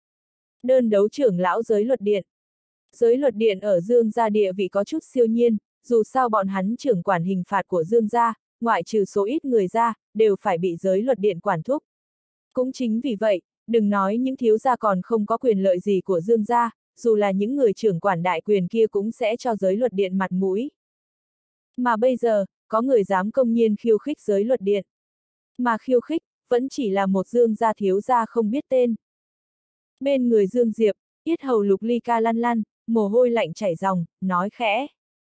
Đơn đấu trưởng lão giới luật điện. Giới luật điện ở Dương gia địa vị có chút siêu nhiên, dù sao bọn hắn trưởng quản hình phạt của Dương gia, ngoại trừ số ít người ra, đều phải bị giới luật điện quản thúc. Cũng chính vì vậy, đừng nói những thiếu gia còn không có quyền lợi gì của Dương gia, dù là những người trưởng quản đại quyền kia cũng sẽ cho giới luật điện mặt mũi. Mà bây giờ, có người dám công nhiên khiêu khích giới luật điện. Mà khiêu khích, vẫn chỉ là một Dương gia thiếu gia không biết tên. Bên người Dương Diệp, yết hầu Lục Ly Ca lăn lăn, mồ hôi lạnh chảy ròng, nói khẽ.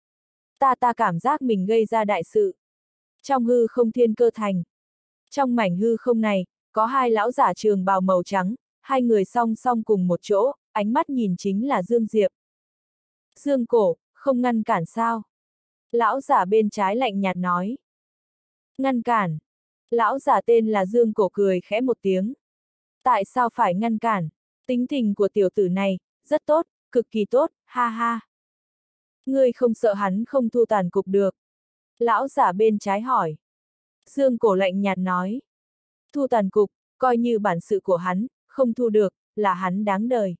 Ta cảm giác mình gây ra đại sự. Trong hư không thiên cơ thành. Trong mảnh hư không này, có hai lão giả trường bào màu trắng, hai người song song cùng một chỗ, ánh mắt nhìn chính là Dương Diệp. Dương cổ, không ngăn cản sao? Lão giả bên trái lạnh nhạt nói. Ngăn cản. Lão giả tên là Dương cổ cười khẽ một tiếng. Tại sao phải ngăn cản? Tính tình của tiểu tử này, rất tốt, cực kỳ tốt, ha ha. Ngươi không sợ hắn không thu tàn cục được. Lão giả bên trái hỏi. Dương cổ lạnh nhạt nói. Thu tàn cục, coi như bản sự của hắn, không thu được, là hắn đáng đời.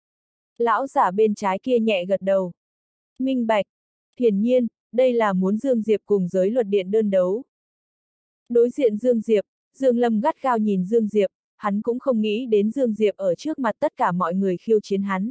Lão giả bên trái kia nhẹ gật đầu. Minh bạch. Hiển nhiên, đây là muốn Dương Diệp cùng giới luật điện đơn đấu. Đối diện Dương Diệp, Dương Lâm gắt gao nhìn Dương Diệp, hắn cũng không nghĩ đến Dương Diệp ở trước mặt tất cả mọi người khiêu chiến hắn.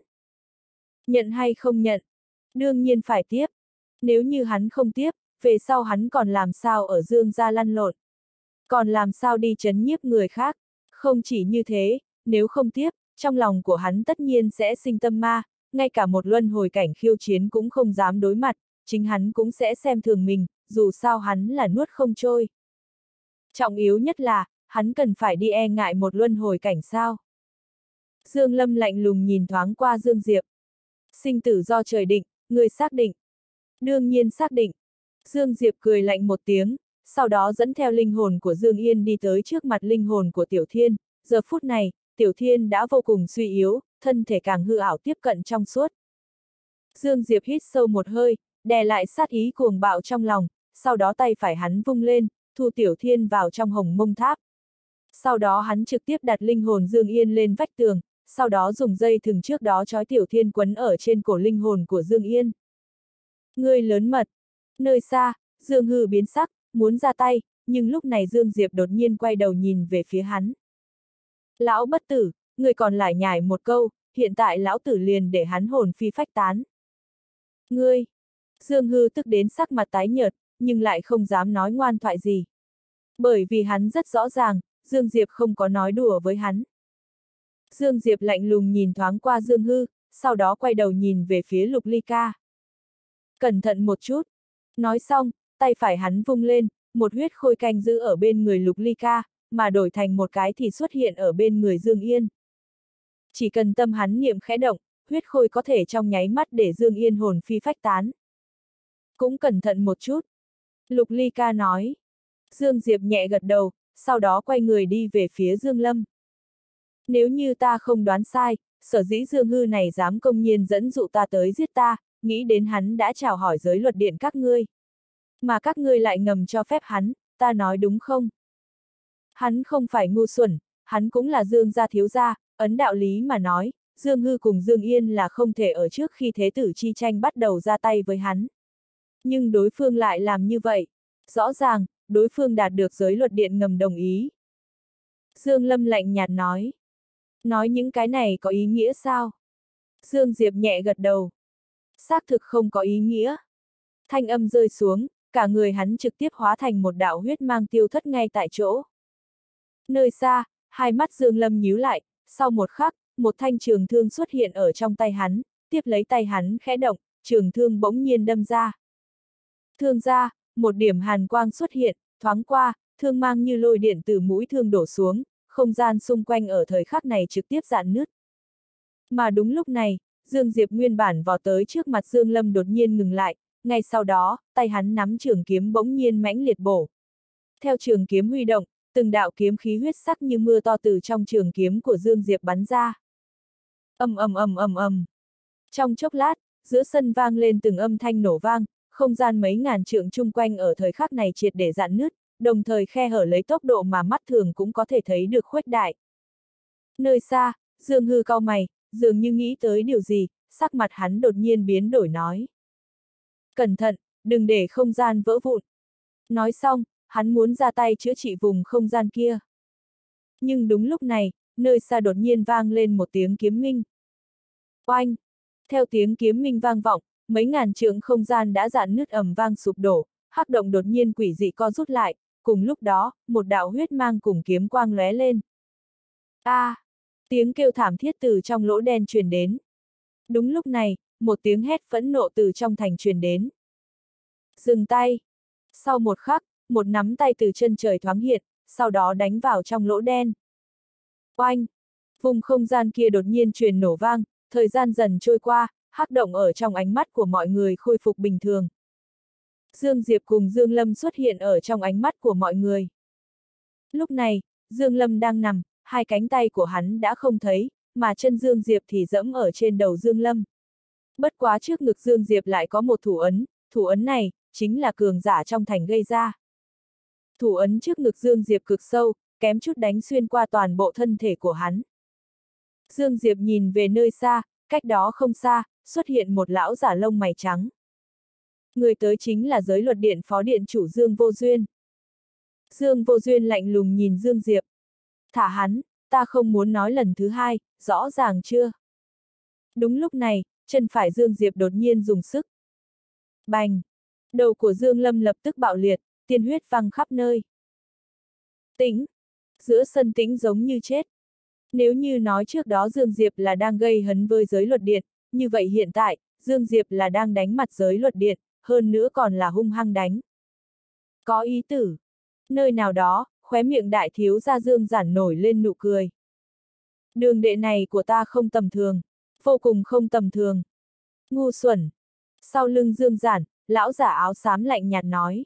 Nhận hay không nhận? Đương nhiên phải tiếp. Nếu như hắn không tiếp, về sau hắn còn làm sao ở Dương gia lăn lộn? Còn làm sao đi trấn nhiếp người khác? Không chỉ như thế, nếu không tiếp, trong lòng của hắn tất nhiên sẽ sinh tâm ma, ngay cả một luân hồi cảnh khiêu chiến cũng không dám đối mặt, chính hắn cũng sẽ xem thường mình, dù sao hắn là nuốt không trôi. Trọng yếu nhất là, hắn cần phải đi e ngại một luân hồi cảnh sao? Dương Lâm lạnh lùng nhìn thoáng qua Dương Diệp. Sinh tử do trời định, người xác định. Đương nhiên xác định. Dương Diệp cười lạnh một tiếng, sau đó dẫn theo linh hồn của Dương Yên đi tới trước mặt linh hồn của Tiểu Thiên. Giờ phút này, Tiểu Thiên đã vô cùng suy yếu, thân thể càng hư ảo tiếp cận trong suốt. Dương Diệp hít sâu một hơi, đè lại sát ý cuồng bạo trong lòng, sau đó tay phải hắn vung lên, thu Tiểu Thiên vào trong hồng mông tháp. Sau đó hắn trực tiếp đặt linh hồn Dương Yên lên vách tường, sau đó dùng dây thừng trước đó trói Tiểu Thiên quấn ở trên cổ linh hồn của Dương Yên. Ngươi lớn mật. Nơi xa, Dương Hư biến sắc, muốn ra tay, nhưng lúc này Dương Diệp đột nhiên quay đầu nhìn về phía hắn. Lão bất tử, người còn lại nhải một câu, hiện tại lão tử liền để hắn hồn phi phách tán. Ngươi! Dương Hư tức đến sắc mặt tái nhợt, nhưng lại không dám nói ngoan thoại gì. Bởi vì hắn rất rõ ràng, Dương Diệp không có nói đùa với hắn. Dương Diệp lạnh lùng nhìn thoáng qua Dương Hư, sau đó quay đầu nhìn về phía Lục Ly Ca. Cẩn thận một chút. Nói xong, tay phải hắn vung lên, một huyết khôi canh giữ ở bên người Lục Ly Ca, mà đổi thành một cái thì xuất hiện ở bên người Dương Yên. Chỉ cần tâm hắn niệm khẽ động, huyết khôi có thể trong nháy mắt để Dương Yên hồn phi phách tán. Cũng cẩn thận một chút. Lục Ly Ca nói. Dương Diệp nhẹ gật đầu, sau đó quay người đi về phía Dương Lâm. Nếu như ta không đoán sai, sở dĩ Dương Hư này dám công nhiên dẫn dụ ta tới giết ta, nghĩ đến hắn đã chào hỏi giới luật điện các ngươi. Mà các ngươi lại ngầm cho phép hắn, ta nói đúng không? Hắn không phải ngu xuẩn, hắn cũng là Dương gia thiếu gia, ấn đạo lý mà nói, Dương Hư cùng Dương Yên là không thể ở trước khi thế tử chi tranh bắt đầu ra tay với hắn. Nhưng đối phương lại làm như vậy. Rõ ràng, đối phương đạt được giới luật điện ngầm đồng ý. Dương Lâm lạnh nhạt nói. Nói những cái này có ý nghĩa sao? Dương Diệp nhẹ gật đầu. Xác thực không có ý nghĩa. Thanh âm rơi xuống, cả người hắn trực tiếp hóa thành một đạo huyết mang tiêu thất ngay tại chỗ. Nơi xa, hai mắt Dương Lâm nhíu lại, sau một khắc, một thanh trường thương xuất hiện ở trong tay hắn, tiếp lấy tay hắn khẽ động, trường thương bỗng nhiên đâm ra. Thương ra, một điểm hàn quang xuất hiện, thoáng qua, thương mang như lôi điện từ mũi thương đổ xuống, không gian xung quanh ở thời khắc này trực tiếp rạn nứt. Mà đúng lúc này, Dương Diệp nguyên bản vò tới trước mặt Dương Lâm đột nhiên ngừng lại, ngay sau đó, tay hắn nắm trường kiếm bỗng nhiên mãnh liệt bổ. Theo trường kiếm huy động, từng đạo kiếm khí huyết sắc như mưa to từ trong trường kiếm của Dương Diệp bắn ra. Ầm ầm ầm ầm ầm. Trong chốc lát, giữa sân vang lên từng âm thanh nổ vang, không gian mấy ngàn trượng chung quanh ở thời khắc này triệt để rạn nứt, đồng thời khe hở lấy tốc độ mà mắt thường cũng có thể thấy được khuếch đại. Nơi xa, Dương Hư cau mày, dường như nghĩ tới điều gì, sắc mặt hắn đột nhiên biến đổi nói. Cẩn thận, đừng để không gian vỡ vụn. Nói xong, hắn muốn ra tay chữa trị vùng không gian kia. Nhưng đúng lúc này, nơi xa đột nhiên vang lên một tiếng kiếm minh. Oanh! Theo tiếng kiếm minh vang vọng, mấy ngàn trượng không gian đã rạn nứt ầm vang sụp đổ, hắc động đột nhiên quỷ dị co rút lại, cùng lúc đó, một đạo huyết mang cùng kiếm quang lóe lên. Tiếng kêu thảm thiết từ trong lỗ đen truyền đến. Đúng lúc này, một tiếng hét phẫn nộ từ trong thành truyền đến. Dừng tay! Sau một khắc, một nắm tay từ chân trời thoáng hiện, sau đó đánh vào trong lỗ đen. Oanh! Vùng không gian kia đột nhiên truyền nổ vang, thời gian dần trôi qua, hắc động ở trong ánh mắt của mọi người khôi phục bình thường. Dương Diệp cùng Dương Lâm xuất hiện ở trong ánh mắt của mọi người. Lúc này, Dương Lâm đang nằm, hai cánh tay của hắn đã không thấy, mà chân Dương Diệp thì dẫm ở trên đầu Dương Lâm. Bất quá trước ngực Dương Diệp lại có một thủ ấn này, chính là cường giả trong thành gây ra. Thủ ấn trước ngực Dương Diệp cực sâu, kém chút đánh xuyên qua toàn bộ thân thể của hắn. Dương Diệp nhìn về nơi xa, cách đó không xa, xuất hiện một lão giả lông mày trắng. Người tới chính là giới luật điện phó điện chủ Dương Vô Duyên. Dương Vô Duyên lạnh lùng nhìn Dương Diệp. Thả hắn, ta không muốn nói lần thứ hai, rõ ràng chưa? Đúng lúc này, chân phải Dương Diệp đột nhiên dùng sức. Bành! Đầu của Dương Lâm lập tức bạo liệt, tiên huyết văng khắp nơi. Tĩnh! Giữa sân tĩnh giống như chết. Nếu như nói trước đó Dương Diệp là đang gây hấn với giới luật điện, như vậy hiện tại, Dương Diệp là đang đánh mặt giới luật điện, hơn nữa còn là hung hăng đánh. Có ý tử. Nơi nào đó, khóe miệng đại thiếu gia Dương Giản nổi lên nụ cười. Đường đệ này của ta không tầm thường, vô cùng không tầm thường. Ngu xuẩn. Sau lưng Dương Giản, lão giả áo xám lạnh nhạt nói.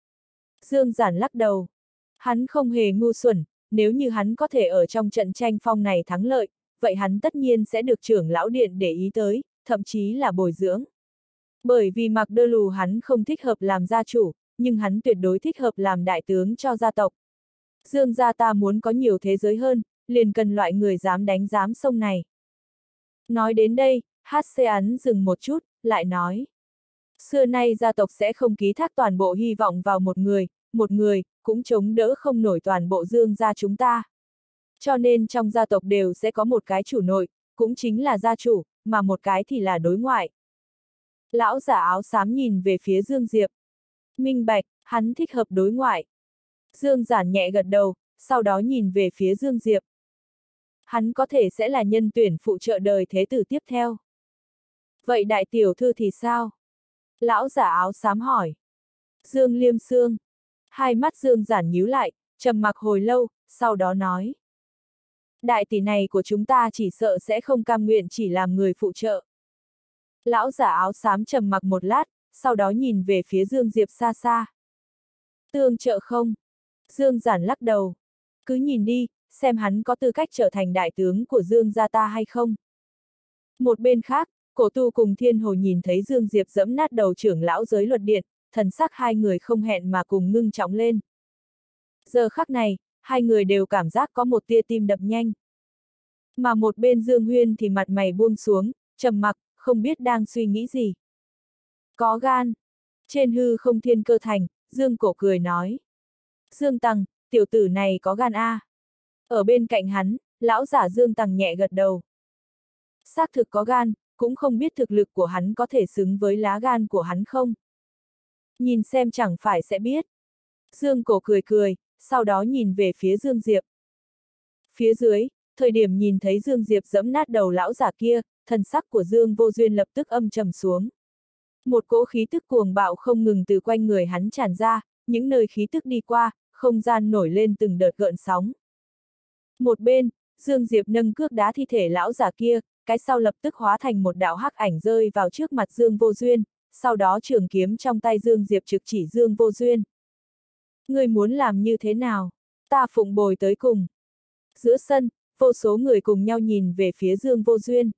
Dương Giản lắc đầu. Hắn không hề ngu xuẩn, nếu như hắn có thể ở trong trận tranh phong này thắng lợi, vậy hắn tất nhiên sẽ được trưởng lão điện để ý tới, thậm chí là bồi dưỡng. Bởi vì Mạc Đơ Lù hắn không thích hợp làm gia chủ, nhưng hắn tuyệt đối thích hợp làm đại tướng cho gia tộc. Dương gia ta muốn có nhiều thế giới hơn, liền cần loại người dám đánh dám sông này. Nói đến đây, Hắn dừng một chút, lại nói. Xưa nay gia tộc sẽ không ký thác toàn bộ hy vọng vào một người, cũng chống đỡ không nổi toàn bộ Dương gia chúng ta. Cho nên trong gia tộc đều sẽ có một cái chủ nội, cũng chính là gia chủ, mà một cái thì là đối ngoại. Lão giả áo xám nhìn về phía Dương Diệp. Minh bạch, hắn thích hợp đối ngoại. Dương Giản nhẹ gật đầu, sau đó nhìn về phía Dương Diệp. Hắn có thể sẽ là nhân tuyển phụ trợ đời thế tử tiếp theo. Vậy đại tiểu thư thì sao? Lão giả áo xám hỏi. Dương Liêm Sương. Hai mắt Dương Giản nhíu lại, trầm mặc hồi lâu, sau đó nói. Đại tỷ này của chúng ta chỉ sợ sẽ không cam nguyện chỉ làm người phụ trợ. Lão giả áo xám trầm mặc một lát, sau đó nhìn về phía Dương Diệp xa xa. Tương trợ không? Dương Giản lắc đầu. Cứ nhìn đi, xem hắn có tư cách trở thành đại tướng của Dương gia ta hay không. Một bên khác, Cổ Tu cùng Thiên Hồ nhìn thấy Dương Diệp giẫm nát đầu trưởng lão giới luật điện, thần sắc hai người không hẹn mà cùng ngưng trọng lên. Giờ khắc này, hai người đều cảm giác có một tia tim đập nhanh. Mà một bên Dương Huyên thì mặt mày buông xuống, trầm mặc, không biết đang suy nghĩ gì. Có gan. Trên hư không thiên cơ thành, Dương Cổ cười nói. Dương Tằng, tiểu tử này có gan a. Ở bên cạnh hắn, lão giả Dương Tằng nhẹ gật đầu. Xác thực có gan, cũng không biết thực lực của hắn có thể xứng với lá gan của hắn không. Nhìn xem chẳng phải sẽ biết. Dương Cổ cười cười, sau đó nhìn về phía Dương Diệp. Phía dưới, thời điểm nhìn thấy Dương Diệp giẫm nát đầu lão giả kia, thần sắc của Dương Vô Duyên lập tức âm trầm xuống. Một cỗ khí tức cuồng bạo không ngừng từ quanh người hắn tràn ra, những nơi khí tức đi qua, không gian nổi lên từng đợt gợn sóng. Một bên, Dương Diệp nâng cước đá thi thể lão giả kia, cái sau lập tức hóa thành một đạo hắc ảnh rơi vào trước mặt Dương Vô Duyên, sau đó trường kiếm trong tay Dương Diệp trực chỉ Dương Vô Duyên. Ngươi muốn làm như thế nào? Ta phụng bồi tới cùng. Giữa sân, vô số người cùng nhau nhìn về phía Dương Vô Duyên.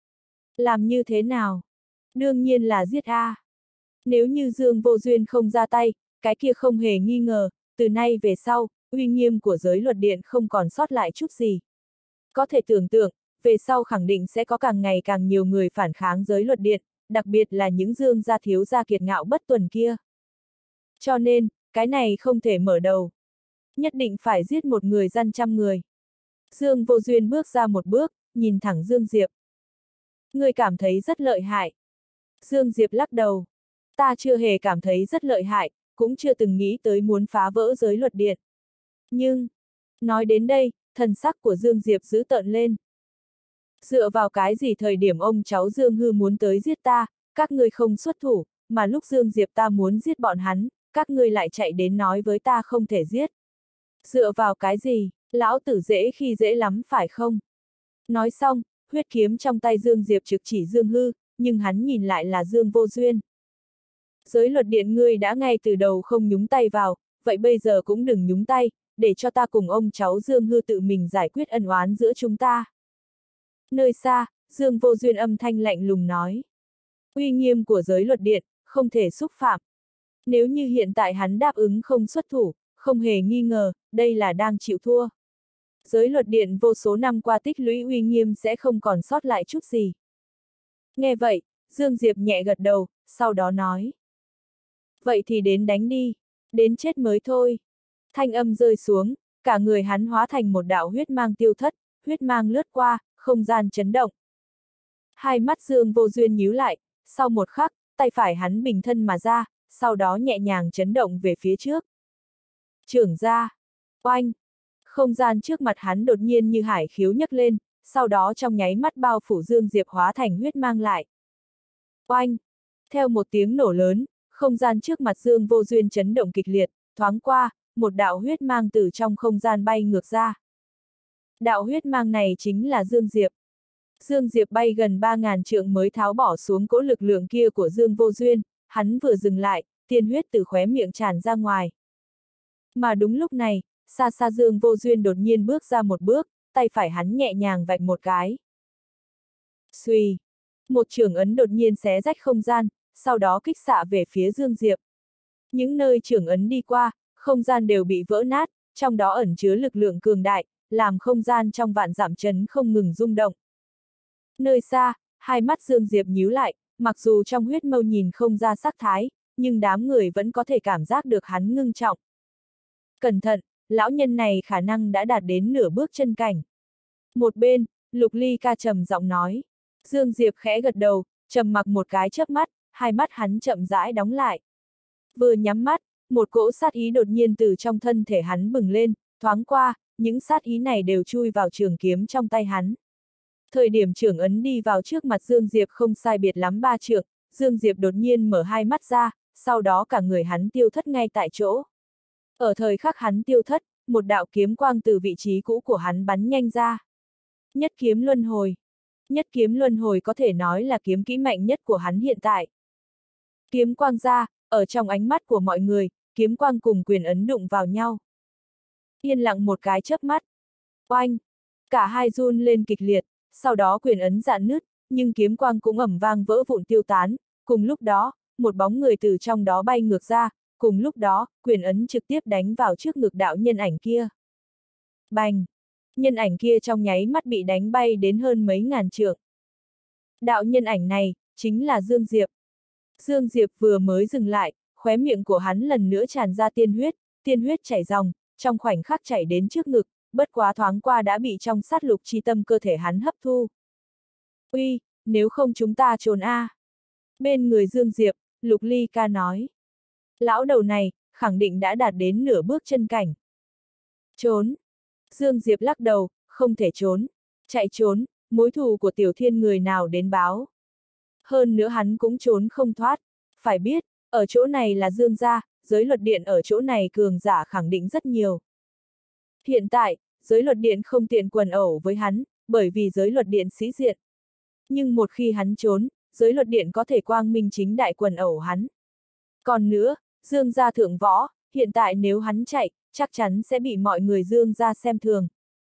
Làm như thế nào? Đương nhiên là giết a. Nếu như Dương Vô Duyên không ra tay, cái kia không hề nghi ngờ, từ nay về sau, uy nghiêm của giới luật điện không còn sót lại chút gì. Có thể tưởng tượng, về sau khẳng định sẽ có càng ngày càng nhiều người phản kháng giới luật điện, đặc biệt là những Dương gia thiếu gia kiệt ngạo bất tuần kia. Cho nên, cái này không thể mở đầu. Nhất định phải giết một người dân trăm người. Dương Vô Duyên bước ra một bước, nhìn thẳng Dương Diệp. Người cảm thấy rất lợi hại. Dương Diệp lắc đầu. Ta chưa hề cảm thấy rất lợi hại, cũng chưa từng nghĩ tới muốn phá vỡ giới luật điện. Nhưng, nói đến đây, thần sắc của Dương Diệp dữ tợn lên. Dựa vào cái gì thời điểm ông cháu Dương Hư muốn tới giết ta, các ngươi không xuất thủ, mà lúc Dương Diệp ta muốn giết bọn hắn, các ngươi lại chạy đến nói với ta không thể giết. Dựa vào cái gì, lão tử dễ khi dễ lắm phải không? Nói xong, huyết kiếm trong tay Dương Diệp trực chỉ Dương Hư, nhưng hắn nhìn lại là Dương Vô Duyên. Giới luật điện ngươi đã ngay từ đầu không nhúng tay vào, vậy bây giờ cũng đừng nhúng tay, để cho ta cùng ông cháu Dương Hư tự mình giải quyết ân oán giữa chúng ta. Nơi xa, Dương Vô Duyên âm thanh lạnh lùng nói. Uy nghiêm của giới luật điện, không thể xúc phạm. Nếu như hiện tại hắn đáp ứng không xuất thủ, không hề nghi ngờ, đây là đang chịu thua. Giới luật điện vô số năm qua tích lũy uy nghiêm sẽ không còn sót lại chút gì. Nghe vậy, Dương Diệp nhẹ gật đầu, sau đó nói. Vậy thì đến đánh đi, đến chết mới thôi. Thanh âm rơi xuống, cả người hắn hóa thành một đạo huyết mang tiêu thất, huyết mang lướt qua, không gian chấn động. Hai mắt Dương Vô Duyên nhíu lại, sau một khắc, tay phải hắn bình thân mà ra, sau đó nhẹ nhàng chấn động về phía trước. Trưởng ra, oanh, không gian trước mặt hắn đột nhiên như hải khiếu nhấc lên, sau đó trong nháy mắt bao phủ Dương Diệp hóa thành huyết mang lại. Oanh, theo một tiếng nổ lớn, không gian trước mặt Dương Vô Duyên chấn động kịch liệt, thoáng qua, một đạo huyết mang từ trong không gian bay ngược ra. Đạo huyết mang này chính là Dương Diệp. Dương Diệp bay gần 3.000 trượng mới tháo bỏ xuống cỗ lực lượng kia của Dương Vô Duyên, hắn vừa dừng lại, tiên huyết từ khóe miệng tràn ra ngoài. Mà đúng lúc này, xa xa Dương Vô Duyên đột nhiên bước ra một bước, tay phải hắn nhẹ nhàng vạch một cái. Xuy! Một chưởng ấn đột nhiên xé rách không gian, sau đó kích xạ về phía Dương Diệp. Những nơi chưởng ấn đi qua, không gian đều bị vỡ nát, trong đó ẩn chứa lực lượng cường đại, làm không gian trong vạn dặm chấn không ngừng rung động. Nơi xa, hai mắt Dương Diệp nhíu lại, mặc dù trong huyết mâu nhìn không ra sắc thái, nhưng đám người vẫn có thể cảm giác được hắn ngưng trọng. Cẩn thận, lão nhân này khả năng đã đạt đến nửa bước chân cảnh. Một bên, Lục Ly Ca trầm giọng nói. Dương Diệp khẽ gật đầu, trầm mặc một cái chớp mắt, hai mắt hắn chậm rãi đóng lại. Vừa nhắm mắt, một cỗ sát ý đột nhiên từ trong thân thể hắn bừng lên, thoáng qua, những sát ý này đều chui vào trường kiếm trong tay hắn. Thời điểm trưởng ấn đi vào trước mặt Dương Diệp không sai biệt lắm 3 trượng, Dương Diệp đột nhiên mở hai mắt ra, sau đó cả người hắn tiêu thất ngay tại chỗ. Ở thời khắc hắn tiêu thất, một đạo kiếm quang từ vị trí cũ của hắn bắn nhanh ra. Nhất kiếm luân hồi. Nhất kiếm luân hồi có thể nói là kiếm kỹ mạnh nhất của hắn hiện tại. Kiếm quang ra, ở trong ánh mắt của mọi người, kiếm quang cùng quyền ấn đụng vào nhau. Yên lặng một cái chớp mắt. Oanh! Cả hai run lên kịch liệt, sau đó quyền ấn rạn nứt, nhưng kiếm quang cũng ầm vang vỡ vụn tiêu tán. Cùng lúc đó, một bóng người từ trong đó bay ngược ra, cùng lúc đó, quyền ấn trực tiếp đánh vào trước ngực đạo nhân ảnh kia. Bành! Nhân ảnh kia trong nháy mắt bị đánh bay đến hơn mấy ngàn trượng. Đạo nhân ảnh này, chính là Dương Diệp. Dương Diệp vừa mới dừng lại, khóe miệng của hắn lần nữa tràn ra tiên huyết chảy ròng, trong khoảnh khắc chảy đến trước ngực, bất quá thoáng qua đã bị trong sát lục chi tâm cơ thể hắn hấp thu. Uy, nếu không chúng ta trốn a. Bên người Dương Diệp, Lục Ly Ca nói. Lão đầu này, khẳng định đã đạt đến nửa bước chân cảnh. Trốn. Dương Diệp lắc đầu, không thể trốn. Chạy trốn, mối thù của Tiểu Thiên người nào đến báo. Hơn nữa hắn cũng trốn không thoát. Phải biết, ở chỗ này là Dương gia, giới luật điện ở chỗ này cường giả khẳng định rất nhiều. Hiện tại, giới luật điện không tiện quần ẩu với hắn, bởi vì giới luật điện sĩ diện. Nhưng một khi hắn trốn, giới luật điện có thể quang minh chính đại quần ẩu hắn. Còn nữa, Dương gia thượng võ, hiện tại nếu hắn chạy, chắc chắn sẽ bị mọi người Dương gia xem thường.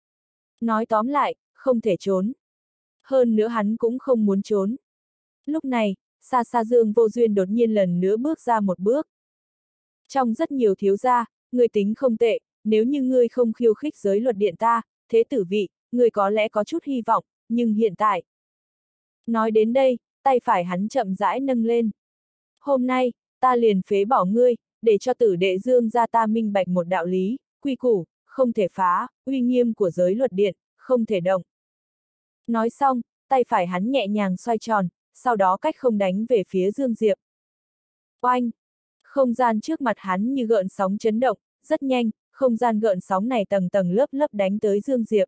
Nói tóm lại, không thể trốn. Hơn nữa hắn cũng không muốn trốn. Lúc này, xa xa Dương Vô Duyên đột nhiên lần nữa bước ra một bước. Trong rất nhiều thiếu gia, người tính không tệ, nếu như ngươi không khiêu khích giới luật điện ta, thế tử vị, người có lẽ có chút hy vọng, nhưng hiện tại. Nói đến đây, tay phải hắn chậm rãi nâng lên. Hôm nay, ta liền phế bỏ ngươi, để cho tử đệ Dương gia ta minh bạch một đạo lý, quy củ, không thể phá, uy nghiêm của giới luật điện, không thể động. Nói xong, tay phải hắn nhẹ nhàng xoay tròn, sau đó cách không đánh về phía Dương Diệp. Oanh! Không gian trước mặt hắn như gợn sóng chấn động, rất nhanh, không gian gợn sóng này tầng tầng lớp lớp đánh tới Dương Diệp.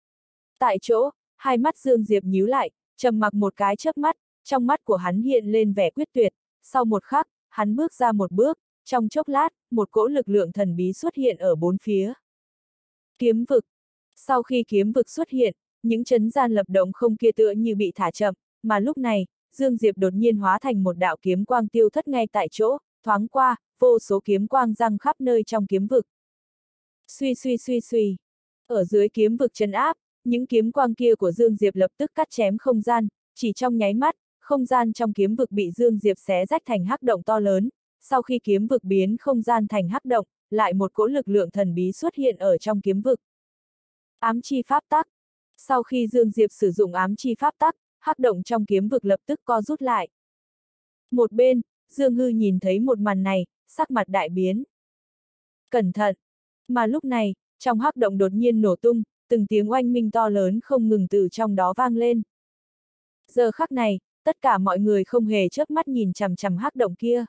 Tại chỗ, hai mắt Dương Diệp nhíu lại, trầm mặc một cái chớp mắt, trong mắt của hắn hiện lên vẻ quyết tuyệt, sau một khắc, hắn bước ra một bước, trong chốc lát, một cỗ lực lượng thần bí xuất hiện ở bốn phía. Kiếm vực. Sau khi kiếm vực xuất hiện, những chấn gian lập động không kia tựa như bị thả chậm, mà lúc này, Dương Diệp đột nhiên hóa thành một đạo kiếm quang tiêu thất ngay tại chỗ, thoáng qua, vô số kiếm quang răng khắp nơi trong kiếm vực. Suy suy suy suy. Ở dưới kiếm vực trấn áp, những kiếm quang kia của Dương Diệp lập tức cắt chém không gian, chỉ trong nháy mắt, không gian trong kiếm vực bị Dương Diệp xé rách thành hắc động to lớn, sau khi kiếm vực biến không gian thành hắc động, lại một cỗ lực lượng thần bí xuất hiện ở trong kiếm vực. Ám chi pháp tắc. Sau khi Dương Diệp sử dụng ám chi pháp tắc, hắc động trong kiếm vực lập tức co rút lại. Một bên, Dương Hư nhìn thấy một màn này, sắc mặt đại biến. Cẩn thận! Mà lúc này, trong hắc động đột nhiên nổ tung, từng tiếng oanh minh to lớn không ngừng từ trong đó vang lên. Giờ khắc này, tất cả mọi người không hề chớp mắt nhìn chằm chằm hắc động kia.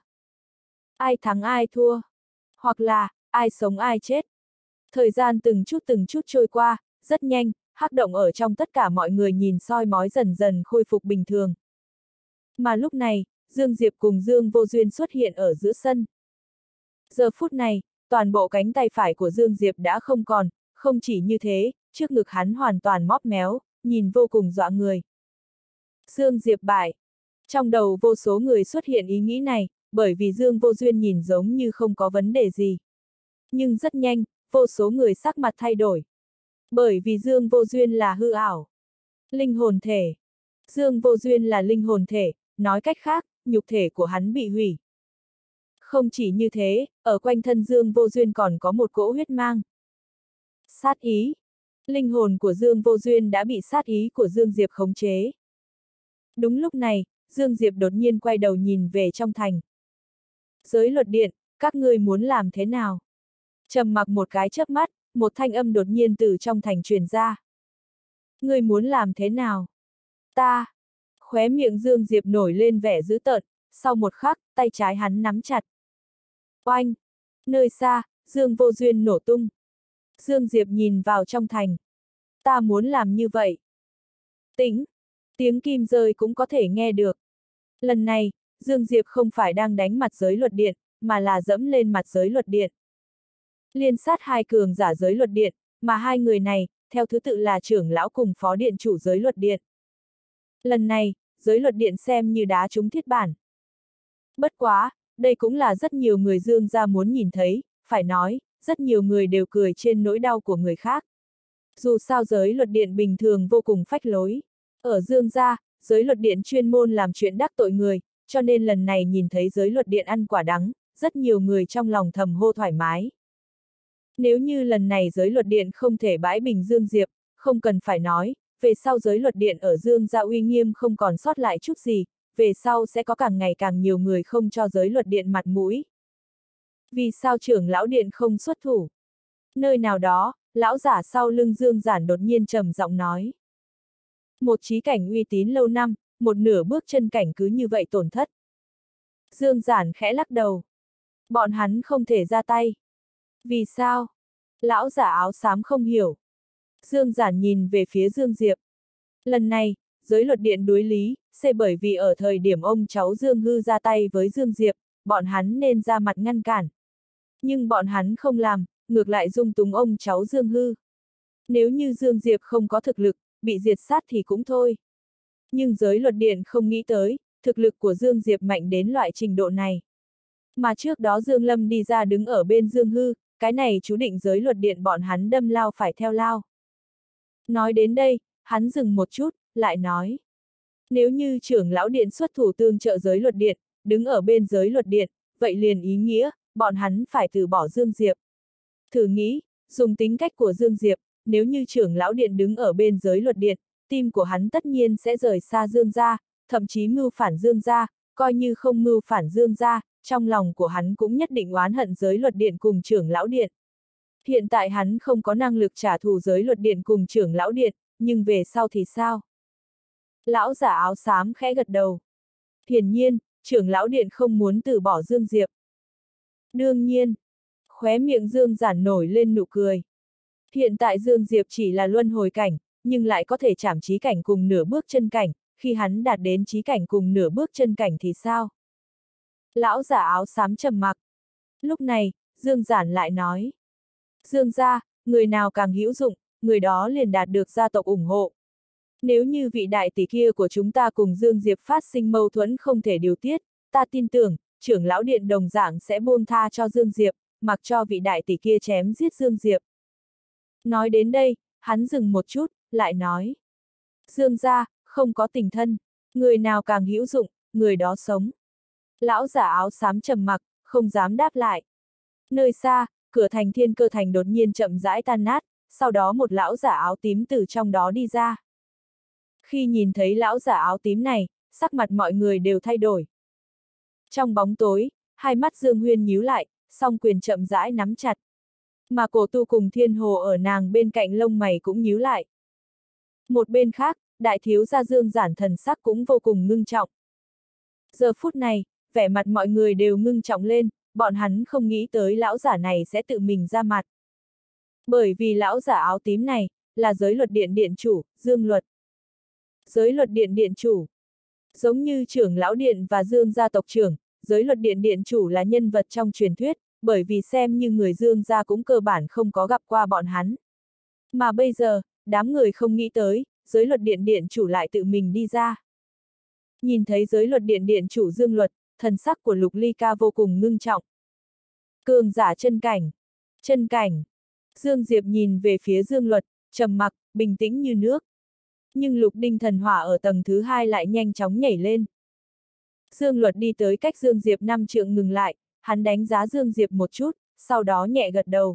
Ai thắng ai thua? Hoặc là, ai sống ai chết? Thời gian từng chút trôi qua, rất nhanh, hắc động ở trong tất cả mọi người nhìn soi mói dần dần khôi phục bình thường. Mà lúc này, Dương Diệp cùng Dương Vô Duyên xuất hiện ở giữa sân. Giờ phút này, toàn bộ cánh tay phải của Dương Diệp đã không còn, không chỉ như thế, trước ngực hắn hoàn toàn móp méo, nhìn vô cùng dọa người. Dương Diệp bại. Trong đầu vô số người xuất hiện ý nghĩ này, bởi vì Dương Vô Duyên nhìn giống như không có vấn đề gì. Nhưng rất nhanh, vô số người sắc mặt thay đổi. Bởi vì Dương Vô Duyên là hư ảo. Linh hồn thể. Dương Vô Duyên là linh hồn thể, nói cách khác, nhục thể của hắn bị hủy. Không chỉ như thế, ở quanh thân Dương Vô Duyên còn có một cỗ huyết mang. Sát ý. Linh hồn của Dương Vô Duyên đã bị sát ý của Dương Diệp khống chế. Đúng lúc này, Dương Diệp đột nhiên quay đầu nhìn về trong thành. Giới luật điện, các ngươi muốn làm thế nào? Trầm mặc một cái chớp mắt, một thanh âm đột nhiên từ trong thành truyền ra. Ngươi muốn làm thế nào? Ta! Khóe miệng Dương Diệp nổi lên vẻ dữ tợn, sau một khắc, tay trái hắn nắm chặt. Oanh! Nơi xa, Dương Vô Duyên nổ tung. Dương Diệp nhìn vào trong thành. Ta muốn làm như vậy. Tĩnh! Tiếng kim rơi cũng có thể nghe được. Lần này, Dương Diệp không phải đang đánh mặt giới luật điện, mà là dẫm lên mặt giới luật điện. Liên sát hai cường giả giới luật điện, mà hai người này, theo thứ tự là trưởng lão cùng phó điện chủ giới luật điện. Lần này, giới luật điện xem như đá trúng thiết bản. Bất quá, đây cũng là rất nhiều người Dương gia muốn nhìn thấy, phải nói, rất nhiều người đều cười trên nỗi đau của người khác. Dù sao giới luật điện bình thường vô cùng phách lối. Ở Dương gia, giới luật điện chuyên môn làm chuyện đắc tội người, cho nên lần này nhìn thấy giới luật điện ăn quả đắng, rất nhiều người trong lòng thầm hô thoải mái. Nếu như lần này giới luật điện không thể bãi bình Dương Diệp, không cần phải nói, về sau giới luật điện ở Dương gia uy nghiêm không còn sót lại chút gì, về sau sẽ có càng ngày càng nhiều người không cho giới luật điện mặt mũi. Vì sao trưởng lão điện không xuất thủ? Nơi nào đó, lão giả sau lưng Dương Giản đột nhiên trầm giọng nói. Một chí cảnh uy tín lâu năm, một nửa bước chân cảnh cứ như vậy tổn thất. Dương Giản khẽ lắc đầu. Bọn hắn không thể ra tay. Vì sao? Lão giả áo xám không hiểu. Dương Giản nhìn về phía Dương Diệp. Lần này, giới luật điện đối lý, bởi vì ở thời điểm ông cháu Dương Hư ra tay với Dương Diệp, bọn hắn nên ra mặt ngăn cản. Nhưng bọn hắn không làm, ngược lại dung túng ông cháu Dương Hư. Nếu như Dương Diệp không có thực lực, bị diệt sát thì cũng thôi. Nhưng giới luật điện không nghĩ tới, thực lực của Dương Diệp mạnh đến loại trình độ này. Mà trước đó Dương Lâm đi ra đứng ở bên Dương Hư, cái này chú định giới luật điện bọn hắn đâm lao phải theo lao. Nói đến đây, hắn dừng một chút, lại nói. Nếu như trưởng lão điện xuất thủ tương trợ giới luật điện, đứng ở bên giới luật điện, vậy liền ý nghĩa, bọn hắn phải từ bỏ Dương Diệp. Thử nghĩ, dùng tính cách của Dương Diệp, nếu như trưởng lão điện đứng ở bên giới luật điện, tim của hắn tất nhiên sẽ rời xa Dương gia, thậm chí mưu phản Dương gia, coi như không mưu phản Dương gia, trong lòng của hắn cũng nhất định oán hận giới luật điện cùng trưởng lão điện. Hiện tại hắn không có năng lực trả thù giới luật điện cùng trưởng lão điện, nhưng về sau thì sao? Lão giả áo xám khẽ gật đầu. Hiển nhiên, trưởng lão điện không muốn từ bỏ Dương Diệp. Đương nhiên, khóe miệng Dương Giản nổi lên nụ cười. Hiện tại Dương Diệp chỉ là luân hồi cảnh, nhưng lại có thể chạm chí cảnh cùng nửa bước chân cảnh, khi hắn đạt đến chí cảnh cùng nửa bước chân cảnh thì sao? Lão giả áo xám trầm mặc. Lúc này, Dương Giản lại nói. Dương gia, người nào càng hữu dụng, người đó liền đạt được gia tộc ủng hộ. Nếu như vị đại tỷ kia của chúng ta cùng Dương Diệp phát sinh mâu thuẫn không thể điều tiết, ta tin tưởng, trưởng lão điện đồng dạng sẽ buông tha cho Dương Diệp, mặc cho vị đại tỷ kia chém giết Dương Diệp. Nói đến đây, hắn dừng một chút, lại nói. Dương gia, không có tình thân, người nào càng hữu dụng, người đó sống. Lão giả áo xám trầm mặc, không dám đáp lại. Nơi xa, cửa thành Thiên Cơ Thành đột nhiên chậm rãi tan nát, sau đó một lão giả áo tím từ trong đó đi ra. Khi nhìn thấy lão giả áo tím này, sắc mặt mọi người đều thay đổi. Trong bóng tối, hai mắt Dương Huyên nhíu lại, song quyền chậm rãi nắm chặt. Mà Cổ Tu cùng Thiên Hồ ở nàng bên cạnh lông mày cũng nhíu lại. Một bên khác, đại thiếu gia Dương Giản thần sắc cũng vô cùng ngưng trọng. Giờ phút này, vẻ mặt mọi người đều ngưng trọng lên, bọn hắn không nghĩ tới lão giả này sẽ tự mình ra mặt. Bởi vì lão giả áo tím này, là giới luật điện điện chủ, Dương Luật. Giới luật điện điện chủ. Giống như trưởng lão điện và Dương gia tộc trưởng, giới luật điện điện chủ là nhân vật trong truyền thuyết, bởi vì xem như người Dương gia cũng cơ bản không có gặp qua bọn hắn. Mà bây giờ, đám người không nghĩ tới, giới luật điện điện chủ lại tự mình đi ra. Nhìn thấy giới luật điện điện chủ Dương Luật, thần sắc của Lục Ly Ca vô cùng ngưng trọng. Cường giả chân cảnh. Chân cảnh. Dương Diệp nhìn về phía Dương Luật, trầm mặc, bình tĩnh như nước. Nhưng Lục Đinh thần hỏa ở tầng thứ 2 lại nhanh chóng nhảy lên. Dương Luật đi tới cách Dương Diệp 5 trượng ngừng lại, hắn đánh giá Dương Diệp một chút, sau đó nhẹ gật đầu.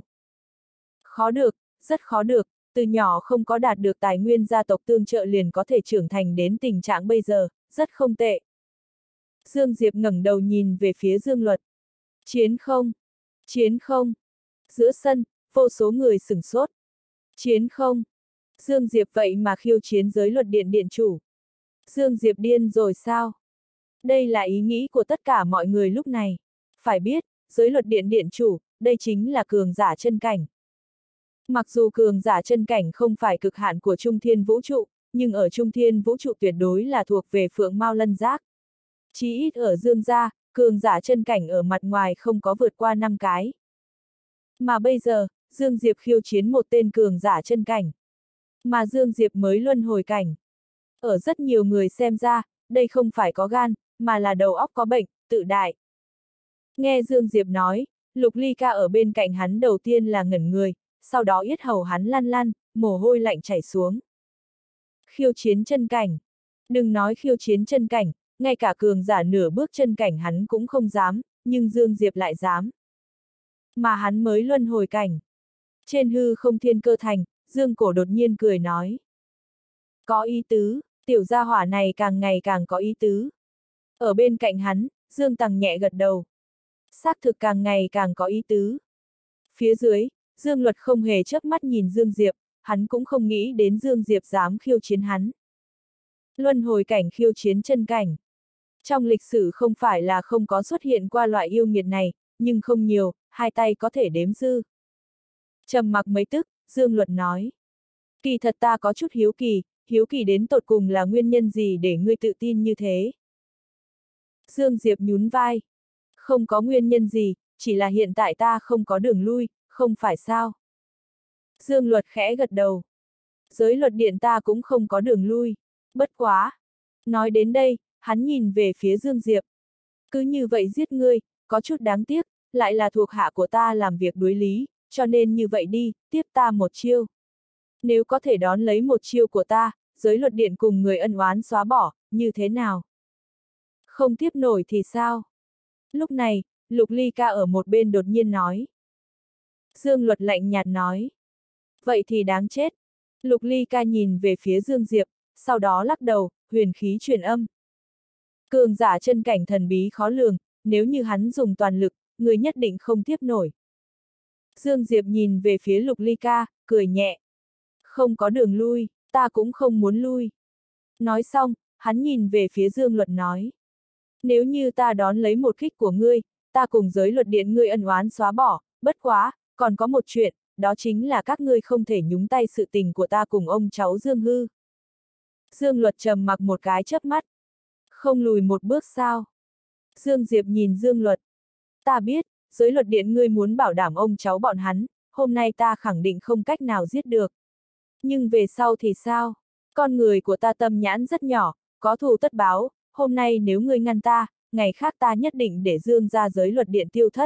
Khó được, rất khó được, từ nhỏ không có đạt được tài nguyên gia tộc tương trợ liền có thể trưởng thành đến tình trạng bây giờ, rất không tệ. Dương Diệp ngẩng đầu nhìn về phía Dương Luật. Chiến không? Chiến không? Giữa sân, vô số người sửng sốt. Chiến không? Dương Diệp vậy mà khiêu chiến giới luật điện điện chủ. Dương Diệp điên rồi sao? Đây là ý nghĩ của tất cả mọi người lúc này. Phải biết, giới luật điện điện chủ, đây chính là cường giả chân cảnh. Mặc dù cường giả chân cảnh không phải cực hạn của Trung Thiên Vũ trụ, nhưng ở Trung Thiên Vũ trụ tuyệt đối là thuộc về Phượng Mao Lân Giác. Chí ít ở Dương gia, cường giả chân cảnh ở mặt ngoài không có vượt qua 5 cái. Mà bây giờ, Dương Diệp khiêu chiến một tên cường giả chân cảnh. Mà Dương Diệp mới luân hồi cảnh. Ở rất nhiều người xem ra, đây không phải có gan, mà là đầu óc có bệnh, tự đại. Nghe Dương Diệp nói, Lục Ly Ca ở bên cạnh hắn đầu tiên là ngẩn người, sau đó yết hầu hắn lăn lăn, mồ hôi lạnh chảy xuống. Khiêu chiến chân cảnh. Đừng nói khiêu chiến chân cảnh, ngay cả cường giả nửa bước chân cảnh hắn cũng không dám, nhưng Dương Diệp lại dám. Mà hắn mới luân hồi cảnh. Trên hư không thiên cơ thành, Dương Cổ đột nhiên cười nói. Có ý tứ, tiểu gia hỏa này càng ngày càng có ý tứ. Ở bên cạnh hắn, Dương Tằng nhẹ gật đầu. Xác thực càng ngày càng có ý tứ. Phía dưới, Dương Luật không hề chớp mắt nhìn Dương Diệp, hắn cũng không nghĩ đến Dương Diệp dám khiêu chiến hắn. Luân hồi cảnh khiêu chiến chân cảnh. Trong lịch sử không phải là không có xuất hiện qua loại yêu nghiệt này, nhưng không nhiều, hai tay có thể đếm dư. Trầm mặc mấy tức, Dương Luật nói. Kỳ thật ta có chút hiếu kỳ đến tột cùng là nguyên nhân gì để ngươi tự tin như thế. Dương Diệp nhún vai. Không có nguyên nhân gì, chỉ là hiện tại ta không có đường lui, không phải sao. Dương Luật khẽ gật đầu. Giới luật điện ta cũng không có đường lui. Bất quá. Nói đến đây, hắn nhìn về phía Dương Diệp. Cứ như vậy giết ngươi, có chút đáng tiếc, lại là thuộc hạ của ta làm việc đối lý, cho nên như vậy đi, tiếp ta một chiêu. Nếu có thể đón lấy một chiêu của ta, giới luật điện cùng người ân oán xóa bỏ, như thế nào? Không tiếp nổi thì sao? Lúc này, Lục Ly Ca ở một bên đột nhiên nói. Dương Luật lạnh nhạt nói. Vậy thì đáng chết. Lục Ly Ca nhìn về phía Dương Diệp, sau đó lắc đầu, huyền khí truyền âm. Cường giả chân cảnh thần bí khó lường, nếu như hắn dùng toàn lực, người nhất định không tiếp nổi. Dương Diệp nhìn về phía Lục Ly Ca, cười nhẹ. Không có đường lui, ta cũng không muốn lui. Nói xong, hắn nhìn về phía Dương Luật nói. Nếu như ta đón lấy một kích của ngươi, ta cùng giới luật điện ngươi ân oán xóa bỏ, bất quá, còn có một chuyện, đó chính là các ngươi không thể nhúng tay sự tình của ta cùng ông cháu Dương Hư. Dương Luật trầm mặc một cái chớp mắt. Không lùi một bước sao? Dương Diệp nhìn Dương Luật. Ta biết, giới luật điện ngươi muốn bảo đảm ông cháu bọn hắn, hôm nay ta khẳng định không cách nào giết được. Nhưng về sau thì sao? Con người của ta tâm nhãn rất nhỏ, có thù tất báo, hôm nay nếu ngươi ngăn ta, ngày khác ta nhất định để Dương ra giới luật điện tiêu thất.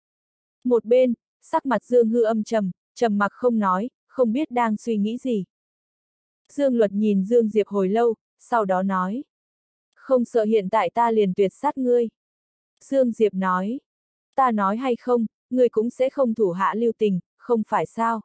Một bên, sắc mặt Dương Hư âm trầm, trầm mặc không nói, không biết đang suy nghĩ gì. Dương Luật nhìn Dương Diệp hồi lâu, sau đó nói. Không sợ hiện tại ta liền tuyệt sát ngươi. Dương Diệp nói. Ta nói hay không, ngươi cũng sẽ không thủ hạ lưu tình, không phải sao?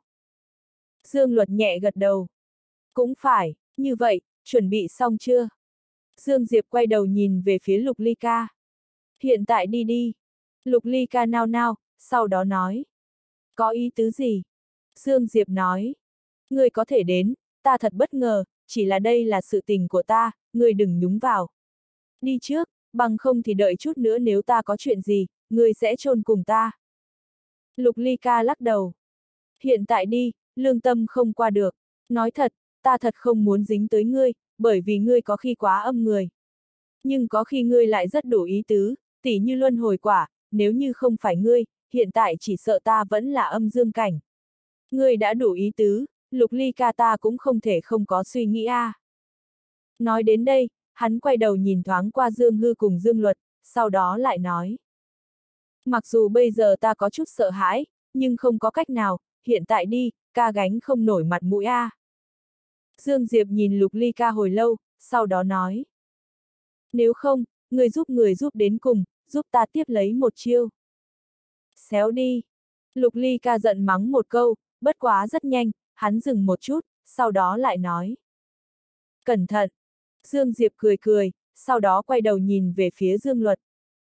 Dương Luật nhẹ gật đầu. Cũng phải, như vậy, chuẩn bị xong chưa? Dương Diệp quay đầu nhìn về phía Lục Ly Ca. Hiện tại đi đi. Lục Ly Ca nao nao, sau đó nói. Có ý tứ gì? Dương Diệp nói. Ngươi có thể đến, ta thật bất ngờ, chỉ là đây là sự tình của ta, ngươi đừng nhúng vào. Đi trước, bằng không thì đợi chút nữa nếu ta có chuyện gì, ngươi sẽ chôn cùng ta. Lục Ly Ca lắc đầu. Hiện tại đi, lương tâm không qua được. Nói thật, ta thật không muốn dính tới ngươi, bởi vì ngươi có khi quá âm người. Nhưng có khi ngươi lại rất đủ ý tứ, tỉ như luân hồi quả, nếu như không phải ngươi, hiện tại chỉ sợ ta vẫn là âm dương cảnh. Ngươi đã đủ ý tứ, Lục Ly Ca ta cũng không thể không có suy nghĩ a. Nói đến đây, hắn quay đầu nhìn thoáng qua Dương Hư cùng Dương Luật, sau đó lại nói. Mặc dù bây giờ ta có chút sợ hãi, nhưng không có cách nào, hiện tại đi, ca gánh không nổi mặt mũi a. Dương Diệp nhìn Lục Ly Ca hồi lâu, sau đó nói. Nếu không, người giúp đến cùng, giúp ta tiếp lấy một chiêu. Xéo đi. Lục Ly Ca giận mắng một câu, bất quá rất nhanh, hắn dừng một chút, sau đó lại nói. Cẩn thận. Dương Diệp cười cười, sau đó quay đầu nhìn về phía Dương Luật.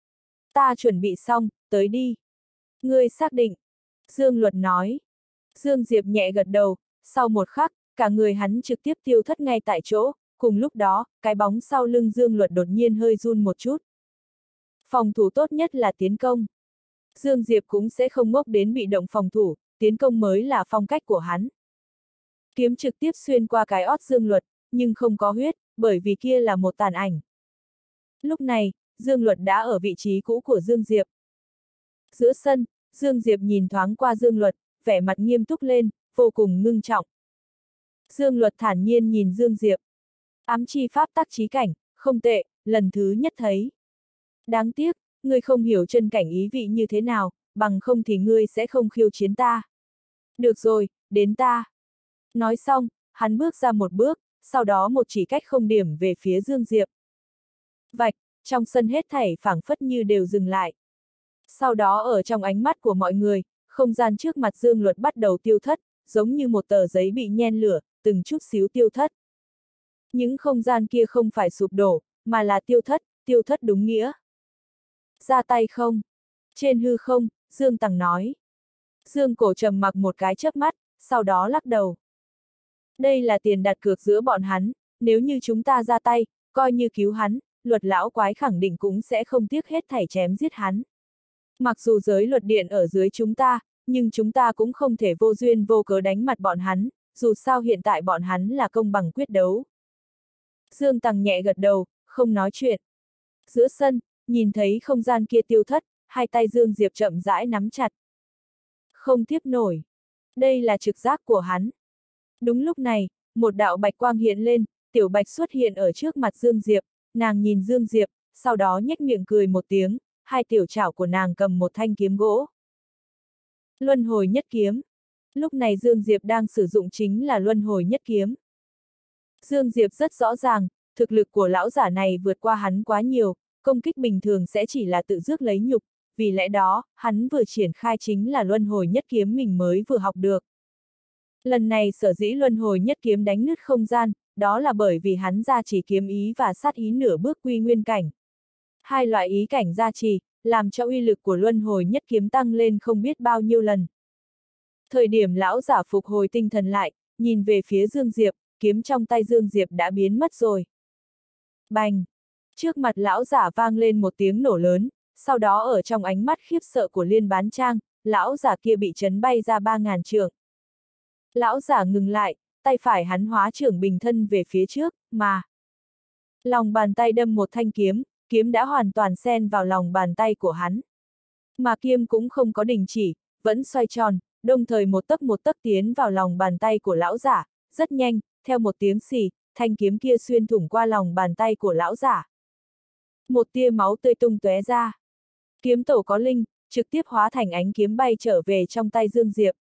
Ta chuẩn bị xong, tới đi. Ngươi xác định. Dương Luật nói. Dương Diệp nhẹ gật đầu, sau một khắc, cả người hắn trực tiếp tiêu thất ngay tại chỗ, cùng lúc đó, cái bóng sau lưng Dương Luật đột nhiên hơi run một chút. Phòng thủ tốt nhất là tiến công. Dương Diệp cũng sẽ không ngốc đến bị động phòng thủ, tiến công mới là phong cách của hắn. Kiếm trực tiếp xuyên qua cái ót Dương Luật, nhưng không có huyết, bởi vì kia là một tàn ảnh. Lúc này, Dương Luật đã ở vị trí cũ của Dương Diệp. Giữa sân, Dương Diệp nhìn thoáng qua Dương Luật, vẻ mặt nghiêm túc lên, vô cùng ngưng trọng. Dương Luật thản nhiên nhìn Dương Diệp. Ám chi pháp tắc chí cảnh, không tệ, lần thứ nhất thấy. Đáng tiếc, ngươi không hiểu chân cảnh ý vị như thế nào, bằng không thì ngươi sẽ không khiêu chiến ta. Được rồi, đến ta. Nói xong, hắn bước ra một bước, sau đó một chỉ cách không điểm về phía Dương Diệp. Vạch, trong sân hết thảy phảng phất như đều dừng lại. Sau đó ở trong ánh mắt của mọi người, không gian trước mặt Dương Luật bắt đầu tiêu thất, giống như một tờ giấy bị nhen lửa, từng chút xíu tiêu thất. Những không gian kia không phải sụp đổ, mà là tiêu thất đúng nghĩa. Ra tay không? Trên hư không, Dương Tằng nói. Dương Cổ trầm mặc một cái chớp mắt, sau đó lắc đầu. Đây là tiền đặt cược giữa bọn hắn, nếu như chúng ta ra tay, coi như cứu hắn, Luật lão quái khẳng định cũng sẽ không tiếc hết thảy chém giết hắn. Mặc dù giới luật điện ở dưới chúng ta, nhưng chúng ta cũng không thể vô duyên vô cớ đánh mặt bọn hắn, dù sao hiện tại bọn hắn là công bằng quyết đấu. Dương Tằng nhẹ gật đầu, không nói chuyện. Giữa sân, nhìn thấy không gian kia tiêu thất, hai tay Dương Diệp chậm rãi nắm chặt. Không tiếp nổi. Đây là trực giác của hắn. Đúng lúc này, một đạo bạch quang hiện lên, tiểu bạch xuất hiện ở trước mặt Dương Diệp, nàng nhìn Dương Diệp, sau đó nhếch miệng cười một tiếng, hai tiểu chảo của nàng cầm một thanh kiếm gỗ. Luân hồi nhất kiếm. Lúc này Dương Diệp đang sử dụng chính là luân hồi nhất kiếm. Dương Diệp rất rõ ràng, thực lực của lão giả này vượt qua hắn quá nhiều, công kích bình thường sẽ chỉ là tự rước lấy nhục, vì lẽ đó, hắn vừa triển khai chính là luân hồi nhất kiếm mình mới vừa học được. Lần này sở dĩ luân hồi nhất kiếm đánh nứt không gian, đó là bởi vì hắn gia trì kiếm ý và sát ý nửa bước quy nguyên cảnh. Hai loại ý cảnh gia trì, làm cho uy lực của luân hồi nhất kiếm tăng lên không biết bao nhiêu lần. Thời điểm lão giả phục hồi tinh thần lại, nhìn về phía Dương Diệp, kiếm trong tay Dương Diệp đã biến mất rồi. Bành! Trước mặt lão giả vang lên một tiếng nổ lớn, sau đó ở trong ánh mắt khiếp sợ của Liên Bán Trang, lão giả kia bị chấn bay ra 3000 trượng. Lão giả ngừng lại, tay phải hắn hóa trưởng bình thân về phía trước, mà lòng bàn tay đâm một thanh kiếm, kiếm đã hoàn toàn xen vào lòng bàn tay của hắn. Mà kiếm cũng không có đình chỉ, vẫn xoay tròn, đồng thời một tấc tiến vào lòng bàn tay của lão giả, rất nhanh, theo một tiếng xì, thanh kiếm kia xuyên thủng qua lòng bàn tay của lão giả. Một tia máu tươi tung tóe ra. Kiếm tổ có linh, trực tiếp hóa thành ánh kiếm bay trở về trong tay Dương Diệp.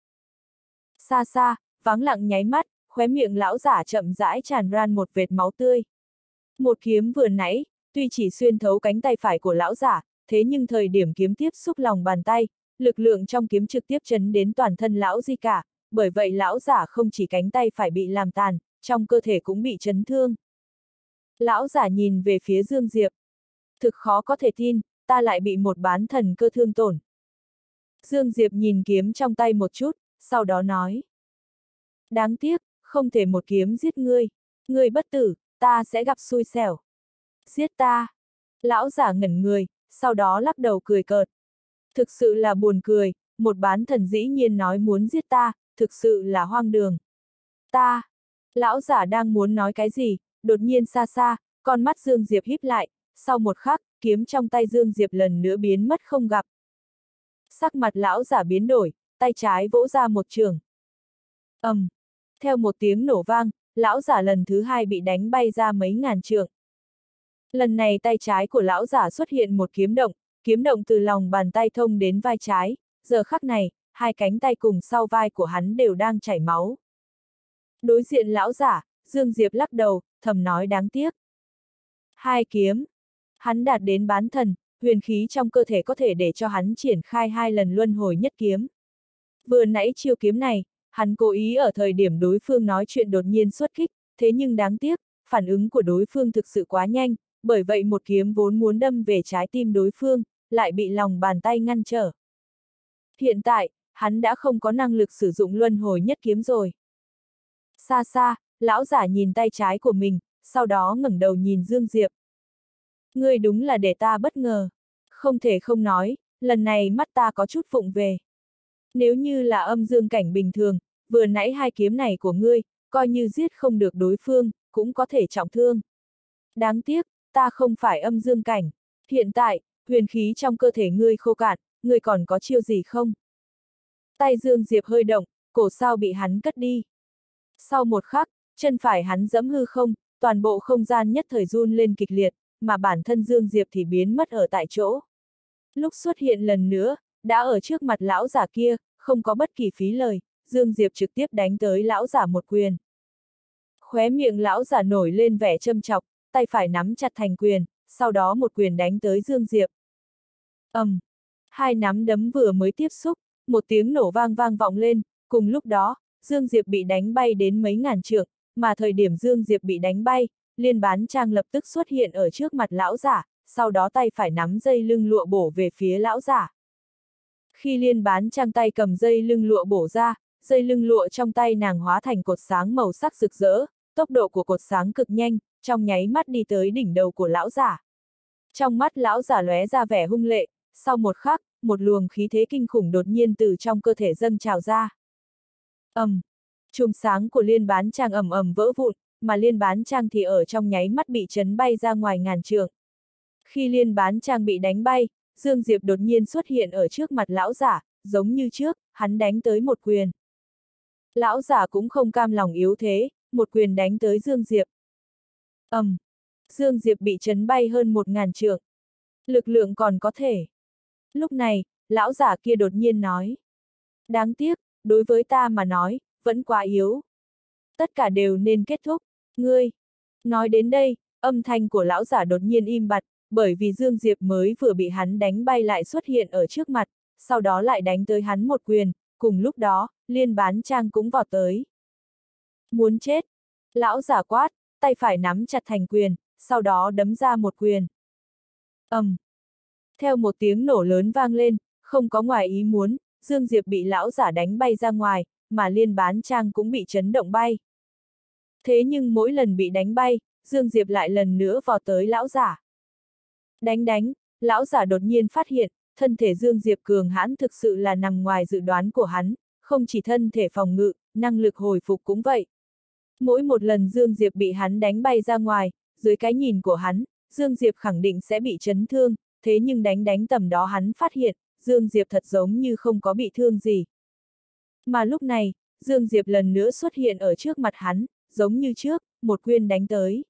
Xa xa, vắng lặng nháy mắt, khóe miệng lão giả chậm rãi tràn ra một vệt máu tươi. Một kiếm vừa nãy, tuy chỉ xuyên thấu cánh tay phải của lão giả, thế nhưng thời điểm kiếm tiếp xúc lòng bàn tay, lực lượng trong kiếm trực tiếp chấn đến toàn thân lão Di cả, bởi vậy lão giả không chỉ cánh tay phải bị làm tàn, trong cơ thể cũng bị chấn thương. Lão giả nhìn về phía Dương Diệp. Thực khó có thể tin, ta lại bị một bán thần cơ thương tổn. Dương Diệp nhìn kiếm trong tay một chút, sau đó nói. Đáng tiếc, không thể một kiếm giết ngươi. Ngươi bất tử, ta sẽ gặp xui xẻo. Giết ta. Lão giả ngẩn người, sau đó lắc đầu cười cợt. Thực sự là buồn cười, một bán thần dĩ nhiên nói muốn giết ta, thực sự là hoang đường. Ta. Lão giả đang muốn nói cái gì, đột nhiên xa xa, con mắt Dương Diệp híp lại, sau một khắc, kiếm trong tay Dương Diệp lần nữa biến mất không gặp. Sắc mặt lão giả biến đổi, tay trái vỗ ra một trường. Theo một tiếng nổ vang, lão giả lần thứ hai bị đánh bay ra mấy ngàn trượng. Lần này tay trái của lão giả xuất hiện một kiếm động từ lòng bàn tay thông đến vai trái, giờ khắc này, hai cánh tay cùng sau vai của hắn đều đang chảy máu. Đối diện lão giả, Dương Diệp lắc đầu, thầm nói đáng tiếc. Hai kiếm. Hắn đạt đến bán thần, huyền khí trong cơ thể có thể để cho hắn triển khai 2 lần luân hồi nhất kiếm. Vừa nãy chiêu kiếm này, hắn cố ý ở thời điểm đối phương nói chuyện đột nhiên xuất kích, thế nhưng đáng tiếc, phản ứng của đối phương thực sự quá nhanh, bởi vậy một kiếm vốn muốn đâm về trái tim đối phương, lại bị lòng bàn tay ngăn trở. Hiện tại, hắn đã không có năng lực sử dụng luân hồi nhất kiếm rồi. Xa xa, lão giả nhìn tay trái của mình, sau đó ngẩng đầu nhìn Dương Diệp. Ngươi đúng là để ta bất ngờ. Không thể không nói, lần này mắt ta có chút vụng về. Nếu như là âm dương cảnh bình thường, vừa nãy hai kiếm này của ngươi, coi như giết không được đối phương, cũng có thể trọng thương. Đáng tiếc, ta không phải âm dương cảnh. Hiện tại, huyền khí trong cơ thể ngươi khô cạn, ngươi còn có chiêu gì không? Tay Dương Diệp hơi động, cổ sao bị hắn cất đi. Sau một khắc, chân phải hắn giẫm hư không, toàn bộ không gian nhất thời run lên kịch liệt, mà bản thân Dương Diệp thì biến mất ở tại chỗ. Lúc xuất hiện lần nữa, đã ở trước mặt lão giả kia, không có bất kỳ phí lời, Dương Diệp trực tiếp đánh tới lão giả một quyền. Khóe miệng lão giả nổi lên vẻ châm chọc, tay phải nắm chặt thành quyền, sau đó một quyền đánh tới Dương Diệp. Hai nắm đấm vừa mới tiếp xúc, một tiếng nổ vang vang vọng lên, cùng lúc đó, Dương Diệp bị đánh bay đến mấy ngàn trượng, mà thời điểm Dương Diệp bị đánh bay, Liên Bán Trang lập tức xuất hiện ở trước mặt lão giả, sau đó tay phải nắm dây lưng lụa bổ về phía lão giả. Khi Liên Bán Trang tay cầm dây lưng lụa bổ ra, dây lưng lụa trong tay nàng hóa thành cột sáng màu sắc rực rỡ, tốc độ của cột sáng cực nhanh, trong nháy mắt đi tới đỉnh đầu của lão giả. Trong mắt lão giả lóe ra vẻ hung lệ, sau một khắc, một luồng khí thế kinh khủng đột nhiên từ trong cơ thể dâng trào ra. Chùm sáng của Liên Bán Trang ầm ầm vỡ vụn, mà Liên Bán Trang thì ở trong nháy mắt bị chấn bay ra ngoài ngàn trượng. Khi Liên Bán Trang bị đánh bay, Dương Diệp đột nhiên xuất hiện ở trước mặt lão giả, giống như trước, hắn đánh tới một quyền. Lão giả cũng không cam lòng yếu thế, một quyền đánh tới Dương Diệp. Dương Diệp bị chấn bay hơn 1000 trượng. Lực lượng còn có thể. Lúc này, lão giả kia đột nhiên nói. Đáng tiếc, đối với ta mà nói, vẫn quá yếu. Tất cả đều nên kết thúc, ngươi. Nói đến đây, âm thanh của lão giả đột nhiên im bặt, bởi vì Dương Diệp mới vừa bị hắn đánh bay lại xuất hiện ở trước mặt, sau đó lại đánh tới hắn một quyền, cùng lúc đó, Liên Bán Trang cũng vọt tới. Muốn chết. Lão giả quát, tay phải nắm chặt thành quyền, sau đó đấm ra một quyền. Theo một tiếng nổ lớn vang lên, không có ngoài ý muốn, Dương Diệp bị lão giả đánh bay ra ngoài, mà Liên Bán Trang cũng bị chấn động bay. Thế nhưng mỗi lần bị đánh bay, Dương Diệp lại lần nữa vọt tới lão giả. Đánh, lão giả đột nhiên phát hiện, thân thể Dương Diệp cường hãn thực sự là nằm ngoài dự đoán của hắn, không chỉ thân thể phòng ngự, năng lực hồi phục cũng vậy. Mỗi một lần Dương Diệp bị hắn đánh bay ra ngoài, dưới cái nhìn của hắn, Dương Diệp khẳng định sẽ bị chấn thương, thế nhưng đánh tầm đó hắn phát hiện, Dương Diệp thật giống như không có bị thương gì. Mà lúc này, Dương Diệp lần nữa xuất hiện ở trước mặt hắn, giống như trước, một quyền đánh tới.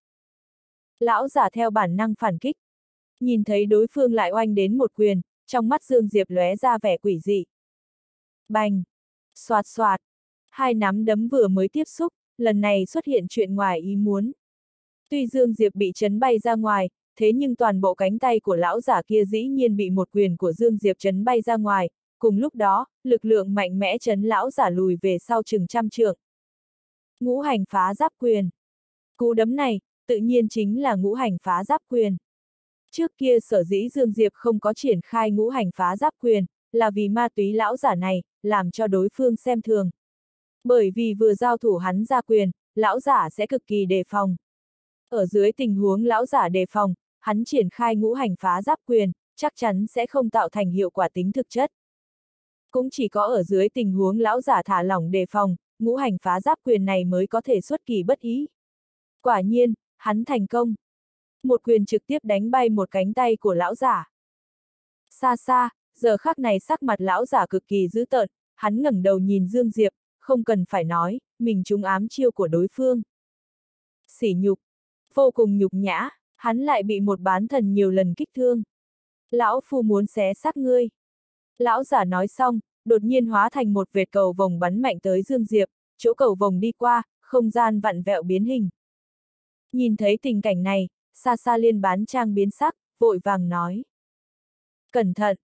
Lão giả theo bản năng phản kích. Nhìn thấy đối phương lại oanh đến một quyền, trong mắt Dương Diệp lóe ra vẻ quỷ dị. Bành! Xoạt xoạt! Hai nắm đấm vừa mới tiếp xúc, lần này xuất hiện chuyện ngoài ý muốn. Tuy Dương Diệp bị chấn bay ra ngoài, thế nhưng toàn bộ cánh tay của lão giả kia dĩ nhiên bị một quyền của Dương Diệp chấn bay ra ngoài, cùng lúc đó, lực lượng mạnh mẽ chấn lão giả lùi về sau chừng 100 trượng. Ngũ hành phá giáp quyền. Cú đấm này, tự nhiên chính là ngũ hành phá giáp quyền. Trước kia sở dĩ Dương Diệp không có triển khai ngũ hành phá giáp quyền, là vì ma túy lão giả này, làm cho đối phương xem thường. Bởi vì vừa giao thủ hắn ra quyền, lão giả sẽ cực kỳ đề phòng. Ở dưới tình huống lão giả đề phòng, hắn triển khai ngũ hành phá giáp quyền, chắc chắn sẽ không tạo thành hiệu quả tính thực chất. Cũng chỉ có ở dưới tình huống lão giả thả lỏng đề phòng, ngũ hành phá giáp quyền này mới có thể xuất kỳ bất ý. Quả nhiên, hắn thành công. Một quyền trực tiếp đánh bay một cánh tay của lão giả. Xa xa, giờ khắc này sắc mặt lão giả cực kỳ dữ tợn, hắn ngẩng đầu nhìn Dương Diệp, không cần phải nói, mình trúng ám chiêu của đối phương. Sỉ nhục, vô cùng nhục nhã, hắn lại bị một bán thần nhiều lần kích thương. Lão phu muốn xé xác ngươi. Lão giả nói xong, đột nhiên hóa thành một vệt cầu vồng bắn mạnh tới Dương Diệp, chỗ cầu vồng đi qua, không gian vặn vẹo biến hình. Nhìn thấy tình cảnh này, xa xa Liên Bán Trang biến sắc, vội vàng nói. Cẩn thận!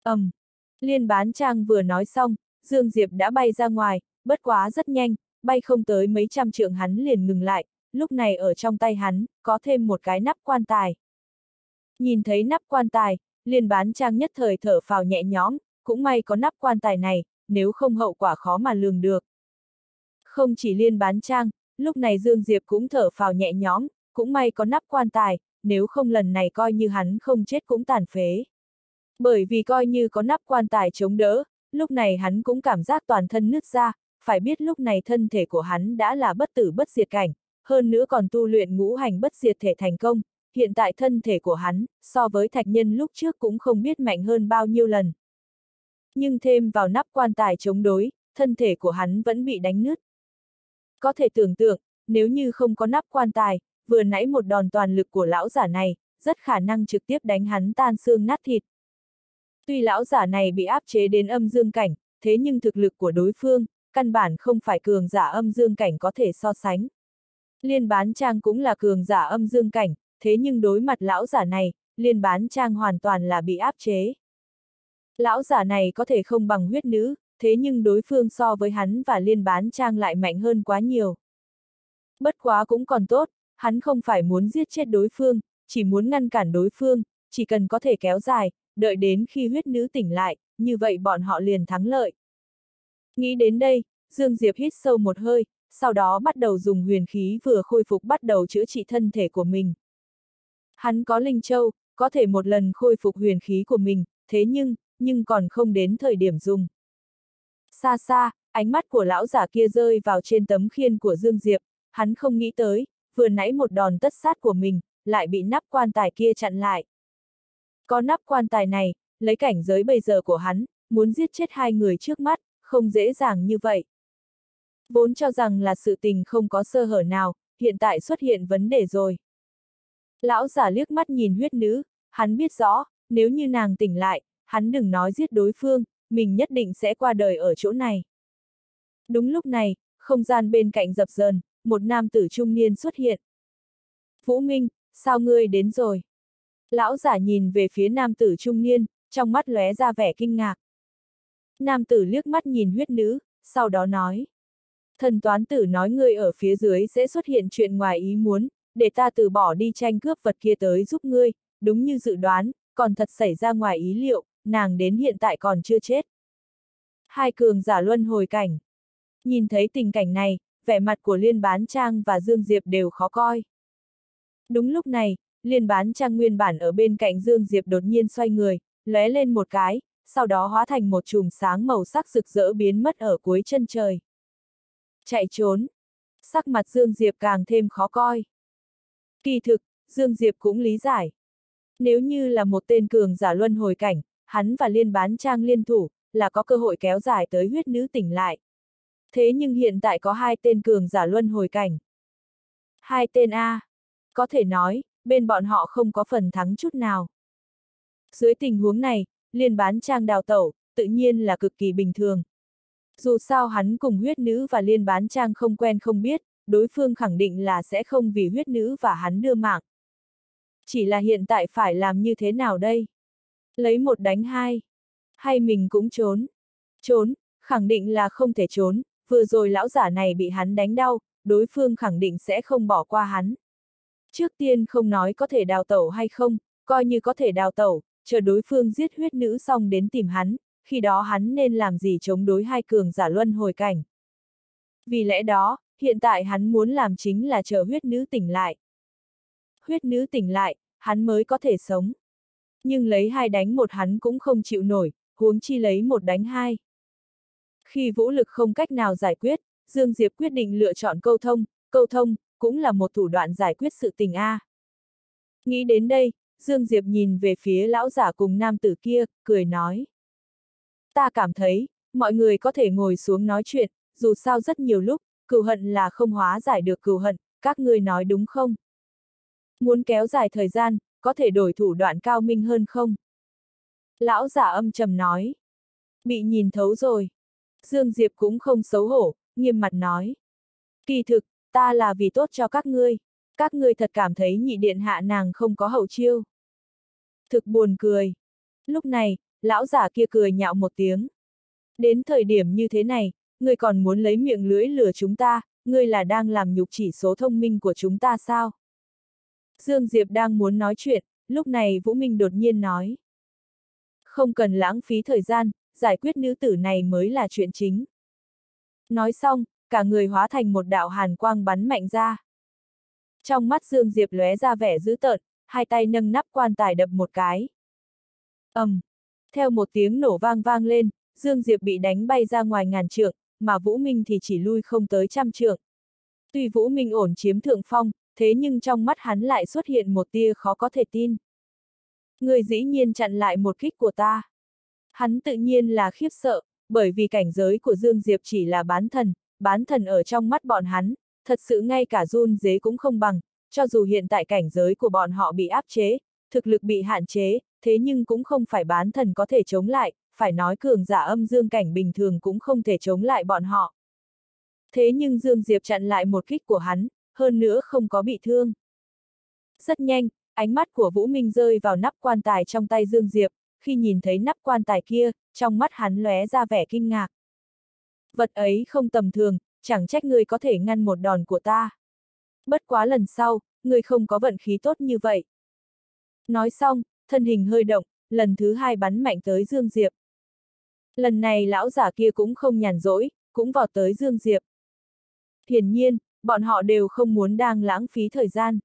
Liên Bán Trang vừa nói xong, Dương Diệp đã bay ra ngoài, bất quá rất nhanh, bay không tới mấy trăm trượng hắn liền ngừng lại, lúc này ở trong tay hắn, có thêm một cái nắp quan tài. Nhìn thấy nắp quan tài, Liên Bán Trang nhất thời thở phào nhẹ nhõm, cũng may có nắp quan tài này, nếu không hậu quả khó mà lường được. Không chỉ Liên Bán Trang, lúc này Dương Diệp cũng thở phào nhẹ nhõm, cũng may có nắp quan tài, nếu không lần này coi như hắn không chết cũng tàn phế. Bởi vì coi như có nắp quan tài chống đỡ, lúc này hắn cũng cảm giác toàn thân nứt ra, phải biết lúc này thân thể của hắn đã là bất tử bất diệt cảnh, hơn nữa còn tu luyện ngũ hành bất diệt thể thành công, hiện tại thân thể của hắn, so với thạch nhân lúc trước cũng không biết mạnh hơn bao nhiêu lần. Nhưng thêm vào nắp quan tài chống đối, thân thể của hắn vẫn bị đánh nứt. Có thể tưởng tượng, nếu như không có nắp quan tài, vừa nãy một đòn toàn lực của lão giả này, rất khả năng trực tiếp đánh hắn tan xương nát thịt. Tuy lão giả này bị áp chế đến âm dương cảnh, thế nhưng thực lực của đối phương, căn bản không phải cường giả âm dương cảnh có thể so sánh. Liên Bán Trang cũng là cường giả âm dương cảnh, thế nhưng đối mặt lão giả này, Liên Bán Trang hoàn toàn là bị áp chế. Lão giả này có thể không bằng huyết nữ, thế nhưng đối phương so với hắn và Liên Bán Trang lại mạnh hơn quá nhiều. Bất quá cũng còn tốt, hắn không phải muốn giết chết đối phương, chỉ muốn ngăn cản đối phương, chỉ cần có thể kéo dài, đợi đến khi huyết nữ tỉnh lại, như vậy bọn họ liền thắng lợi. Nghĩ đến đây, Dương Diệp hít sâu một hơi, sau đó bắt đầu dùng huyền khí vừa khôi phục bắt đầu chữa trị thân thể của mình. Hắn có linh châu, có thể một lần khôi phục huyền khí của mình, thế nhưng còn không đến thời điểm dùng. Xa xa, ánh mắt của lão giả kia rơi vào trên tấm khiên của Dương Diệp, hắn không nghĩ tới, vừa nãy một đòn tất sát của mình, lại bị nắp quan tài kia chặn lại. Có nắp quan tài này, lấy cảnh giới bây giờ của hắn, muốn giết chết hai người trước mắt, không dễ dàng như vậy. Vốn cho rằng là sự tình không có sơ hở nào, hiện tại xuất hiện vấn đề rồi. Lão giả liếc mắt nhìn huyết nữ, hắn biết rõ, nếu như nàng tỉnh lại, hắn đừng nói giết đối phương, mình nhất định sẽ qua đời ở chỗ này. Đúng lúc này, không gian bên cạnh dập dờn, một nam tử trung niên xuất hiện. Vũ Minh, sao ngươi đến rồi? Lão giả nhìn về phía nam tử trung niên, trong mắt lóe ra vẻ kinh ngạc. Nam tử liếc mắt nhìn huyết nữ, sau đó nói. Thần toán tử nói ngươi ở phía dưới sẽ xuất hiện chuyện ngoài ý muốn, để ta từ bỏ đi tranh cướp vật kia tới giúp ngươi, đúng như dự đoán, còn thật xảy ra ngoài ý liệu, nàng đến hiện tại còn chưa chết. Hai cường giả luân hồi cảnh. Nhìn thấy tình cảnh này, vẻ mặt của Liên Bán Trang và Dương Diệp đều khó coi. Đúng lúc này, Liên Bán Trang nguyên bản ở bên cạnh Dương Diệp đột nhiên xoay người, lóe lên một cái, sau đó hóa thành một chùm sáng màu sắc rực rỡ biến mất ở cuối chân trời. Chạy trốn. Sắc mặt Dương Diệp càng thêm khó coi. Kỳ thực, Dương Diệp cũng lý giải. Nếu như là một tên cường giả luân hồi cảnh, hắn và Liên Bán Trang liên thủ, là có cơ hội kéo dài tới huyết nữ tỉnh lại. Thế nhưng hiện tại có hai tên cường giả luân hồi cảnh. Hai tên A. Có thể nói, bên bọn họ không có phần thắng chút nào. Dưới tình huống này, Liên Bán Trang đào tẩu, tự nhiên là cực kỳ bình thường. Dù sao hắn cùng huyết nữ và Liên Bán Trang không quen không biết, đối phương khẳng định là sẽ không vì huyết nữ và hắn đưa mạng. Chỉ là hiện tại phải làm như thế nào đây? Lấy một đánh hai. Hay mình cũng trốn? Trốn, khẳng định là không thể trốn, vừa rồi lão giả này bị hắn đánh đau, đối phương khẳng định sẽ không bỏ qua hắn. Trước tiên không nói có thể đào tẩu hay không, coi như có thể đào tẩu, chờ đối phương giết huyết nữ xong đến tìm hắn, khi đó hắn nên làm gì chống đối hai cường giả luân hồi cảnh. Vì lẽ đó, hiện tại hắn muốn làm chính là chờ huyết nữ tỉnh lại. Huyết nữ tỉnh lại, hắn mới có thể sống. Nhưng lấy hai đánh một hắn cũng không chịu nổi, huống chi lấy một đánh hai. Khi vũ lực không cách nào giải quyết, Dương Diệp quyết định lựa chọn câu thông, cũng là một thủ đoạn giải quyết sự tình A. Nghĩ đến đây, Dương Diệp nhìn về phía lão giả cùng nam tử kia, cười nói. Ta cảm thấy, mọi người có thể ngồi xuống nói chuyện, dù sao rất nhiều lúc, cừu hận là không hóa giải được cừu hận, các ngươi nói đúng không? Muốn kéo dài thời gian, có thể đổi thủ đoạn cao minh hơn không? Lão giả âm trầm nói. Bị nhìn thấu rồi. Dương Diệp cũng không xấu hổ, nghiêm mặt nói. Kỳ thực, ta là vì tốt cho các ngươi thật cảm thấy nhị điện hạ nàng không có hậu chiêu. Thực buồn cười. Lúc này, lão giả kia cười nhạo một tiếng. Đến thời điểm như thế này, ngươi còn muốn lấy miệng lưỡi lừa chúng ta, ngươi là đang làm nhục chỉ số thông minh của chúng ta sao? Dương Diệp đang muốn nói chuyện, lúc này Vũ Minh đột nhiên nói. Không cần lãng phí thời gian, giải quyết nữ tử này mới là chuyện chính. Nói xong, cả người hóa thành một đạo hàn quang bắn mạnh ra. Trong mắt Dương Diệp lóe ra vẻ dữ tợn, hai tay nâng nắp quan tài đập một cái. Theo một tiếng nổ vang vang lên, Dương Diệp bị đánh bay ra ngoài ngàn trượng, mà Vũ Minh thì chỉ lui không tới trăm trượng. Tuy Vũ Minh ổn chiếm thượng phong, thế nhưng trong mắt hắn lại xuất hiện một tia khó có thể tin. Người dĩ nhiên chặn lại một kích của ta. Hắn tự nhiên là khiếp sợ, bởi vì cảnh giới của Dương Diệp chỉ là bán thần ở trong mắt bọn hắn, thật sự ngay cả run dế cũng không bằng, cho dù hiện tại cảnh giới của bọn họ bị áp chế, thực lực bị hạn chế, thế nhưng cũng không phải bán thần có thể chống lại, phải nói cường giả âm dương cảnh bình thường cũng không thể chống lại bọn họ. Thế nhưng Dương Diệp chặn lại một kích của hắn, hơn nữa không có bị thương. Rất nhanh, ánh mắt của Vũ Minh rơi vào nắp quan tài trong tay Dương Diệp, khi nhìn thấy nắp quan tài kia, trong mắt hắn lóe ra vẻ kinh ngạc. Vật ấy không tầm thường, chẳng trách ngươi có thể ngăn một đòn của ta. Bất quá lần sau, ngươi không có vận khí tốt như vậy. Nói xong, thân hình hơi động, lần thứ hai bắn mạnh tới Dương Diệp. Lần này lão giả kia cũng không nhàn rỗi, cũng vọt tới Dương Diệp. Hiển nhiên, bọn họ đều không muốn đang lãng phí thời gian.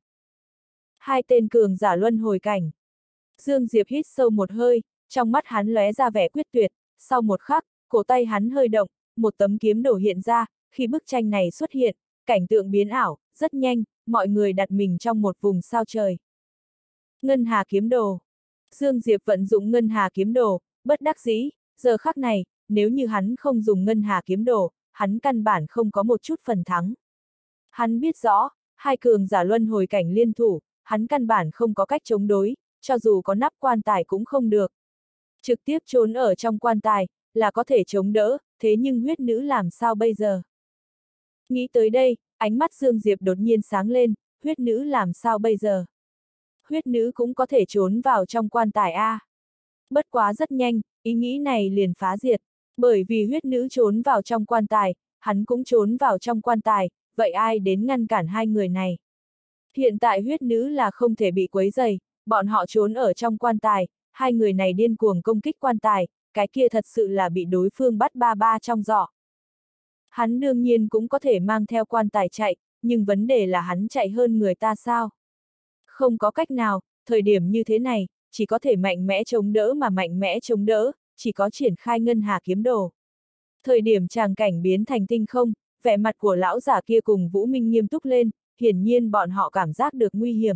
Hai tên cường giả luân hồi cảnh. Dương Diệp hít sâu một hơi, trong mắt hắn lóe ra vẻ quyết tuyệt, sau một khắc, cổ tay hắn hơi động, một tấm kiếm đổ hiện ra, khi bức tranh này xuất hiện, cảnh tượng biến ảo, rất nhanh, mọi người đặt mình trong một vùng sao trời. Ngân Hà kiếm đồ. Dương Diệp vận dụng Ngân Hà kiếm đồ, bất đắc dĩ, giờ khắc này, nếu như hắn không dùng Ngân Hà kiếm đồ, hắn căn bản không có một chút phần thắng. Hắn biết rõ, hai cường giả luân hồi cảnh liên thủ, hắn căn bản không có cách chống đối, cho dù có nắp quan tài cũng không được. Trực tiếp trốn ở trong quan tài, là có thể chống đỡ, thế nhưng huyết nữ làm sao bây giờ? Nghĩ tới đây, ánh mắt Dương Diệp đột nhiên sáng lên, huyết nữ làm sao bây giờ? Huyết nữ cũng có thể trốn vào trong quan tài a. Bất quá rất nhanh, ý nghĩ này liền phá diệt, bởi vì huyết nữ trốn vào trong quan tài, hắn cũng trốn vào trong quan tài, vậy ai đến ngăn cản hai người này? Hiện tại huyết nữ là không thể bị quấy rầy, bọn họ trốn ở trong quan tài, hai người này điên cuồng công kích quan tài, cái kia thật sự là bị đối phương bắt ba ba trong giỏ. Hắn đương nhiên cũng có thể mang theo quan tài chạy, nhưng vấn đề là hắn chạy hơn người ta sao? Không có cách nào, thời điểm như thế này, chỉ có thể mạnh mẽ chống đỡ mà mạnh mẽ chống đỡ, chỉ có triển khai Ngân Hà kiếm đồ. Thời điểm tràng cảnh biến thành tinh không, vẻ mặt của lão giả kia cùng Vũ Minh nghiêm túc lên, hiển nhiên bọn họ cảm giác được nguy hiểm.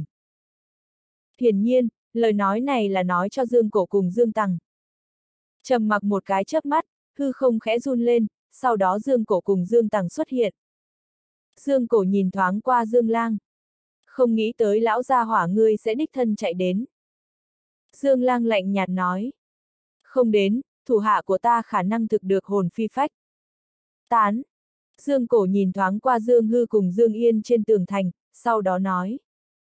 Hiển nhiên, lời nói này là nói cho Dương Cổ cùng Dương Tằng. Trầm mặc một cái chớp mắt, hư không khẽ run lên, sau đó Dương Cổ cùng Dương Tằng xuất hiện. Dương Cổ nhìn thoáng qua Dương Lang. Không nghĩ tới lão gia hỏa ngươi sẽ đích thân chạy đến. Dương Lang lạnh nhạt nói. Không đến, thủ hạ của ta khả năng thực được hồn phi phách. Tán. Dương Cổ nhìn thoáng qua Dương Hư cùng Dương Yên trên tường thành, sau đó nói.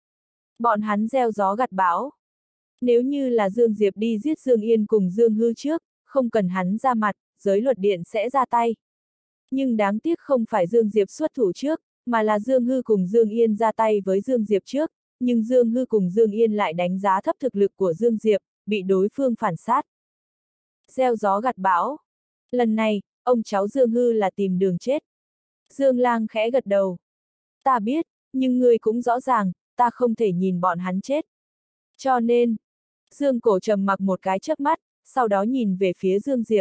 Bọn hắn gieo gió gặt bão. Nếu như là Dương Diệp đi giết Dương Yên cùng Dương Hư trước, không cần hắn ra mặt, giới luật điện sẽ ra tay. Nhưng đáng tiếc không phải Dương Diệp xuất thủ trước, mà là Dương Hư cùng Dương Yên ra tay với Dương Diệp trước, nhưng Dương Hư cùng Dương Yên lại đánh giá thấp thực lực của Dương Diệp, bị đối phương phản sát. Gieo gió gặt bão. Lần này, ông cháu Dương Hư là tìm đường chết. Dương Lang khẽ gật đầu. Ta biết, nhưng ngươi cũng rõ ràng, ta không thể nhìn bọn hắn chết. Cho nên, Dương Cổ trầm mặc một cái chớp mắt, sau đó nhìn về phía Dương Diệp.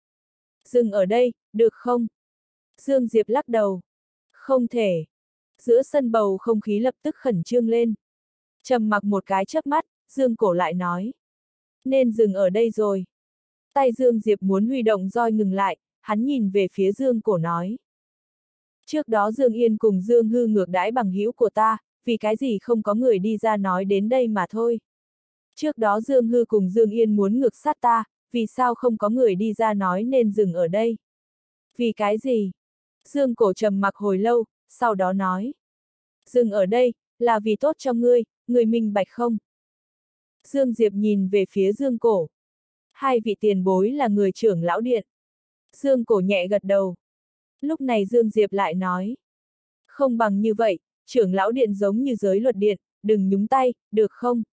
Dừng ở đây, được không? Dương Diệp lắc đầu. Không thể. Giữa sân bầu không khí lập tức khẩn trương lên. Trầm mặc một cái chớp mắt, Dương Cổ lại nói. Nên dừng ở đây rồi. Tay Dương Diệp muốn huy động roi ngừng lại, hắn nhìn về phía Dương Cổ nói. Trước đó Dương Yên cùng Dương Hư ngược đãi bằng hữu của ta, vì cái gì không có người đi ra nói đến đây mà thôi. Trước đó Dương Hư cùng Dương Yên muốn ngược sát ta, vì sao không có người đi ra nói nên dừng ở đây? Vì cái gì? Dương Cổ trầm mặc hồi lâu, sau đó nói. Dừng ở đây, là vì tốt cho ngươi, ngươi minh bạch không? Dương Diệp nhìn về phía Dương Cổ. Hai vị tiền bối là người trưởng lão điện. Dương Cổ nhẹ gật đầu. Lúc này Dương Diệp lại nói. Không bằng như vậy, trưởng lão điện giống như giới luật điện, đừng nhúng tay, được không?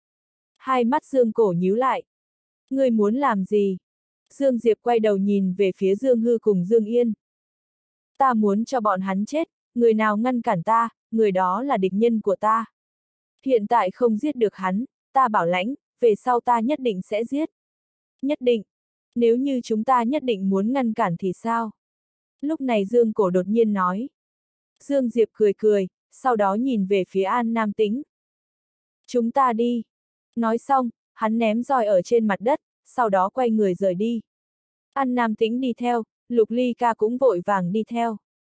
Hai mắt Dương Cổ nhíu lại. Ngươi muốn làm gì? Dương Diệp quay đầu nhìn về phía Dương Hư cùng Dương Yên. Ta muốn cho bọn hắn chết, người nào ngăn cản ta, người đó là địch nhân của ta. Hiện tại không giết được hắn, ta bảo lãnh, về sau ta nhất định sẽ giết. Nhất định. Nếu như chúng ta nhất định muốn ngăn cản thì sao? Lúc này Dương Cổ đột nhiên nói. Dương Diệp cười cười, sau đó nhìn về phía An Nam Tĩnh. Chúng ta đi. Nói xong, hắn ném roi ở trên mặt đất, sau đó quay người rời đi. An Nam Tĩnh đi theo, Lục Ly Ca cũng vội vàng đi theo.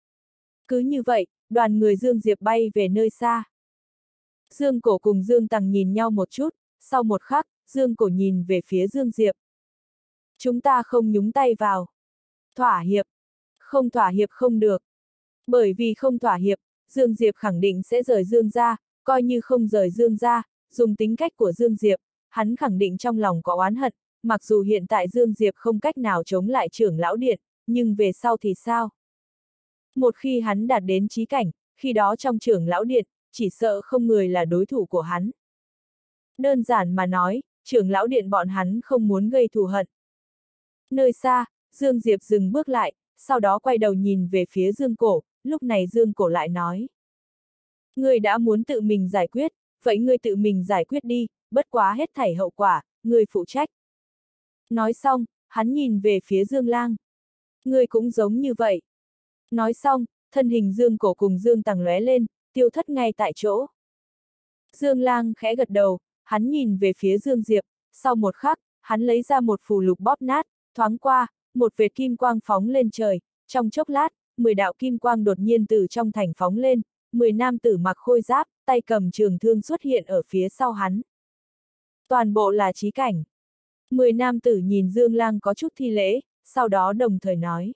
Cứ như vậy, đoàn người Dương Diệp bay về nơi xa. Dương Cổ cùng Dương Tằng nhìn nhau một chút, sau một khắc, Dương Cổ nhìn về phía Dương Diệp. Chúng ta không nhúng tay vào. Thỏa hiệp. Không thỏa hiệp không được. Bởi vì không thỏa hiệp, Dương Diệp khẳng định sẽ rời Dương ra, coi như không rời Dương ra, dùng tính cách của Dương Diệp, hắn khẳng định trong lòng có oán hận, mặc dù hiện tại Dương Diệp không cách nào chống lại trưởng lão điện, nhưng về sau thì sao? Một khi hắn đạt đến chí cảnh, khi đó trong trưởng lão điện, chỉ sợ không người là đối thủ của hắn. Đơn giản mà nói, trưởng lão điện bọn hắn không muốn gây thù hận. Nơi xa, Dương Diệp dừng bước lại, sau đó quay đầu nhìn về phía Dương Cổ, lúc này Dương Cổ lại nói. Ngươi đã muốn tự mình giải quyết, vậy ngươi tự mình giải quyết đi, bất quá hết thảy hậu quả, ngươi phụ trách. Nói xong, hắn nhìn về phía Dương Lang. Ngươi cũng giống như vậy. Nói xong, thân hình Dương Cổ cùng Dương Tằng lóe lên, tiêu thất ngay tại chỗ. Dương Lang khẽ gật đầu, hắn nhìn về phía Dương Diệp, sau một khắc, hắn lấy ra một phù lục bóp nát, thoáng qua, một vệt kim quang phóng lên trời, trong chốc lát, 10 đạo kim quang đột nhiên từ trong thành phóng lên, 10 nam tử mặc khôi giáp, tay cầm trường thương xuất hiện ở phía sau hắn. Toàn bộ là chí cảnh. 10 nam tử nhìn Dương Lang có chút thi lễ, sau đó đồng thời nói.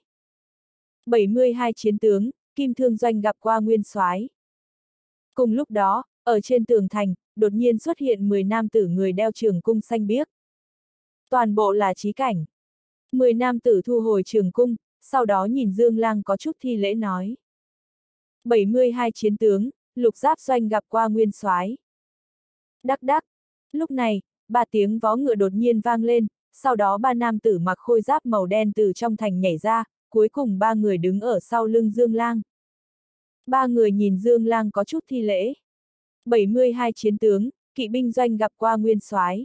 72 chiến tướng, Kim Thương Doanh gặp qua Nguyên Soái. Cùng lúc đó, ở trên tường thành, đột nhiên xuất hiện 10 nam tử người đeo trường cung xanh biếc. Toàn bộ là chí cảnh. 10 nam tử thu hồi trường cung, sau đó nhìn Dương Lang có chút thi lễ nói. 72 chiến tướng, Lục Giáp Doanh gặp qua Nguyên Soái. Đắc đắc. Lúc này, 3 tiếng vó ngựa đột nhiên vang lên, sau đó 3 nam tử mặc khôi giáp màu đen từ trong thành nhảy ra, cuối cùng 3 người đứng ở sau lưng Dương Lang. 3 người nhìn Dương Lang có chút thi lễ. 72 chiến tướng, Kỵ binh doanh gặp qua Nguyên Soái.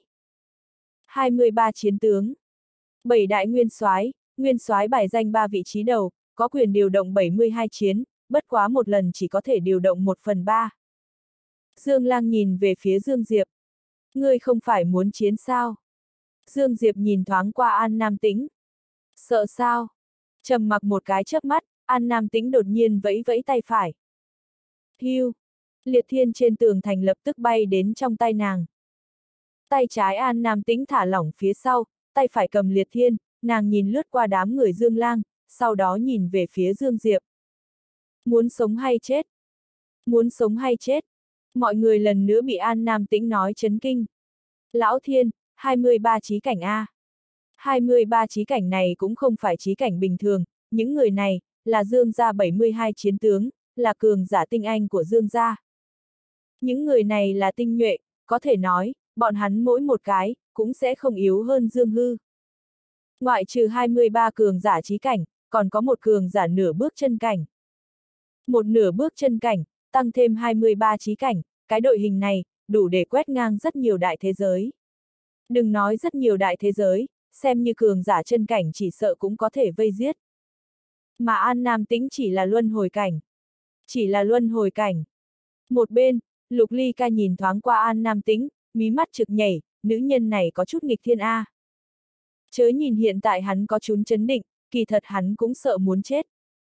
23 chiến tướng. 7 đại Nguyên Soái bài danh 3 vị trí đầu, có quyền điều động 72 chiến, bất quá một lần chỉ có thể điều động 1/3. Dương Lang nhìn về phía Dương Diệp. Ngươi không phải muốn chiến sao? Dương Diệp nhìn thoáng qua An Nam Tĩnh. Sợ sao? Trầm mặc một cái chớp mắt, An Nam Tĩnh đột nhiên vẫy vẫy tay phải. Hiu! Liệt thiên trên tường thành lập tức bay đến trong tay nàng. Tay trái An Nam Tĩnh thả lỏng phía sau, tay phải cầm liệt thiên, nàng nhìn lướt qua đám người Dương Lang, sau đó nhìn về phía Dương Diệp. Muốn sống hay chết? Muốn sống hay chết? Mọi người lần nữa bị An Nam Tĩnh nói chấn kinh. Lão Thiên, 23 chí cảnh A. 23 chí cảnh này cũng không phải chí cảnh bình thường, những người này, là Dương gia 72 chiến tướng, là cường giả tinh anh của Dương gia. Những người này là tinh nhuệ, có thể nói, bọn hắn mỗi một cái, cũng sẽ không yếu hơn Dương Hư. Ngoại trừ 23 cường giả chí cảnh, còn có một cường giả nửa bước chân cảnh. Một nửa bước chân cảnh, tăng thêm 23 chí cảnh, cái đội hình này, đủ để quét ngang rất nhiều đại thế giới. Đừng nói rất nhiều đại thế giới, xem như cường giả chân cảnh chỉ sợ cũng có thể vây giết. Mà An Nam Tĩnh chỉ là luân hồi cảnh. Chỉ là luân hồi cảnh. Một bên, Lục Ly Ca nhìn thoáng qua An Nam Tĩnh, mí mắt trực nhảy, nữ nhân này có chút nghịch thiên A. Chớ nhìn hiện tại hắn có chút chấn định, kỳ thật hắn cũng sợ muốn chết.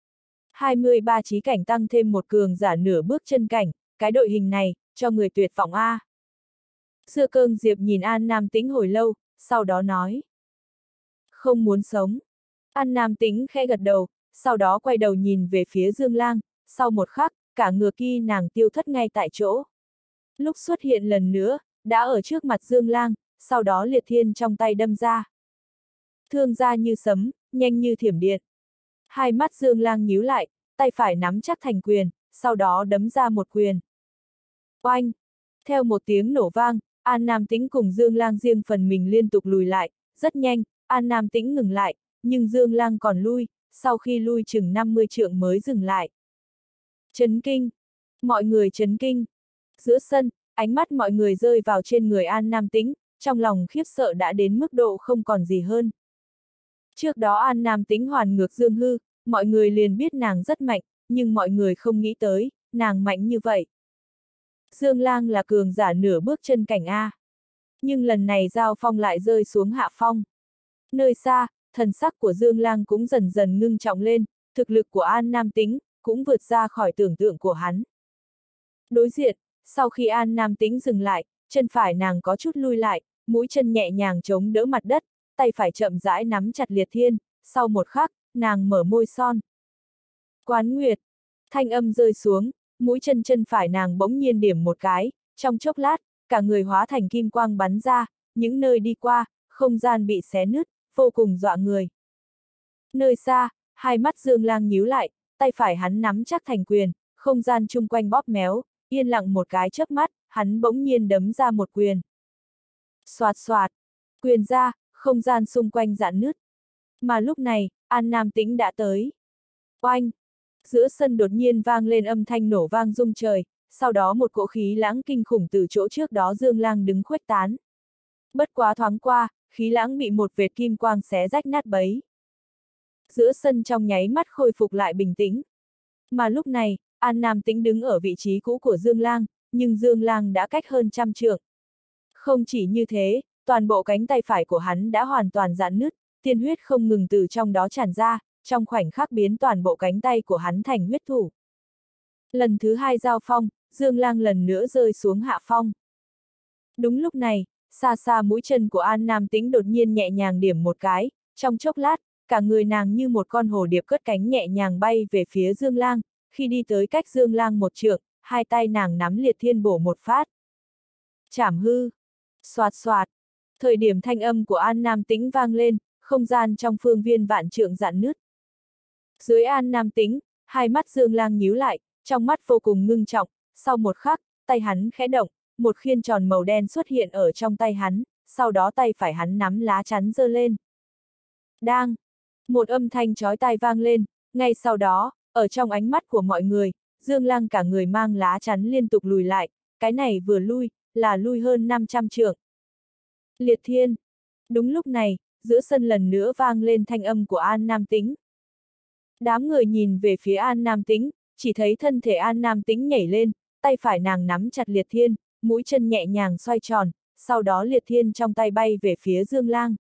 23 chí cảnh tăng thêm một cường giả nửa bước chân cảnh, cái đội hình này, cho người tuyệt vọng A. Dưa Cơn Diệp nhìn An Nam Tĩnh hồi lâu, sau đó nói. Không muốn sống. An Nam Tĩnh khẽ gật đầu, sau đó quay đầu nhìn về phía Dương Lang, sau một khắc, cả ngựa kia nàng tiêu thất ngay tại chỗ. Lúc xuất hiện lần nữa, đã ở trước mặt Dương Lang, sau đó liệt thiên trong tay đâm ra. Thương ra như sấm, nhanh như thiểm điện. Hai mắt Dương Lang nhíu lại, tay phải nắm chắc thành quyền, sau đó đấm ra một quyền. Oanh! Theo một tiếng nổ vang, An Nam Tĩnh cùng Dương Lang riêng phần mình liên tục lùi lại, rất nhanh, An Nam Tĩnh ngừng lại, nhưng Dương Lang còn lui, sau khi lui chừng 50 trượng mới dừng lại. Chấn kinh! Mọi người chấn kinh! Giữa sân, ánh mắt mọi người rơi vào trên người An Nam Tĩnh, trong lòng khiếp sợ đã đến mức độ không còn gì hơn. Trước đó An Nam Tĩnh hoàn ngược Dương Hư, mọi người liền biết nàng rất mạnh, nhưng mọi người không nghĩ tới, nàng mạnh như vậy. Dương Lang là cường giả nửa bước chân cảnh A. Nhưng lần này giao phong lại rơi xuống hạ phong. Nơi xa, thần sắc của Dương Lang cũng dần dần ngưng trọng lên, thực lực của An Nam Tĩnh cũng vượt ra khỏi tưởng tượng của hắn. Đối diện, sau khi An Nam Tĩnh dừng lại, chân phải nàng có chút lui lại, mũi chân nhẹ nhàng chống đỡ mặt đất, tay phải chậm rãi nắm chặt liệt thiên, sau một khắc, nàng mở môi son. Quán Nguyệt, thanh âm rơi xuống, mũi chân phải nàng bỗng nhiên điểm một cái, trong chốc lát, cả người hóa thành kim quang bắn ra, những nơi đi qua, không gian bị xé nứt, vô cùng dọa người. Nơi xa, hai mắt Dương Lang nhíu lại, tay phải hắn nắm chắc thành quyền, không gian chung quanh bóp méo, yên lặng một cái chớp mắt, hắn bỗng nhiên đấm ra một quyền. Xoạt xoạt, quyền ra, không gian xung quanh rạn nứt. Mà lúc này, An Nam Tĩnh đã tới. Oanh! Giữa sân đột nhiên vang lên âm thanh nổ vang rung trời, sau đó một cỗ khí lãng kinh khủng từ chỗ trước đó Dương Lang đứng khuếch tán. Bất quá thoáng qua, khí lãng bị một vệt kim quang xé rách nát bấy. Giữa sân trong nháy mắt khôi phục lại bình tĩnh. Mà lúc này, An Nam Tĩnh đứng ở vị trí cũ của Dương Lang, nhưng Dương Lang đã cách hơn 100 trượng. Không chỉ như thế, toàn bộ cánh tay phải của hắn đã hoàn toàn rạn nứt, tiên huyết không ngừng từ trong đó tràn ra, trong khoảnh khắc biến toàn bộ cánh tay của hắn thành huyết thủ. Lần thứ hai giao phong, Dương Lang lần nữa rơi xuống hạ phong. Đúng lúc này, xa xa mũi chân của An Nam Tĩnh đột nhiên nhẹ nhàng điểm một cái, trong chốc lát, cả người nàng như một con hồ điệp cất cánh nhẹ nhàng bay về phía Dương Lang, khi đi tới cách Dương Lang một trượng, hai tay nàng nắm liệt thiên bổ một phát. Chảm hư! Xoạt xoạt! Thời điểm thanh âm của An Nam Tĩnh vang lên, không gian trong phương viên vạn trượng rạn nứt. Dưới An Nam Tĩnh, hai mắt Dương Lang nhíu lại, trong mắt vô cùng ngưng trọng, sau một khắc, tay hắn khẽ động, một khiên tròn màu đen xuất hiện ở trong tay hắn, sau đó tay phải hắn nắm lá chắn giơ lên. Đang! Một âm thanh chói tai vang lên, ngay sau đó, ở trong ánh mắt của mọi người, Dương Lang cả người mang lá chắn liên tục lùi lại, cái này vừa lui, là lui hơn 500 trượng. Liệt thiên! Đúng lúc này, giữa sân lần nữa vang lên thanh âm của An Nam Tĩnh. Đám người nhìn về phía An Nam Tĩnh, chỉ thấy thân thể An Nam Tĩnh nhảy lên, tay phải nàng nắm chặt liệt thiên, mũi chân nhẹ nhàng xoay tròn, sau đó liệt thiên trong tay bay về phía Dương Lang.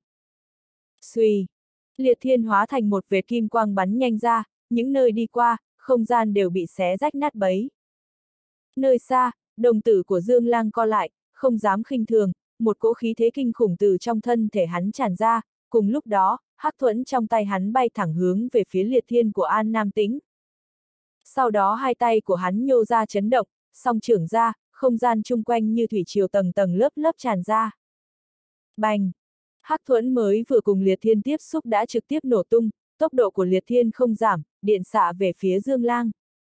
Xuy! Liệt thiên hóa thành một vệt kim quang bắn nhanh ra, những nơi đi qua, không gian đều bị xé rách nát bấy. Nơi xa, đồng tử của Dương Lang co lại, không dám khinh thường, một cỗ khí thế kinh khủng từ trong thân thể hắn tràn ra, cùng lúc đó, hắc thuẫn trong tay hắn bay thẳng hướng về phía liệt thiên của An Nam Tĩnh. Sau đó hai tay của hắn nhô ra chấn động, song trưởng ra, không gian chung quanh như thủy triều tầng tầng lớp lớp tràn ra. Bành! Hắc thuẫn mới vừa cùng liệt thiên tiếp xúc đã trực tiếp nổ tung, tốc độ của liệt thiên không giảm, điện xạ về phía Dương Lang.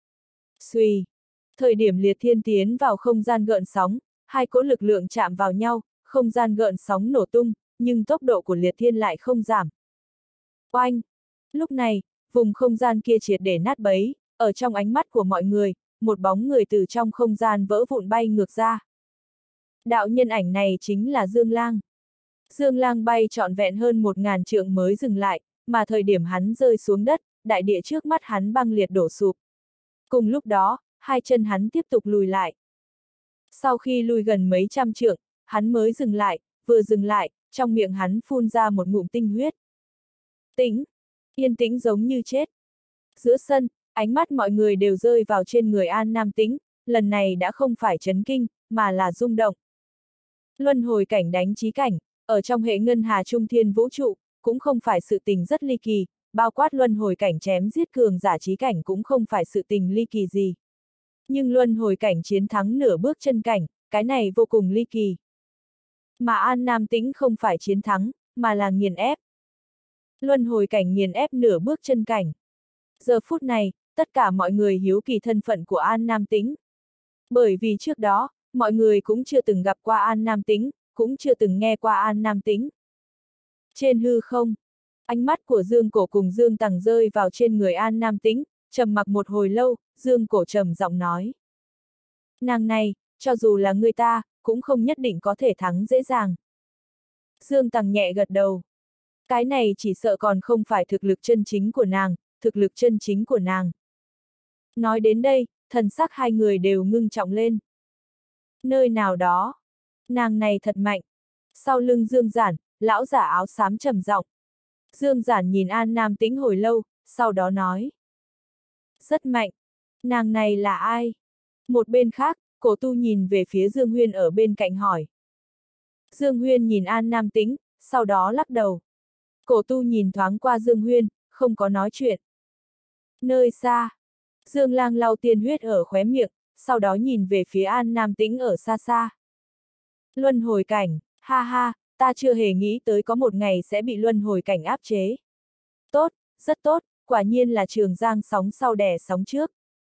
Xuy! Thời điểm liệt thiên tiến vào không gian gợn sóng, hai cỗ lực lượng chạm vào nhau, không gian gợn sóng nổ tung, nhưng tốc độ của liệt thiên lại không giảm. Oanh! Lúc này, vùng không gian kia triệt để nát bấy, ở trong ánh mắt của mọi người, một bóng người từ trong không gian vỡ vụn bay ngược ra. Đạo nhân ảnh này chính là Dương Lang. Dương Lang bay trọn vẹn hơn 1000 trượng mới dừng lại, mà thời điểm hắn rơi xuống đất, đại địa trước mắt hắn băng liệt đổ sụp. Cùng lúc đó, hai chân hắn tiếp tục lùi lại. Sau khi lùi gần mấy trăm trượng, hắn mới dừng lại, vừa dừng lại, trong miệng hắn phun ra một ngụm tinh huyết. Tĩnh! Yên tĩnh giống như chết. Giữa sân, ánh mắt mọi người đều rơi vào trên người An Nam Tĩnh, lần này đã không phải chấn kinh, mà là rung động. Luân hồi cảnh đánh chí cảnh, ở trong hệ ngân hà trung thiên vũ trụ, cũng không phải sự tình rất ly kỳ, bao quát luân hồi cảnh chém giết cường giả chí cảnh cũng không phải sự tình ly kỳ gì. Nhưng luân hồi cảnh chiến thắng nửa bước chân cảnh, cái này vô cùng ly kỳ. Mà An Nam Tĩnh không phải chiến thắng, mà là nghiền ép. Luân hồi cảnh nghiền ép nửa bước chân cảnh. Giờ phút này, tất cả mọi người hiếu kỳ thân phận của An Nam Tĩnh. Bởi vì trước đó, mọi người cũng chưa từng gặp qua An Nam Tĩnh, cũng chưa từng nghe qua An Nam Tĩnh. Trên hư không, ánh mắt của Dương Cổ cùng Dương Tằng rơi vào trên người An Nam Tĩnh, trầm mặc một hồi lâu, Dương Cổ trầm giọng nói. Nàng này, cho dù là người ta, cũng không nhất định có thể thắng dễ dàng. Dương Tằng nhẹ gật đầu. Cái này chỉ sợ còn không phải thực lực chân chính của nàng, thực lực chân chính của nàng. Nói đến đây, thần sắc hai người đều ngưng trọng lên. Nơi nào đó, nàng này thật mạnh. Sau lưng Dương Giản, lão giả áo xám trầm giọng. Dương Giản nhìn An Nam Tĩnh hồi lâu, sau đó nói. Rất mạnh. Nàng này là ai? Một bên khác, Cổ Tu nhìn về phía Dương Huyên ở bên cạnh hỏi. Dương Huyên nhìn An Nam Tĩnh, sau đó lắc đầu. Cổ Tu nhìn thoáng qua Dương Huyên, không có nói chuyện. Nơi xa, Dương Lang lau tiên huyết ở khóe miệng, sau đó nhìn về phía An Nam Tĩnh ở xa xa. Luân hồi cảnh, ha ha, ta chưa hề nghĩ tới có một ngày sẽ bị luân hồi cảnh áp chế. Tốt, rất tốt, quả nhiên là Trường Giang sóng sau đè sóng trước.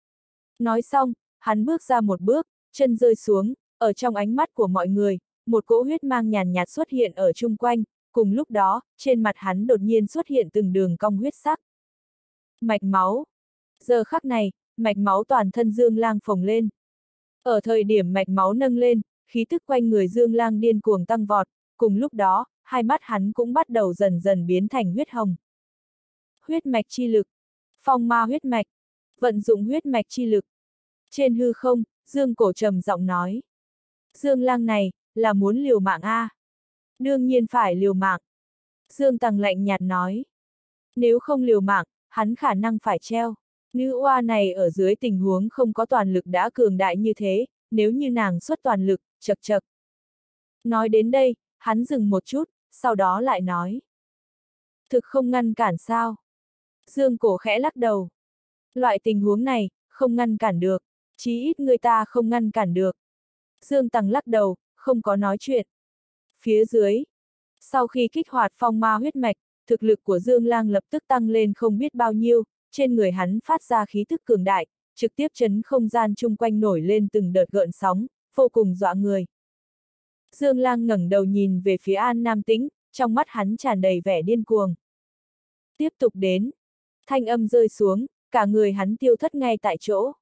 Nói xong, hắn bước ra một bước, chân rơi xuống, ở trong ánh mắt của mọi người, một cỗ huyết mang nhàn nhạt xuất hiện ở chung quanh, cùng lúc đó, trên mặt hắn đột nhiên xuất hiện từng đường cong huyết sắc. Mạch máu. Giờ khắc này, mạch máu toàn thân Dương Lang phồng lên. Ở thời điểm mạch máu nâng lên, khí tức quanh người Dương Lang điên cuồng tăng vọt, cùng lúc đó, hai mắt hắn cũng bắt đầu dần dần biến thành huyết hồng. Huyết mạch chi lực. Phong ma huyết mạch. Vận dụng huyết mạch chi lực. Trên hư không, Dương Cổ trầm giọng nói. Dương Lang này, là muốn liều mạng a? Đương nhiên phải liều mạng. Dương Tằng lạnh nhạt nói. Nếu không liều mạng, hắn khả năng phải treo. Nữ oa này ở dưới tình huống không có toàn lực đã cường đại như thế, nếu như nàng xuất toàn lực, chật chật. Nói đến đây, hắn dừng một chút, sau đó lại nói. Thực không ngăn cản sao? Dương Cổ khẽ lắc đầu. Loại tình huống này, không ngăn cản được, chí ít người ta không ngăn cản được. Dương Tằng lắc đầu, không có nói chuyện. Phía dưới, sau khi kích hoạt phong ma huyết mạch, thực lực của Dương Lang lập tức tăng lên không biết bao nhiêu, trên người hắn phát ra khí thức cường đại, trực tiếp chấn không gian chung quanh nổi lên từng đợt gợn sóng, vô cùng dọa người. Dương Lang ngẩng đầu nhìn về phía An Nam Tĩnh, trong mắt hắn tràn đầy vẻ điên cuồng. Tiếp tục đến, thanh âm rơi xuống, cả người hắn tiêu thất ngay tại chỗ.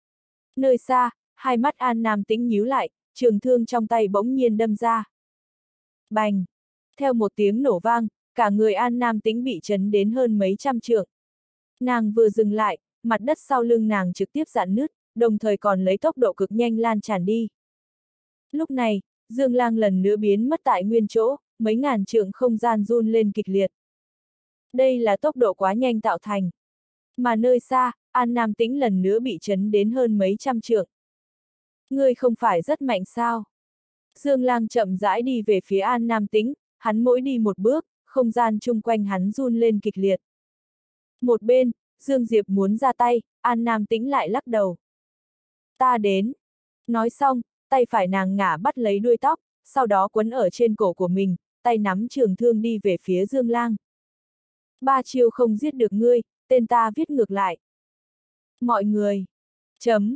Nơi xa, hai mắt An Nam Tĩnh nhíu lại, trường thương trong tay bỗng nhiên đâm ra. Bành! Theo một tiếng nổ vang, cả người An Nam Tĩnh bị chấn đến hơn mấy trăm trượng. Nàng vừa dừng lại, mặt đất sau lưng nàng trực tiếp rạn nứt, đồng thời còn lấy tốc độ cực nhanh lan tràn đi. Lúc này, Dương Lang lần nữa biến mất tại nguyên chỗ, mấy ngàn trượng không gian run lên kịch liệt. Đây là tốc độ quá nhanh tạo thành. Mà nơi xa, An Nam Tĩnh lần nữa bị chấn đến hơn mấy trăm trượng. Ngươi không phải rất mạnh sao? Dương Lang chậm rãi đi về phía An Nam Tĩnh, hắn mỗi đi một bước, không gian chung quanh hắn run lên kịch liệt. Một bên, Dương Diệp muốn ra tay, An Nam Tĩnh lại lắc đầu. Ta đến. Nói xong, tay phải nàng ngả bắt lấy đuôi tóc, sau đó quấn ở trên cổ của mình, tay nắm trường thương đi về phía Dương Lang. 3 chiêu không giết được ngươi, tên ta viết ngược lại. Mọi người. Chấm.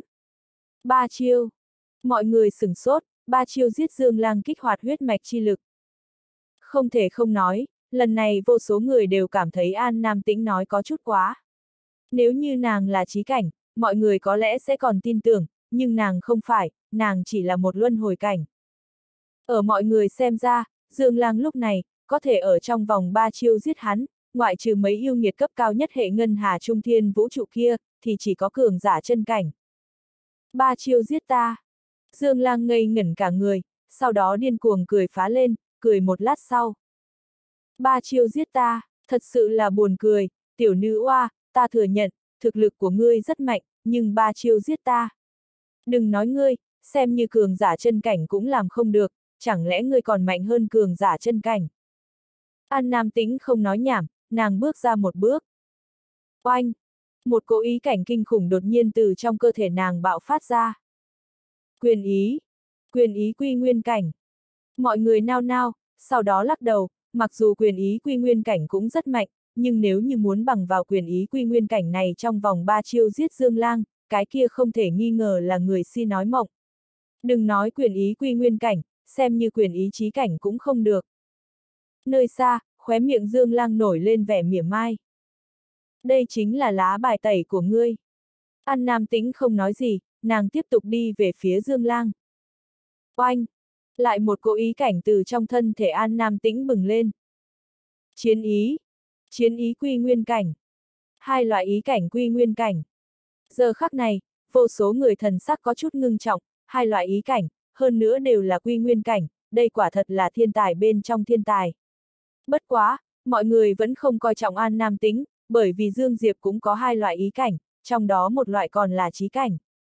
3 chiêu. Mọi người sửng sốt, 3 chiêu giết Dương Lang kích hoạt huyết mạch chi lực. Không thể không nói, lần này vô số người đều cảm thấy An Nam Tĩnh nói có chút quá. Nếu như nàng là chí cảnh, mọi người có lẽ sẽ còn tin tưởng, nhưng nàng không phải, nàng chỉ là một luân hồi cảnh. Ở mọi người xem ra, Dương Lang lúc này, có thể ở trong vòng 3 chiêu giết hắn, ngoại trừ mấy yêu nghiệt cấp cao nhất hệ ngân hà trung thiên vũ trụ kia, thì chỉ có cường giả chân cảnh. 3 chiêu giết ta. Dương Lang ngây ngẩn cả người, sau đó điên cuồng cười phá lên, cười một lát sau. 3 chiêu giết ta, thật sự là buồn cười, tiểu nữ oa, ta thừa nhận, thực lực của ngươi rất mạnh, nhưng 3 chiêu giết ta. Đừng nói ngươi, xem như cường giả chân cảnh cũng làm không được, chẳng lẽ ngươi còn mạnh hơn cường giả chân cảnh. An Nam Tĩnh không nói nhảm, nàng bước ra một bước. Oanh! Một cỗ ý cảnh kinh khủng đột nhiên từ trong cơ thể nàng bạo phát ra. Quyền ý! Quyền ý quy nguyên cảnh! Mọi người nao nao, sau đó lắc đầu, mặc dù quyền ý quy nguyên cảnh cũng rất mạnh, nhưng nếu như muốn bằng vào quyền ý quy nguyên cảnh này trong vòng 3 chiêu giết Dương Lang, cái kia không thể nghi ngờ là người si nói mộng. Đừng nói quyền ý quy nguyên cảnh, xem như quyền ý chí cảnh cũng không được. Nơi xa, khóe miệng Dương Lang nổi lên vẻ mỉa mai. Đây chính là lá bài tẩy của ngươi. An Nam Tĩnh không nói gì, nàng tiếp tục đi về phía Dương Lang. Oanh! Lại một cỗ ý cảnh từ trong thân thể An Nam Tĩnh bừng lên. Chiến ý! Chiến ý quy nguyên cảnh! 2 loại ý cảnh quy nguyên cảnh. Giờ khắc này, vô số người thần sắc có chút ngưng trọng, 2 loại ý cảnh, hơn nữa đều là quy nguyên cảnh, đây quả thật là thiên tài bên trong thiên tài. Bất quá, mọi người vẫn không coi trọng An Nam Tĩnh, bởi vì Dương Diệp cũng có 2 loại ý cảnh, trong đó một loại còn là chí cảnh.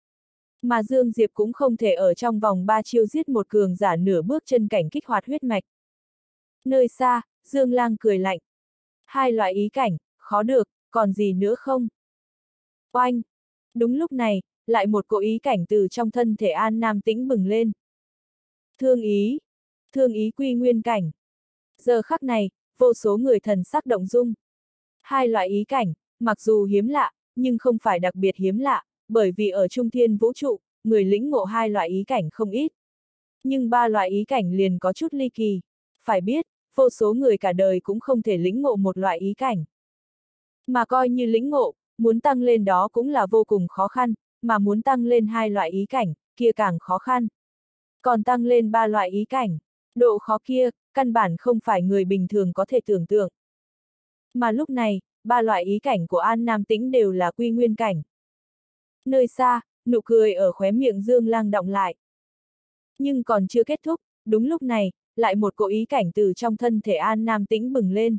Mà Dương Diệp cũng không thể ở trong vòng 3 chiêu giết một cường giả nửa bước chân cảnh kích hoạt huyết mạch. Nơi xa, Dương Lang cười lạnh. 2 loại ý cảnh, khó được, còn gì nữa không? Oanh! Đúng lúc này, lại một cỗ ý cảnh từ trong thân thể An Nam Tĩnh bừng lên. Thương ý! Thương ý quy nguyên cảnh. Giờ khắc này, vô số người thần sắc động dung. Hai loại ý cảnh, mặc dù hiếm lạ, nhưng không phải đặc biệt hiếm lạ, bởi vì ở trung thiên vũ trụ, người lĩnh ngộ hai loại ý cảnh không ít. Nhưng ba loại ý cảnh liền có chút ly kỳ. Phải biết, vô số người cả đời cũng không thể lĩnh ngộ một loại ý cảnh. Mà coi như lĩnh ngộ, muốn tăng lên đó cũng là vô cùng khó khăn, mà muốn tăng lên hai loại ý cảnh, kia càng khó khăn. Còn tăng lên ba loại ý cảnh, độ khó kia, căn bản không phải người bình thường có thể tưởng tượng. Mà lúc này, ba loại ý cảnh của An Nam Tĩnh đều là quy nguyên cảnh. Nơi xa, nụ cười ở khóe miệng Dương Lang đọng lại. Nhưng còn chưa kết thúc, đúng lúc này, lại một cỗ ý cảnh từ trong thân thể An Nam Tĩnh bừng lên.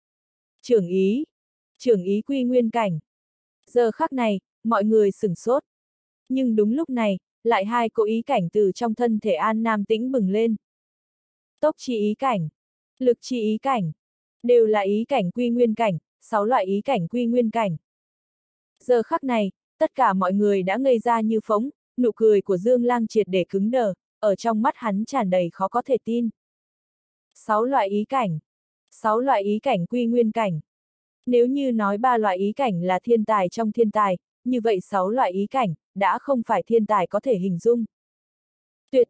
Trưởng ý quy nguyên cảnh. Giờ khắc này, mọi người sửng sốt. Nhưng đúng lúc này, lại hai cỗ ý cảnh từ trong thân thể An Nam Tĩnh bừng lên. Tốc chi ý cảnh, lực chi ý cảnh, đều là ý cảnh quy nguyên cảnh, 6 loại ý cảnh quy nguyên cảnh. Giờ khắc này, tất cả mọi người đã ngây ra như phỗng, nụ cười của Dương Lang triệt để cứng đờ, ở trong mắt hắn tràn đầy khó có thể tin. 6 loại ý cảnh, 6 loại ý cảnh quy nguyên cảnh. Nếu như nói ba loại ý cảnh là thiên tài trong thiên tài, như vậy 6 loại ý cảnh, đã không phải thiên tài có thể hình dung. Tuyệt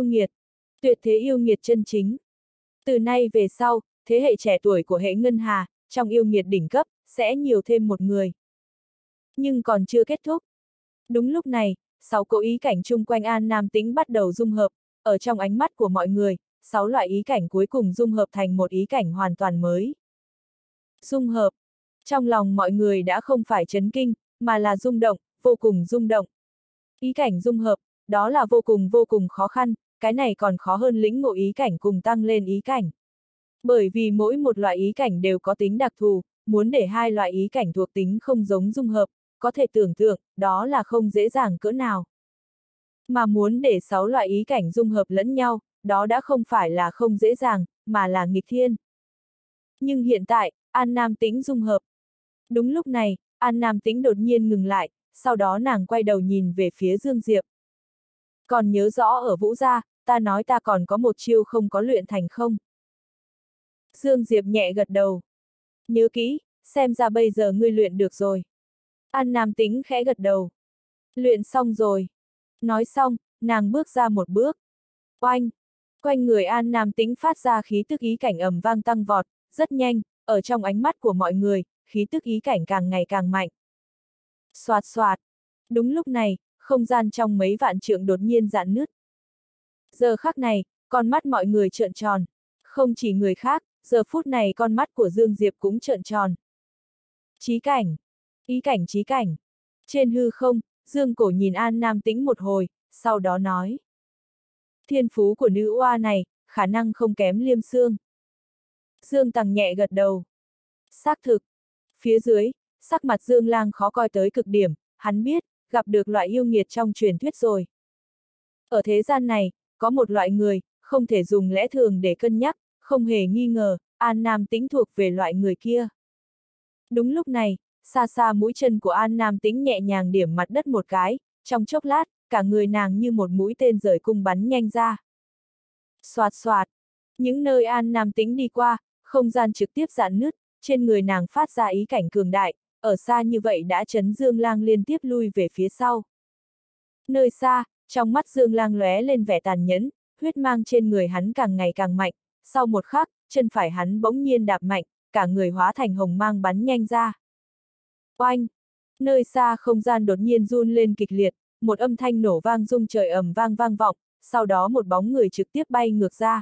thế yêu nghiệt chân chính. Từ nay về sau, thế hệ trẻ tuổi của hệ Ngân Hà, trong yêu nghiệt đỉnh cấp, sẽ nhiều thêm một người. Nhưng còn chưa kết thúc. Đúng lúc này, 6 cỗ ý cảnh chung quanh An Nam Tĩnh bắt đầu dung hợp, ở trong ánh mắt của mọi người, 6 loại ý cảnh cuối cùng dung hợp thành một ý cảnh hoàn toàn mới. Dung hợp. Trong lòng mọi người đã không phải chấn kinh, mà là rung động, vô cùng rung động. Ý cảnh dung hợp, đó là vô cùng khó khăn, cái này còn khó hơn lĩnh ngộ ý cảnh cùng tăng lên ý cảnh. Bởi vì mỗi một loại ý cảnh đều có tính đặc thù, muốn để hai loại ý cảnh thuộc tính không giống dung hợp, có thể tưởng tượng, đó là không dễ dàng cỡ nào. Mà muốn để 6 loại ý cảnh dung hợp lẫn nhau, đó đã không phải là không dễ dàng, mà là nghịch thiên. Nhưng hiện tại, An Nam Tĩnh dung hợp. Đúng lúc này, An Nam Tĩnh đột nhiên ngừng lại, sau đó nàng quay đầu nhìn về phía Dương Diệp. Còn nhớ rõ ở Vũ Gia, ta nói ta còn có một chiêu không có luyện thành không? Dương Diệp nhẹ gật đầu. Nhớ kỹ, xem ra bây giờ ngươi luyện được rồi. An Nam Tĩnh khẽ gật đầu. Luyện xong rồi. Nói xong, nàng bước ra một bước. Oanh! Quanh người An Nam Tĩnh phát ra khí tức ý cảnh ầm vang tăng vọt, rất nhanh, ở trong ánh mắt của mọi người, khí tức ý cảnh càng ngày càng mạnh. Xoạt xoạt! Đúng lúc này, không gian trong mấy vạn trượng đột nhiên rạn nứt. Giờ khắc này, con mắt mọi người trợn tròn. Không chỉ người khác, giờ phút này con mắt của Dương Diệp cũng trợn tròn. Chí cảnh! Ý cảnh chí cảnh! Trên hư không, Dương Cổ nhìn An Nam Tĩnh một hồi, sau đó nói. Thiên phú của nữ oa này, khả năng không kém Liêm Xương. Dương Tằng nhẹ gật đầu. Xác thực. Phía dưới, sắc mặt Dương Lang khó coi tới cực điểm, hắn biết, gặp được loại yêu nghiệt trong truyền thuyết rồi. Ở thế gian này, có một loại người, không thể dùng lẽ thường để cân nhắc, không hề nghi ngờ, An Nam Tĩnh thuộc về loại người kia. Đúng lúc này, xa xa mũi chân của An Nam Tĩnh nhẹ nhàng điểm mặt đất một cái, trong chốc lát, cả người nàng như một mũi tên rời cung bắn nhanh ra. Xoạt xoạt, những nơi An Nam Tĩnh đi qua, không gian trực tiếp rạn nứt, trên người nàng phát ra ý cảnh cường đại, ở xa như vậy đã chấn Dương Lang liên tiếp lui về phía sau. Nơi xa, trong mắt Dương Lang lóe lên vẻ tàn nhẫn, huyết mang trên người hắn càng ngày càng mạnh, sau một khắc, chân phải hắn bỗng nhiên đạp mạnh, cả người hóa thành hồng mang bắn nhanh ra. Oanh! Nơi xa không gian đột nhiên run lên kịch liệt, một âm thanh nổ vang rung trời ầm vang vang vọng, sau đó một bóng người trực tiếp bay ngược ra.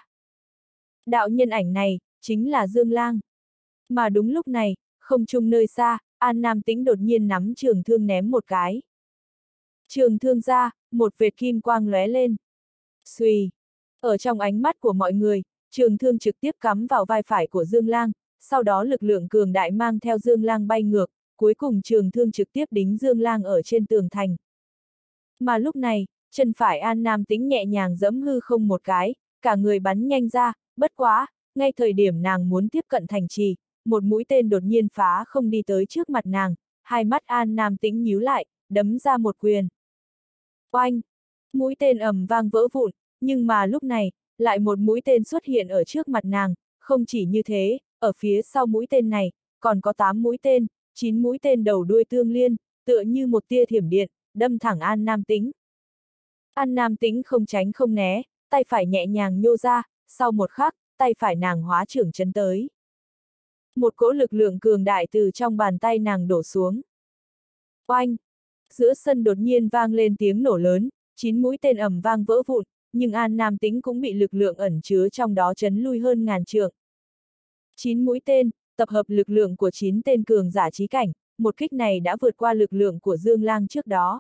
Đạo nhân ảnh này, chính là Dương Lang. Mà đúng lúc này, không trung nơi xa, An Nam Tĩnh đột nhiên nắm trường thương ném một cái. Trường thương ra, một vệt kim quang lóe lên. Xuy! Ở trong ánh mắt của mọi người, trường thương trực tiếp cắm vào vai phải của Dương Lang, sau đó lực lượng cường đại mang theo Dương Lang bay ngược, cuối cùng trường thương trực tiếp đính Dương Lang ở trên tường thành. Mà lúc này, chân phải An Nam Tĩnh nhẹ nhàng giẫm hư không một cái, cả người bắn nhanh ra, bất quá, ngay thời điểm nàng muốn tiếp cận thành trì, một mũi tên đột nhiên phá không đi tới trước mặt nàng, hai mắt An Nam Tĩnh nhíu lại, đấm ra một quyền. Oanh! Mũi tên ầm vang vỡ vụn, nhưng mà lúc này, lại một mũi tên xuất hiện ở trước mặt nàng, không chỉ như thế, ở phía sau mũi tên này, còn có 8 mũi tên, 9 mũi tên đầu đuôi tương liên, tựa như một tia thiểm điện, đâm thẳng An Nam Tĩnh. An Nam Tĩnh không tránh không né, tay phải nhẹ nhàng nhô ra, sau một khắc, tay phải nàng hóa trưởng chấn tới. Một cỗ lực lượng cường đại từ trong bàn tay nàng đổ xuống. Oanh! Giữa sân đột nhiên vang lên tiếng nổ lớn, 9 mũi tên ầm vang vỡ vụn, nhưng An Nam Tĩnh cũng bị lực lượng ẩn chứa trong đó chấn lui hơn ngàn trượng. 9 mũi tên, tập hợp lực lượng của 9 tên cường giả chí cảnh, một kích này đã vượt qua lực lượng của Dương Lang trước đó.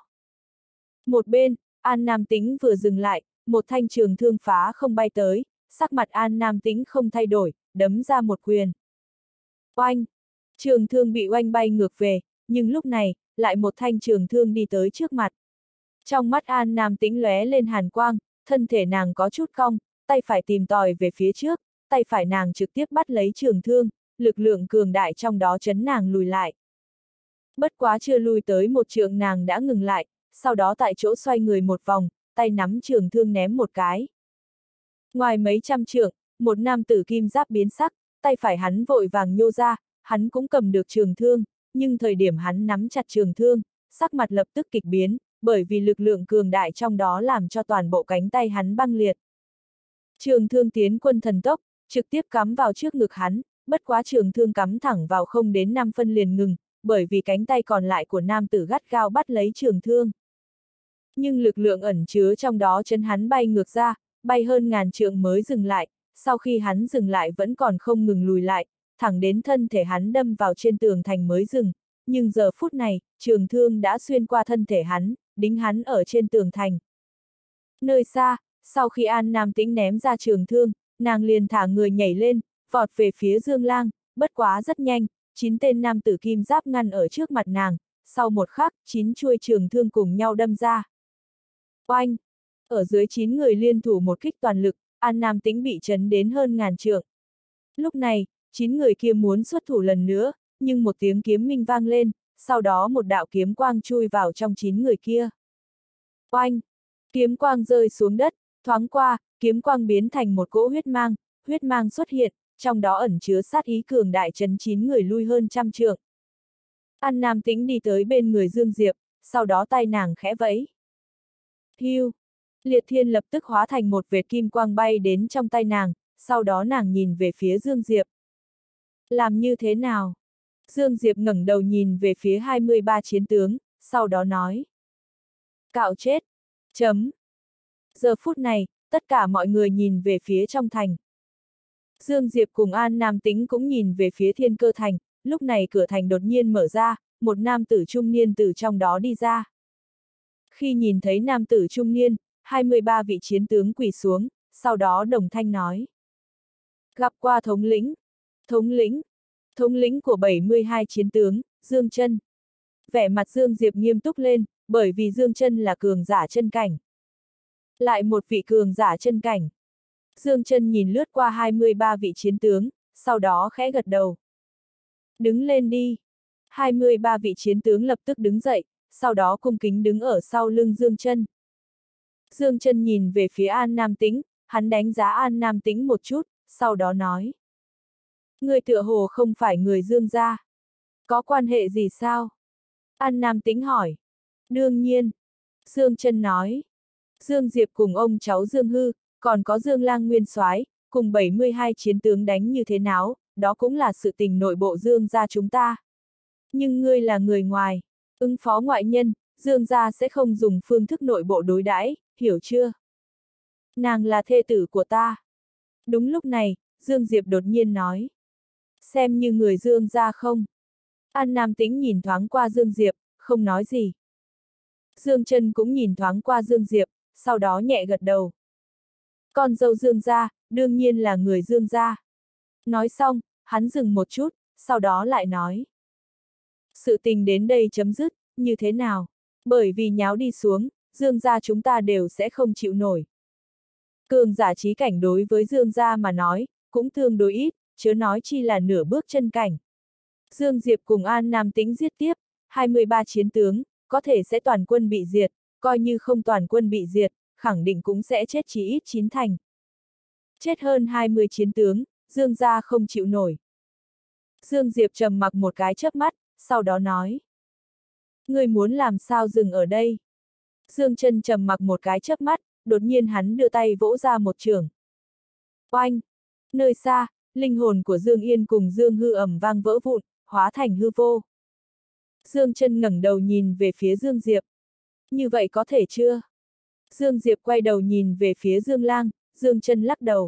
Một bên, An Nam Tĩnh vừa dừng lại, một thanh trường thương phá không bay tới, sắc mặt An Nam Tĩnh không thay đổi, đấm ra một quyền. Oanh! Trường thương bị oanh bay ngược về, nhưng lúc này, lại một thanh trường thương đi tới trước mặt. Trong mắt An Nam Tĩnh lóe lên hàn quang, thân thể nàng có chút cong, tay phải tìm tòi về phía trước, tay phải nàng trực tiếp bắt lấy trường thương, lực lượng cường đại trong đó chấn nàng lùi lại. Bất quá chưa lùi tới một trượng nàng đã ngừng lại, sau đó tại chỗ xoay người một vòng, tay nắm trường thương ném một cái. Ngoài mấy trăm trượng, một nam tử kim giáp biến sắc, tay phải hắn vội vàng nhô ra, hắn cũng cầm được trường thương, nhưng thời điểm hắn nắm chặt trường thương, sắc mặt lập tức kịch biến, bởi vì lực lượng cường đại trong đó làm cho toàn bộ cánh tay hắn băng liệt. Trường thương tiến quân thần tốc, trực tiếp cắm vào trước ngực hắn, bất quá trường thương cắm thẳng vào không đến 5 phân liền ngừng, bởi vì cánh tay còn lại của nam tử gắt gao bắt lấy trường thương. Nhưng lực lượng ẩn chứa trong đó chấn hắn bay ngược ra, bay hơn ngàn trượng mới dừng lại, sau khi hắn dừng lại vẫn còn không ngừng lùi lại, thẳng đến thân thể hắn đâm vào trên tường thành mới dừng, nhưng giờ phút này, trường thương đã xuyên qua thân thể hắn, đính hắn ở trên tường thành. Nơi xa, sau khi An Nam Tĩnh ném ra trường thương, nàng liền thả người nhảy lên, vọt về phía Dương Lang, bất quá rất nhanh, 9 tên nam tử kim giáp ngăn ở trước mặt nàng, sau một khắc, 9 chuôi trường thương cùng nhau đâm ra. Oanh! Ở dưới 9 người liên thủ một kích toàn lực, An Nam Tĩnh bị chấn đến hơn ngàn trượng. Lúc này, 9 người kia muốn xuất thủ lần nữa, nhưng một tiếng kiếm minh vang lên, sau đó một đạo kiếm quang chui vào trong 9 người kia. Oanh! Kiếm quang rơi xuống đất, thoáng qua, kiếm quang biến thành một cỗ huyết mang xuất hiện, trong đó ẩn chứa sát ý cường đại chấn 9 người lui hơn trăm trượng. An Nam Tĩnh đi tới bên người Dương Diệp, sau đó tay nàng khẽ vẫy. Hiu! Liệt thiên lập tức hóa thành một vệt kim quang bay đến trong tay nàng, sau đó nàng nhìn về phía Dương Diệp. Làm như thế nào? Dương Diệp ngẩng đầu nhìn về phía 23 chiến tướng, sau đó nói. Cạo chết! Chấm! Giờ phút này, tất cả mọi người nhìn về phía trong thành. Dương Diệp cùng An Nam Tĩnh cũng nhìn về phía Thiên Cơ Thành, lúc này cửa thành đột nhiên mở ra, một nam tử trung niên từ trong đó đi ra. Khi nhìn thấy nam tử trung niên, 23 vị chiến tướng quỳ xuống, sau đó đồng thanh nói. Gặp qua thống lĩnh. Thống lĩnh của 72 chiến tướng, Dương Chân. Vẻ mặt Dương Diệp nghiêm túc lên, bởi vì Dương Chân là cường giả chân cảnh. Lại một vị cường giả chân cảnh. Dương Chân nhìn lướt qua 23 vị chiến tướng, sau đó khẽ gật đầu. Đứng lên đi. 23 vị chiến tướng lập tức đứng dậy, sau đó cung kính đứng ở sau lưng Dương Chân. Dương Chân nhìn về phía An Nam Tĩnh, hắn đánh giá An Nam Tĩnh một chút, sau đó nói. Người tựa hồ không phải người Dương gia. Có quan hệ gì sao? An Nam Tĩnh hỏi. Đương nhiên. Dương Chân nói. Dương Diệp cùng ông cháu Dương Hư, còn có Dương Lang Nguyên Soái, cùng 72 chiến tướng đánh như thế nào, đó cũng là sự tình nội bộ Dương gia chúng ta. Nhưng ngươi là người ngoài, ứng phó ngoại nhân, Dương gia sẽ không dùng phương thức nội bộ đối đãi, hiểu chưa? Nàng là thê tử của ta. Đúng lúc này, Dương Diệp đột nhiên nói. Xem như người Dương gia không? An Nam Tĩnh nhìn thoáng qua Dương Diệp, không nói gì. Dương Chân cũng nhìn thoáng qua Dương Diệp, sau đó nhẹ gật đầu. Con dâu Dương gia, đương nhiên là người Dương gia. Nói xong, hắn dừng một chút, sau đó lại nói. Sự tình đến đây chấm dứt, như thế nào? Bởi vì nháo đi xuống, Dương gia chúng ta đều sẽ không chịu nổi. Cường giả chí cảnh đối với Dương gia mà nói, cũng tương đối ít, chớ nói chi là nửa bước chân cảnh. Dương Diệp cùng An Nam Tĩnh giết tiếp, 23 chiến tướng, có thể sẽ toàn quân bị diệt, coi như không toàn quân bị diệt, khẳng định cũng sẽ chết chí ít 9 thành. Chết hơn 20 chiến tướng, Dương gia không chịu nổi. Dương Diệp trầm mặc một cái chớp mắt, sau đó nói. Ngươi muốn làm sao dừng ở đây? Dương Chân trầm mặc một cái chớp mắt, đột nhiên hắn đưa tay vỗ ra một chưởng. Oanh! Nơi xa, linh hồn của Dương Yên cùng Dương Hư ầm vang vỡ vụn, hóa thành hư vô. Dương Chân ngẩng đầu nhìn về phía Dương Diệp. Như vậy có thể chưa? Dương Diệp quay đầu nhìn về phía Dương Lang, Dương Chân lắc đầu.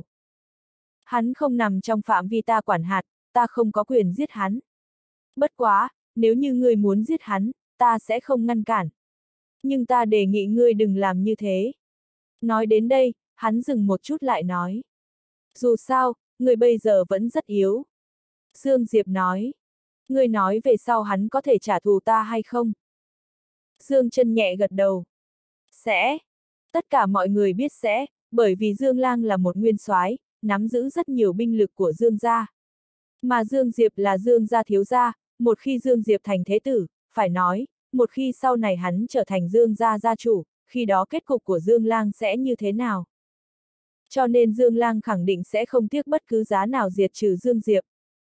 Hắn không nằm trong phạm vi ta quản hạt, ta không có quyền giết hắn. Bất quá, nếu như ngươi muốn giết hắn, ta sẽ không ngăn cản. Nhưng ta đề nghị ngươi đừng làm như thế. Nói đến đây, hắn dừng một chút lại nói. Dù sao, ngươi bây giờ vẫn rất yếu. Dương Diệp nói. Ngươi nói về sau hắn có thể trả thù ta hay không? Dương Chân nhẹ gật đầu. Sẽ. Tất cả mọi người biết sẽ, bởi vì Dương Lang là một nguyên soái, nắm giữ rất nhiều binh lực của Dương gia. Mà Dương Diệp là Dương gia thiếu gia, một khi Dương Diệp thành thế tử, phải nói, một khi sau này hắn trở thành Dương gia gia chủ, khi đó kết cục của Dương Lang sẽ như thế nào? Cho nên Dương Lang khẳng định sẽ không tiếc bất cứ giá nào diệt trừ Dương Diệp.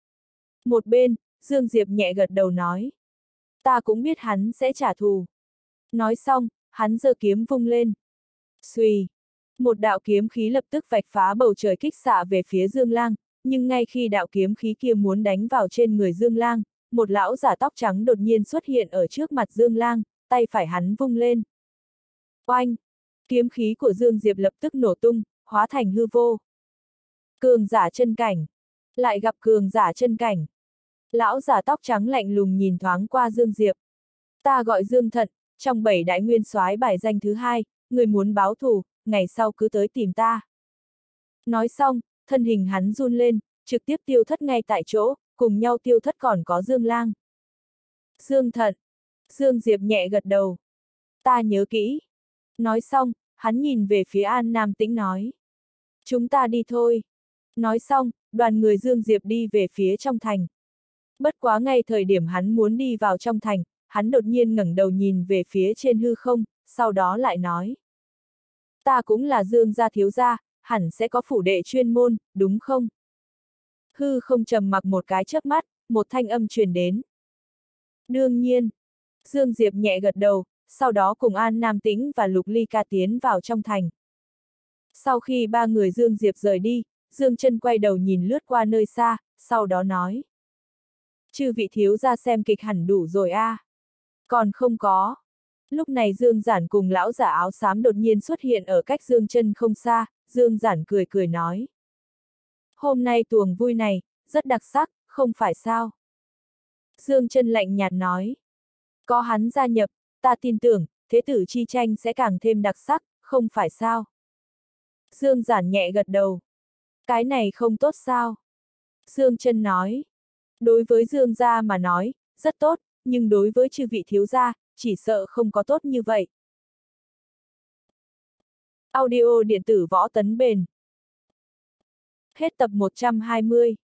Một bên, Dương Diệp nhẹ gật đầu nói. Ta cũng biết hắn sẽ trả thù. Nói xong, hắn giơ kiếm vung lên. Xuy! Một đạo kiếm khí lập tức vạch phá bầu trời kích xạ về phía Dương Lang, nhưng ngay khi đạo kiếm khí kia muốn đánh vào trên người Dương Lang, một lão giả tóc trắng đột nhiên xuất hiện ở trước mặt Dương Lang, tay phải hắn vung lên. Oanh! Kiếm khí của Dương Diệp lập tức nổ tung, hóa thành hư vô. Cường giả chân cảnh! Lại gặp cường giả chân cảnh! Lão giả tóc trắng lạnh lùng nhìn thoáng qua Dương Diệp. Ta gọi Dương Thận, trong 7 đại nguyên soái bài danh thứ 2, người muốn báo thù, ngày sau cứ tới tìm ta. Nói xong, thân hình hắn run lên, trực tiếp tiêu thất ngay tại chỗ, cùng nhau tiêu thất còn có Dương Lang. Dương Thận. Dương Diệp nhẹ gật đầu. Ta nhớ kỹ. Nói xong, hắn nhìn về phía An Nam Tĩnh nói. Chúng ta đi thôi. Nói xong, đoàn người Dương Diệp đi về phía trong thành. Bất quá ngay thời điểm hắn muốn đi vào trong thành, hắn đột nhiên ngẩng đầu nhìn về phía trên hư không, sau đó lại nói. Ta cũng là Dương gia thiếu gia, hẳn sẽ có phủ đệ chuyên môn, đúng không? Hư không trầm mặc một cái chớp mắt, một thanh âm truyền đến. Đương nhiên. Dương Diệp nhẹ gật đầu, sau đó cùng An Nam Tĩnh và Lục Ly Ca tiến vào trong thành. Sau khi ba người Dương Diệp rời đi, Dương Chân quay đầu nhìn lướt qua nơi xa, sau đó nói. Chư vị thiếu gia xem kịch hẳn đủ rồi a. Còn không có. Lúc này Dương Giản cùng lão giả áo xám đột nhiên xuất hiện ở cách Dương Chân không xa, Dương Giản cười cười nói. Hôm nay tuồng vui này, rất đặc sắc, không phải sao? Dương Chân lạnh nhạt nói. Có hắn gia nhập, ta tin tưởng, thế tử chi tranh sẽ càng thêm đặc sắc, không phải sao? Dương Giản nhẹ gật đầu. Cái này không tốt sao? Dương Chân nói. Đối với Dương gia mà nói, rất tốt, nhưng đối với chư vị thiếu gia, chỉ sợ không có tốt như vậy. Audio điện tử Võ Tấn Bền. Hết tập 120.